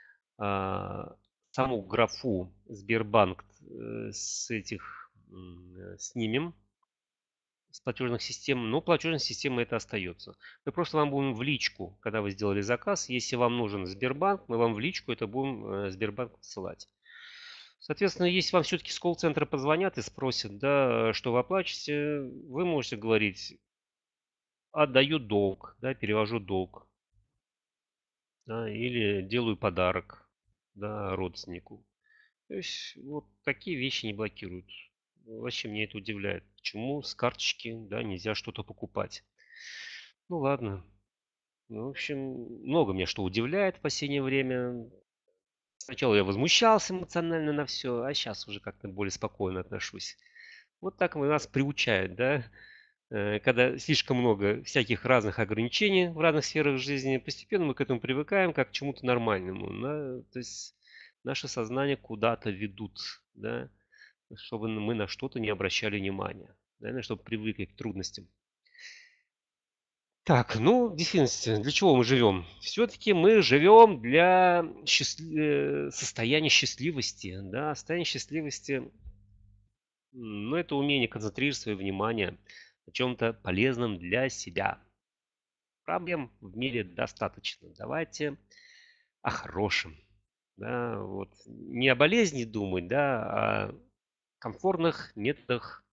а, саму графу Сбербанк э, с этих м, э, снимем, с платежных систем, но платежная система это остается. Мы просто вам будем в личку, когда вы сделали заказ, если вам нужен Сбербанк, мы вам в личку это будем э, Сбербанк ссылать. Соответственно, если вам все-таки с колл-центра позвонят и спросят, да, что вы оплачиваете, вы можете говорить, отдаю долг, да, перевожу долг, да, или делаю подарок, да, родственнику. То есть вот такие вещи не блокируют. Вообще меня это удивляет. Почему с карточки, да, нельзя что-то покупать? Ну ладно. Ну, в общем, много меня что удивляет в последнее время. Сначала я возмущался эмоционально на все, а сейчас уже как-то более спокойно отношусь. Вот так нас приучают, да, э, когда слишком много всяких разных ограничений в разных сферах жизни, постепенно мы к этому привыкаем как к чему-то нормальному. Да? То есть наше сознание куда-то ведут, да, чтобы мы на что-то не обращали внимания, наверное, чтобы привыкли к трудностям. Так, ну, в действительности, для чего мы живем? Все-таки мы живем для счастли- э, состояния счастливости. Да? Состояние счастливости, м, ну, это умение концентрировать свое внимание на чем-то полезном для себя. Проблем в мире достаточно. Давайте о хорошем. Да? Вот. Не о болезни думать, да, а о комфортных методах,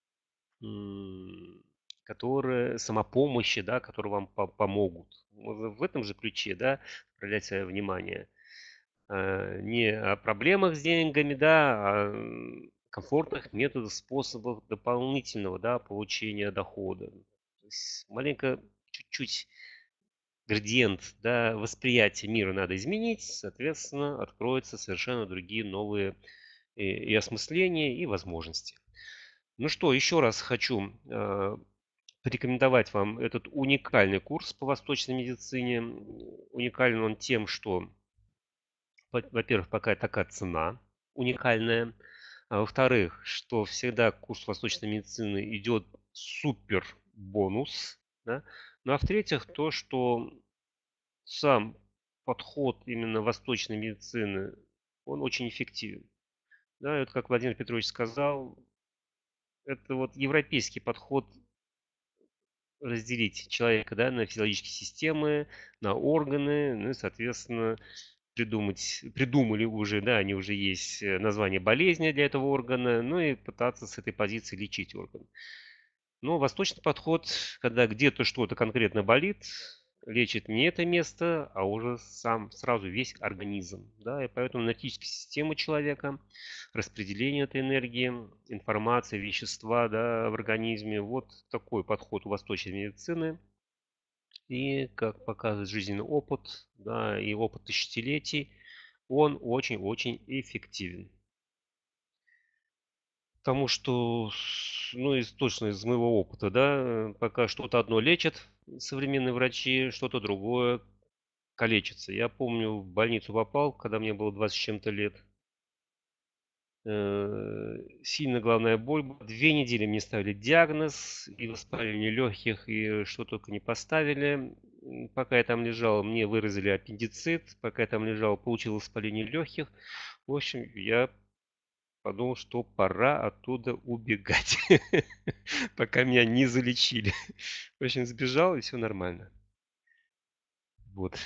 м, которые самопомощи, да, которые вам по- помогут. Вот в этом же ключе, да, проявлять свое внимание. Э, Не о проблемах с деньгами, да, а м, комфортных методах, способах дополнительного, да, получения дохода. То есть маленько, чуть-чуть градиент, да, восприятия мира надо изменить, соответственно, откроются совершенно другие новые и, и осмысления, и возможности. Ну что, еще раз хочу э, порекомендовать вам этот уникальный курс по восточной медицине. Уникален он тем, что, во- во-первых, пока такая цена уникальная. А во-вторых, что всегда курс восточной медицины идет супер бонус. Да? Ну а в-третьих, то, что сам подход именно восточной медицины, он очень эффективен. Да, и вот как Владимир Петрович сказал, это вот европейский подход разделить человека, да, на физиологические системы, на органы, ну и, соответственно, придумать, придумали уже, да, они уже есть э, название болезни для этого органа, ну и пытаться с этой позиции лечить орган. Но восточный подход, когда где-то что-то конкретно болит, лечит не это место, а уже сам сразу весь организм. Да, и поэтому энергетическая система человека, распределение этой энергии, информация, вещества, да, в организме. Вот такой подход у восточной медицины. И, как показывает жизненный опыт, да, и опыт тысячелетий, он очень-очень эффективен. Потому что, с- ну, из, точно из моего опыта, да, пока что-то одно лечат современные врачи, что-то другое калечится. Я помню, в больницу попал, когда мне было двадцать с чем-то лет. Э, Сильно головная боль. была. Две недели мне ставили диагноз, и воспаление легких, и что только не поставили. М, Пока я там лежал, мне выразили аппендицит. Пока я там лежал, получил воспаление легких. В общем, я подумал, что пора оттуда убегать, пока меня не залечили. В общем, сбежал, и все нормально. Вот.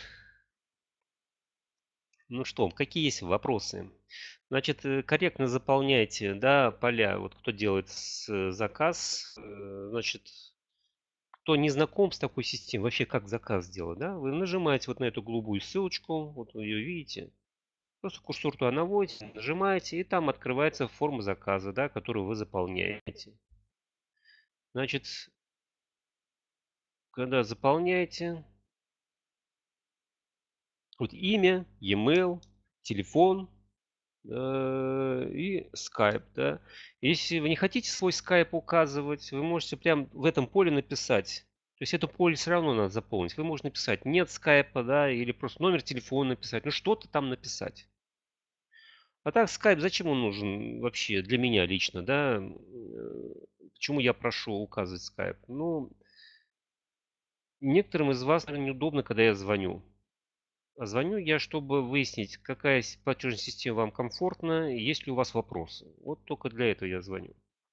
Ну что, какие есть вопросы? Значит, э, корректно заполняйте, да, поля. Вот кто делает с- э, заказ, э, значит, кто не знаком с такой системой, вообще как заказ сделать, да, вы нажимаете вот на эту голубую ссылочку, вот вы ее видите, просто курсор туда наводите, нажимаете, и там открывается форма заказа, да, которую вы заполняете. Значит, когда заполняете, вот имя, e-mail, телефон, э, и Skype, да. Если вы не хотите свой Skype указывать, вы можете прям в этом поле написать. То есть это поле все равно надо заполнить. Вы можете написать нет скайпа, да, или просто номер телефона написать, ну что-то там написать. А так Skype, зачем он нужен вообще для меня лично, да? Э, Почему я прошу указывать Skype? Ну, некоторым из вас, наверное, неудобно, когда я звоню. А звоню я, чтобы выяснить, какая с- платежная система вам комфортна, и есть ли у вас вопросы. Вот только для этого я звоню.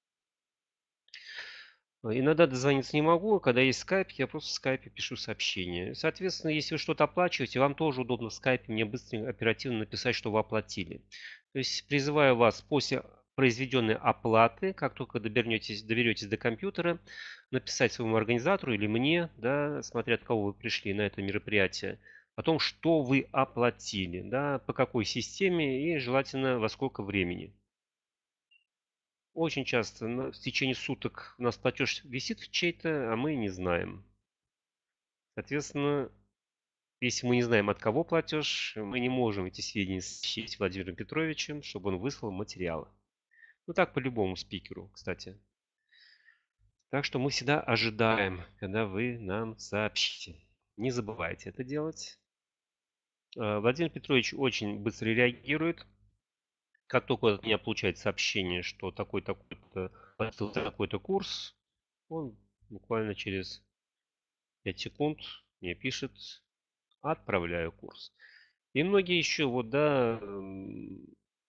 А, Иногда дозвониться не могу, а когда есть скайп, я просто в скайпе пишу сообщение. Соответственно, если вы что-то оплачиваете, вам тоже удобно в скайпе мне быстро, оперативно написать, что вы оплатили. То есть призываю вас после произведенной оплаты, как только доберетесь, доберетесь до компьютера, написать своему организатору или мне, да, смотря от кого вы пришли на это мероприятие, о том, что вы оплатили, да, по какой системе и желательно во сколько времени. Очень часто на- в течение суток у нас платеж висит в чей-то, а мы не знаем. Соответственно, если мы не знаем, от кого платеж, мы не можем эти сведения сообщить с Владимиром Петровичем, чтобы он выслал материалы. Ну так по любому спикеру, кстати. Так что мы всегда ожидаем, когда вы нам сообщите. Не забывайте это делать. Э, Владимир Петрович очень быстро реагирует. Как только от меня получает сообщение, что такой-такой-то такой-то курс, он буквально через пять секунд мне пишет: отправляю курс. И многие еще, вот, да, м,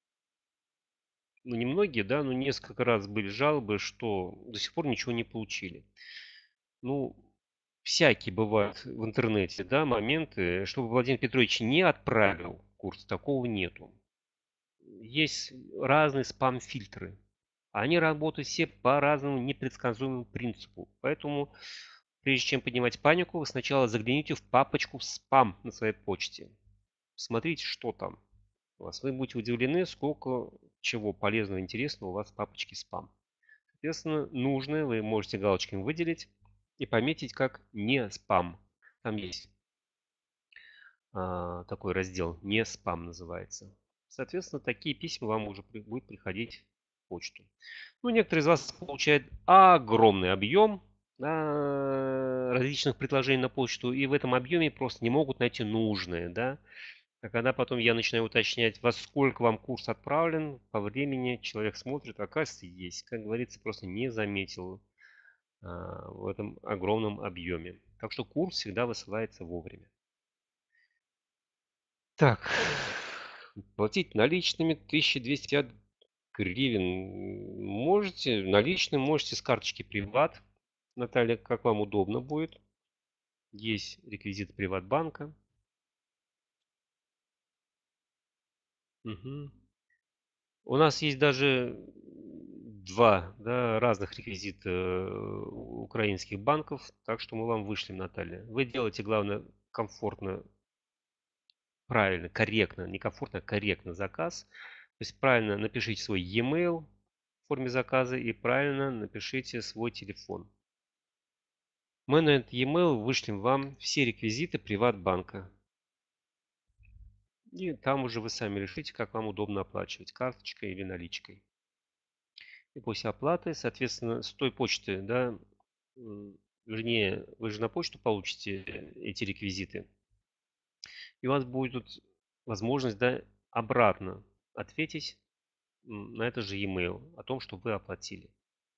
ну не многие, да, но несколько раз были жалобы, что до сих пор ничего не получили. Ну, всякие бывают в интернете, да, моменты, чтобы Владимир Петрович не отправил курс, такого нету. Есть разные спам-фильтры. Они работают все по разному непредсказуемому принципу. Поэтому, прежде чем поднимать панику, вы сначала загляните в папочку «Спам» на своей почте. Смотрите, что там у вас. Вы будете удивлены, сколько чего полезного, интересного у вас в папочке «Спам». Соответственно, нужное вы можете галочками выделить и пометить как «Не спам». Там есть а, такой раздел «Не спам» называется. Соответственно, такие письма вам уже при- будут приходить в почту. Ну, некоторые из вас получают огромный объем, да, различных предложений на почту, и в этом объеме просто не могут найти нужное, да. А когда потом я начинаю уточнять, во сколько вам курс отправлен, по времени человек смотрит, оказывается, есть. Как говорится, просто не заметил а, в этом огромном объеме. Так что курс всегда высылается вовремя. Так, платить наличными тысяча двести пятьдесят гривен. Можете наличным, можете с карточки Приват. Наталья, как вам удобно будет. Есть реквизиты Приватбанка. Мгм. У нас есть даже два, да, разных реквизита э, украинских банков, так что мы вам вышлем, Наталья. Вы делаете, главное, комфортно, правильно, корректно, не комфортно, а корректно заказ. То есть правильно напишите свой e-mail в форме заказа и правильно напишите свой телефон. Мы на этот e-mail вышлем вам все реквизиты Приватбанка. И там уже вы сами решите, как вам удобно оплачивать, карточкой или наличкой. И после оплаты, соответственно, с той почты, да, м, вернее, вы же на почту получите эти реквизиты, и у вас будет возможность, да, обратно ответить м, на это же e-mail о том, что вы оплатили.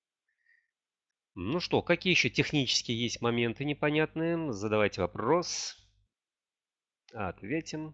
Ну что, какие еще технические есть моменты непонятные? Задавайте вопрос, ответим.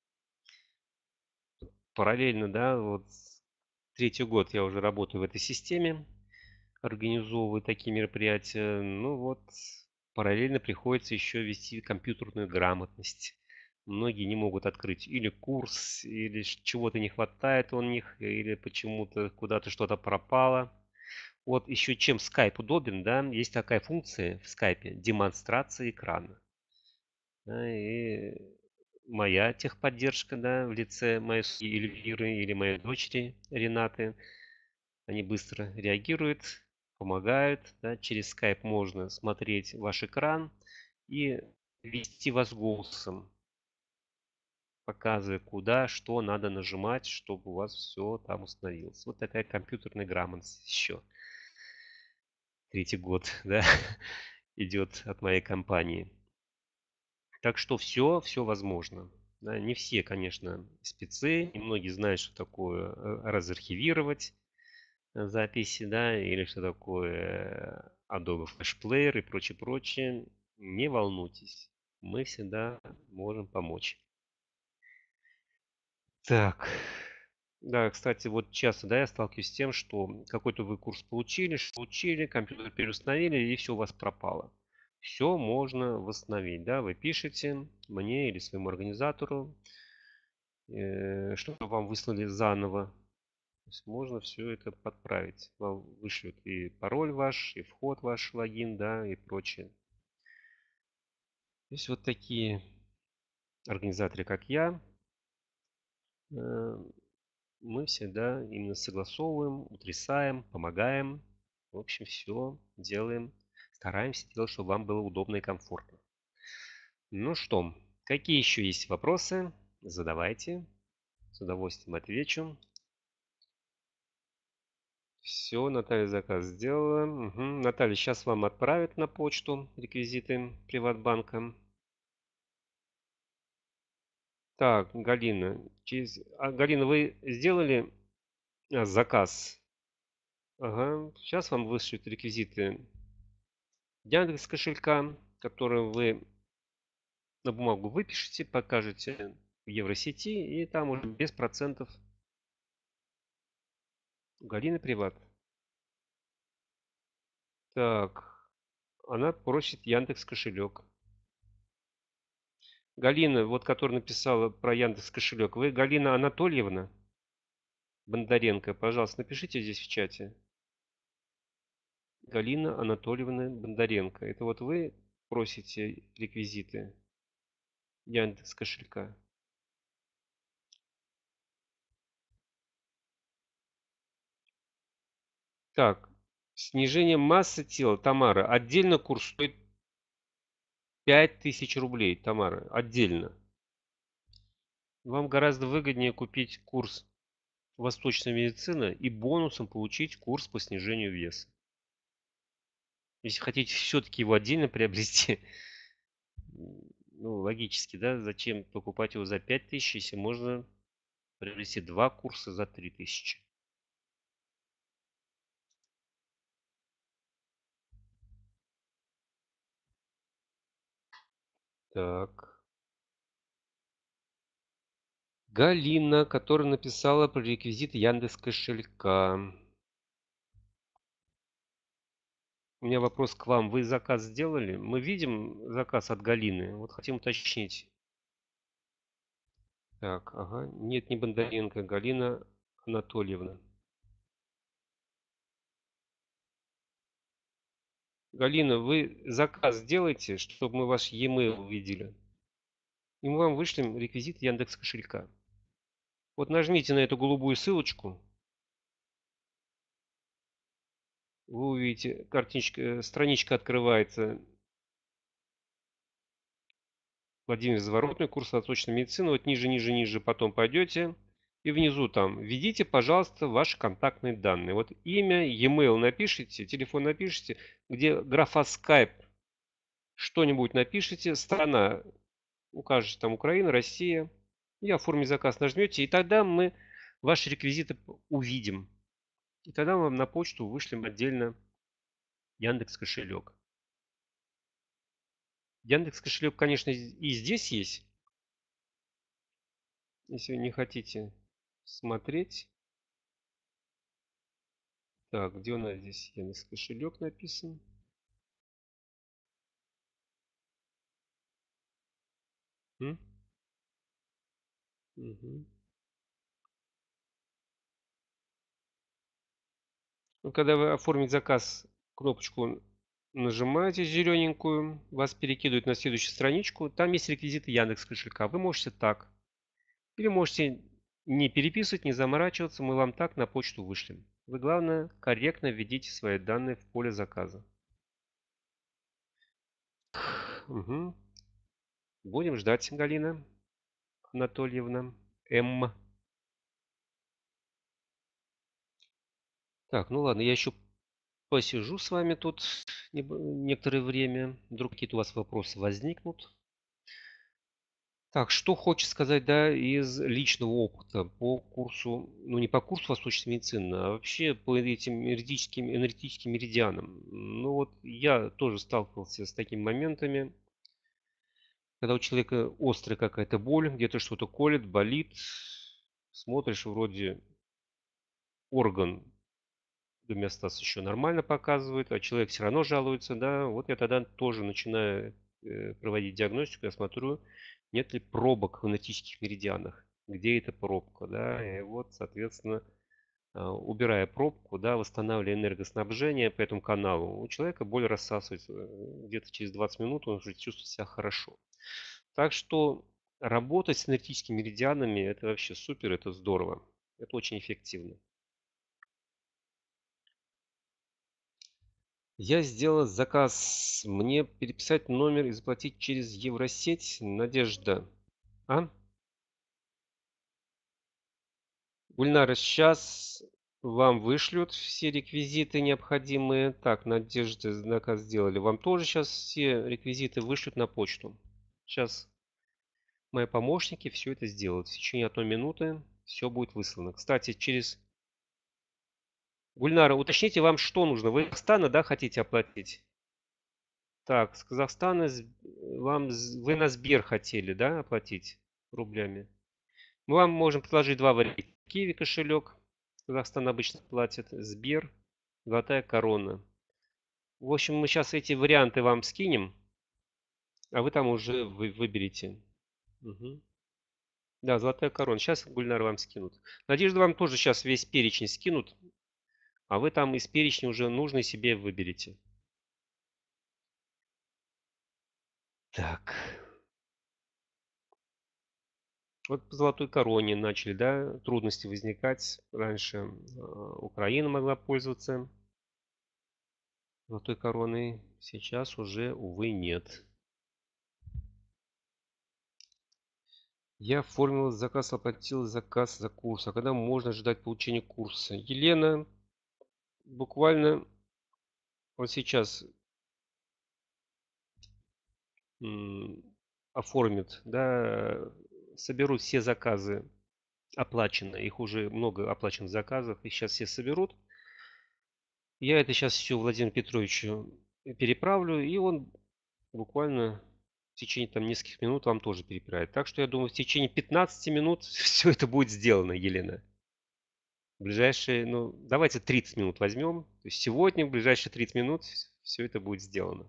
Параллельно, да, вот третий год я уже работаю в этой системе, организовываю такие мероприятия. Ну вот, параллельно приходится еще вести компьютерную грамотность. Многие не могут открыть или курс, или ш- чего-то не хватает у них, или почему-то куда-то что-то пропало. Вот еще чем Skype удобен, да, есть такая функция в Skype — демонстрация экрана. Да, и моя техподдержка, да, в лице моей с- Эльвиры или моей дочери Ренаты, они быстро реагируют, помогают, да. Через Skype можно смотреть ваш экран и вести вас голосом, показывая, куда, что надо нажимать, чтобы у вас все там установилось. Вот такая компьютерная грамотность еще. Третий год, да, идет от моей компании. Так что все, все возможно. Да, не все, конечно, спецы, и многие знают, что такое э, разархивировать э, записи, да, или что такое э, Adobe Flash Player и прочее, прочее. Не волнуйтесь, мы всегда можем помочь. Так, да, кстати, вот часто, да, я сталкиваюсь с тем, что какой-то вы курс получили, что получили, компьютер переустановили, и все у вас пропало. Все можно восстановить, да, вы пишете мне или своему организатору, э, чтобы вам выслали заново. То есть можно все это подправить. Вам вышлют и пароль ваш, и вход ваш, логин, да, и прочее. Есть вот такие организаторы, как я. э, Мы всегда именно согласовываем, утрясаем, помогаем. В общем, все делаем. Стараемся делать, чтобы вам было удобно и комфортно. Ну что, какие еще есть вопросы? Задавайте. С удовольствием отвечу. Все, Наталья заказ сделала. Мгм. Наталья, сейчас вам отправят на почту реквизиты Приватбанка. Так, Галина. Через... А, Галина, вы сделали а, заказ? Ага. Сейчас вам вышлют реквизиты Яндекс кошелька, который вы на бумагу выпишите, покажете в Евросети, и там уже без процентов у Галины приват. Так, она просит Яндекс кошелек. Галина, вот которая написала про Яндекс кошелек, вы Галина Анатольевна Бондаренко, пожалуйста, напишите здесь в чате. Галина Анатольевна Бондаренко. Это вот вы просите реквизиты Яндекс кошелька. Так, снижение массы тела, Тамара. Отдельно курс стоит пять тысяч рублей, Тамара. Отдельно. Вам гораздо выгоднее купить курс восточной медицины и бонусом получить курс по снижению веса. Если хотите все-таки его отдельно приобрести, ну, логически, да, зачем покупать его за пять тысяч, если можно приобрести два курса за три тысячи. Так. Галина, которая написала про реквизит Яндекс кошелька. У меня вопрос к вам. Вы заказ сделали? Мы видим заказ от Галины. Вот хотим уточнить. Так, ага. Нет, не Бондаренко, Галина Анатольевна. Галина, вы заказ сделайте, чтобы мы ваш e-mail увидели. И мы вам вышлем реквизит Яндекс кошелька. Вот нажмите на эту голубую ссылочку. Вы увидите, картиночка, э, страничка открывается. Владимир Заворотный, курс восточной медицины. Вот ниже, ниже, ниже потом пойдете. И внизу там введите, пожалуйста, ваши контактные данные. Вот имя, e-mail напишите, телефон напишите, где графа Skype что-нибудь напишите, страна укажете там Украина, Россия, и оформить заказ нажмете, и тогда мы ваши реквизиты п- увидим. И тогда мы вам на почту вышлем отдельно Яндекс кошелек. Яндекс кошелек, конечно, и здесь есть, если вы не хотите смотреть. Так, где у нас здесь Яндекс кошелек написан? М? Мгм. Ну, когда вы оформить заказ, кнопочку нажимаете зелененькую, вас перекидывают на следующую страничку. Там есть реквизиты Яндекс кошелька. Вы можете так. Или можете не переписывать, не заморачиваться. Мы вам так на почту вышлем. Вы, главное, корректно введите свои данные в поле заказа. Мгм. Будем ждать, Галина Анатольевна. М. Так, ну ладно, я еще посижу с вами тут небо- некоторое время. Вдруг какие-то у вас вопросы возникнут. Так, что хочется сказать, да, из личного опыта по курсу, ну не по курсу восточной медицины, а вообще по этим энергетическим, энергетическим меридианам. Ну вот я тоже сталкивался с такими моментами, когда у человека острая какая-то боль, где-то что-то колет, болит, смотришь, вроде орган гомеостаз еще нормально показывает, а человек все равно жалуется, да, вот я тогда тоже начинаю э, проводить диагностику, я смотрю, нет ли пробок в энергетических меридианах, где эта пробка, да, и вот, соответственно, а, убирая пробку, да, восстанавливая энергоснабжение по этому каналу, у человека боль рассасывается, э, где-то через двадцать минут он уже чувствует себя хорошо. Так что работать с энергетическими меридианами это вообще супер, это здорово, это очень эффективно. Я сделал заказ. Мне переписать номер и заплатить через Евросеть. Надежда. А? Гульнара, сейчас вам вышлют все реквизиты необходимые. Так, Надежда, заказ сделали. Вам тоже сейчас все реквизиты вышлют на почту. Сейчас мои помощники все это сделают. В течение одной минуты все будет выслано. Кстати, через... Гульнара, уточните, вам что нужно? Вы из Казахстана, да, хотите оплатить? Так, с Казахстана с- вам з- вы на Сбер хотели, да, оплатить рублями? Мы вам можем предложить два варианта. Киви кошелек, Казахстан обычно платит, Сбер, Золотая корона. В общем, мы сейчас эти варианты вам скинем, а вы там уже вы выберете. Мгм. Да, Золотая корона. Сейчас Гульнар вам скинут. Надежда вам тоже сейчас весь перечень скинут, а вы там из перечня уже нужный себе выберете. Так. Вот по Золотой Короне начали, да, трудности возникать. Раньше э, Украина могла пользоваться Золотой Короной, сейчас уже, увы, нет. Я оформил заказ, оплатил заказ за курс. А когда можно ожидать получения курса? Елена буквально вот сейчас м, оформит, да, соберут все заказы оплаченные. Их уже много оплаченных заказов. Их сейчас все соберут. Я это сейчас все Владимиру Петровичу переправлю, и он буквально в течение там нескольких минут вам тоже переправит. Так что я думаю, в течение пятнадцати минут все это будет сделано, Елена. В ближайшие, ну, давайте тридцать минут возьмем. То есть сегодня, в ближайшие тридцать минут все это будет сделано.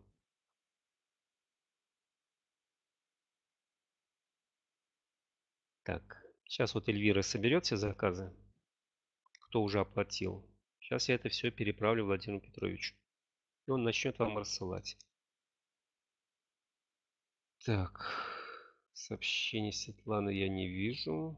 Так, сейчас вот Эльвира соберет все заказы, кто уже оплатил. Сейчас я это все переправлю Владимиру Петровичу. И он начнет вам рассылать. Так, сообщение Светланы я не вижу.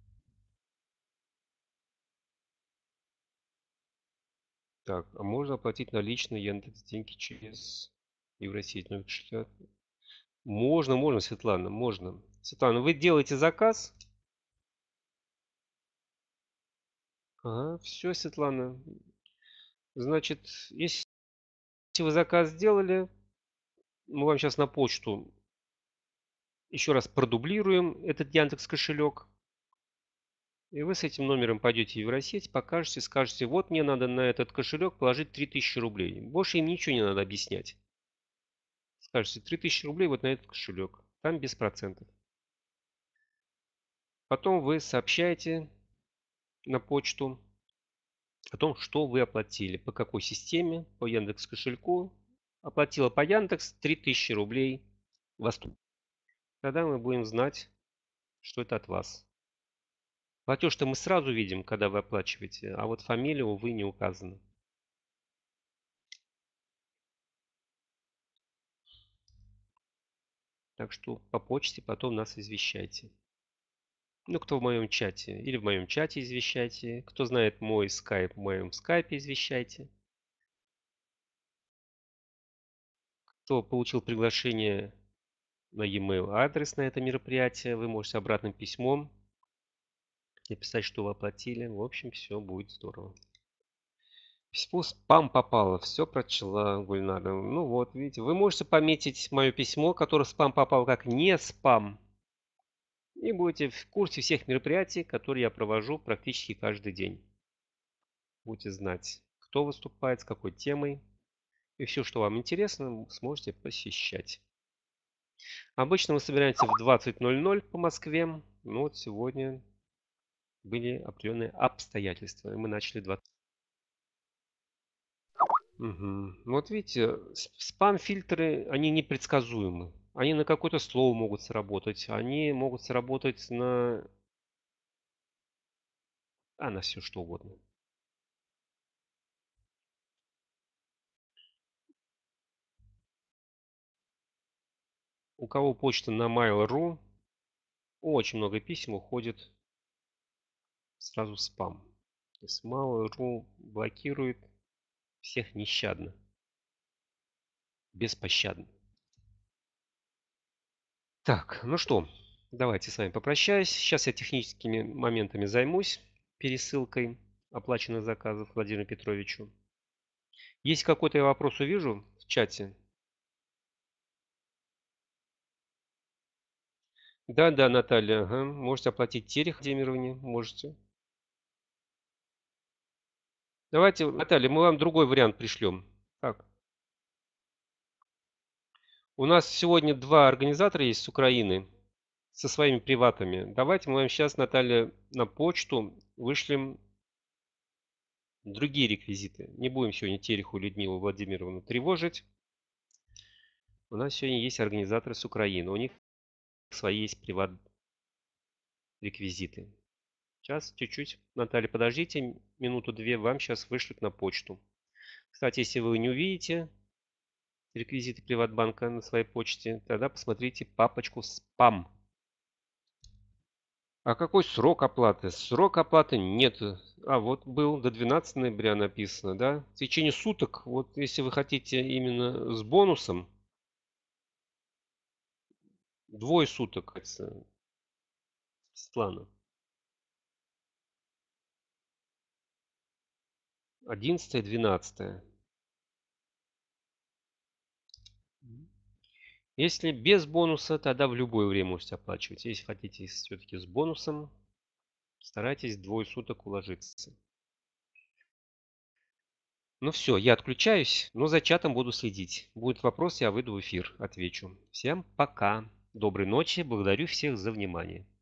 Так, а можно оплатить наличные Яндекс деньги через Евросеть номер кошелька? Можно, можно, Светлана, можно. Светлана, вы делаете заказ, Ага, все, Светлана. Значит, если вы заказ сделали, мы вам сейчас на почту еще раз продублируем этот Яндекс кошелек. И вы с этим номером пойдете в Евросеть, покажете, скажете, вот мне надо на этот кошелек положить три тысячи рублей. Больше им ничего не надо объяснять. Скажете, три тысячи рублей вот на этот кошелек. Там без процентов. Потом вы сообщаете на почту о том, что вы оплатили, по какой системе, по Яндекс кошельку. Оплатила по Яндекс три тысячи рублей Восток. Тогда мы будем знать, что это от вас. Платеж-то мы сразу видим, когда вы оплачиваете, а вот фамилия, увы, не указана. Так что по почте потом нас извещайте. Ну, кто в моем чате. Или в моем чате извещайте. Кто знает мой скайп, в моем скайпе извещайте. Кто получил приглашение на e-mail адрес на это мероприятие, вы можете обратным письмом написать, что вы оплатили. В общем, все будет здорово. Письмо спам попало. Все прочла Гульнара. Ну вот, видите, вы можете пометить мое письмо, которое в спам попало, как не спам. И будете в курсе всех мероприятий, которые я провожу практически каждый день. Будете знать, кто выступает, с какой темой. И все, что вам интересно, сможете посещать. Обычно мы собираемся в двадцать ноль ноль по Москве. Но вот сегодня были определенные обстоятельства. И мы начали двадцать. Угу. Вот видите, с- спам-фильтры, они непредсказуемы. Они на какое-то слово могут сработать. Они могут сработать на... А, на все что угодно. У кого почта на mail точка ru, очень много писем уходит сразу в спам. То есть mail точка ru блокирует всех нещадно, беспощадно. Так, ну что, давайте с вами попрощаюсь. Сейчас я техническими моментами займусь пересылкой оплаченных заказов Владимиру Петровичу. Есть какой-то вопрос, увижу в чате? Да, да, Наталья, ага. Можете оплатить Терех Владимировне, можете. Давайте, Наталья, мы вам другой вариант пришлем. Как? У нас сегодня два организатора есть с Украины со своими приватами. Давайте мы вам сейчас, Наталья, на почту вышлем другие реквизиты. Не будем сегодня Тереху Людмилу Владимировну тревожить. У нас сегодня есть организаторы с Украины. У них свои есть приват реквизиты. Сейчас, чуть-чуть, Наталья, подождите минуту-две, вам сейчас вышлют на почту. Кстати, если вы не увидите реквизиты Приватбанка на своей почте, тогда посмотрите папочку «Спам». А какой срок оплаты? Срок оплаты нет. А вот был до двенадцатого ноября написано, да? В течение суток. Вот если вы хотите именно с бонусом, двое суток, кажется, Светлана. одиннадцатое, двенадцатое. Если без бонуса, тогда в любое время можете оплачивать. Если хотите все-таки с бонусом, старайтесь двое суток уложиться. Ну все, я отключаюсь, но за чатом буду следить. Будет вопрос, я выйду в эфир, отвечу. Всем пока. Доброй ночи, благодарю всех за внимание.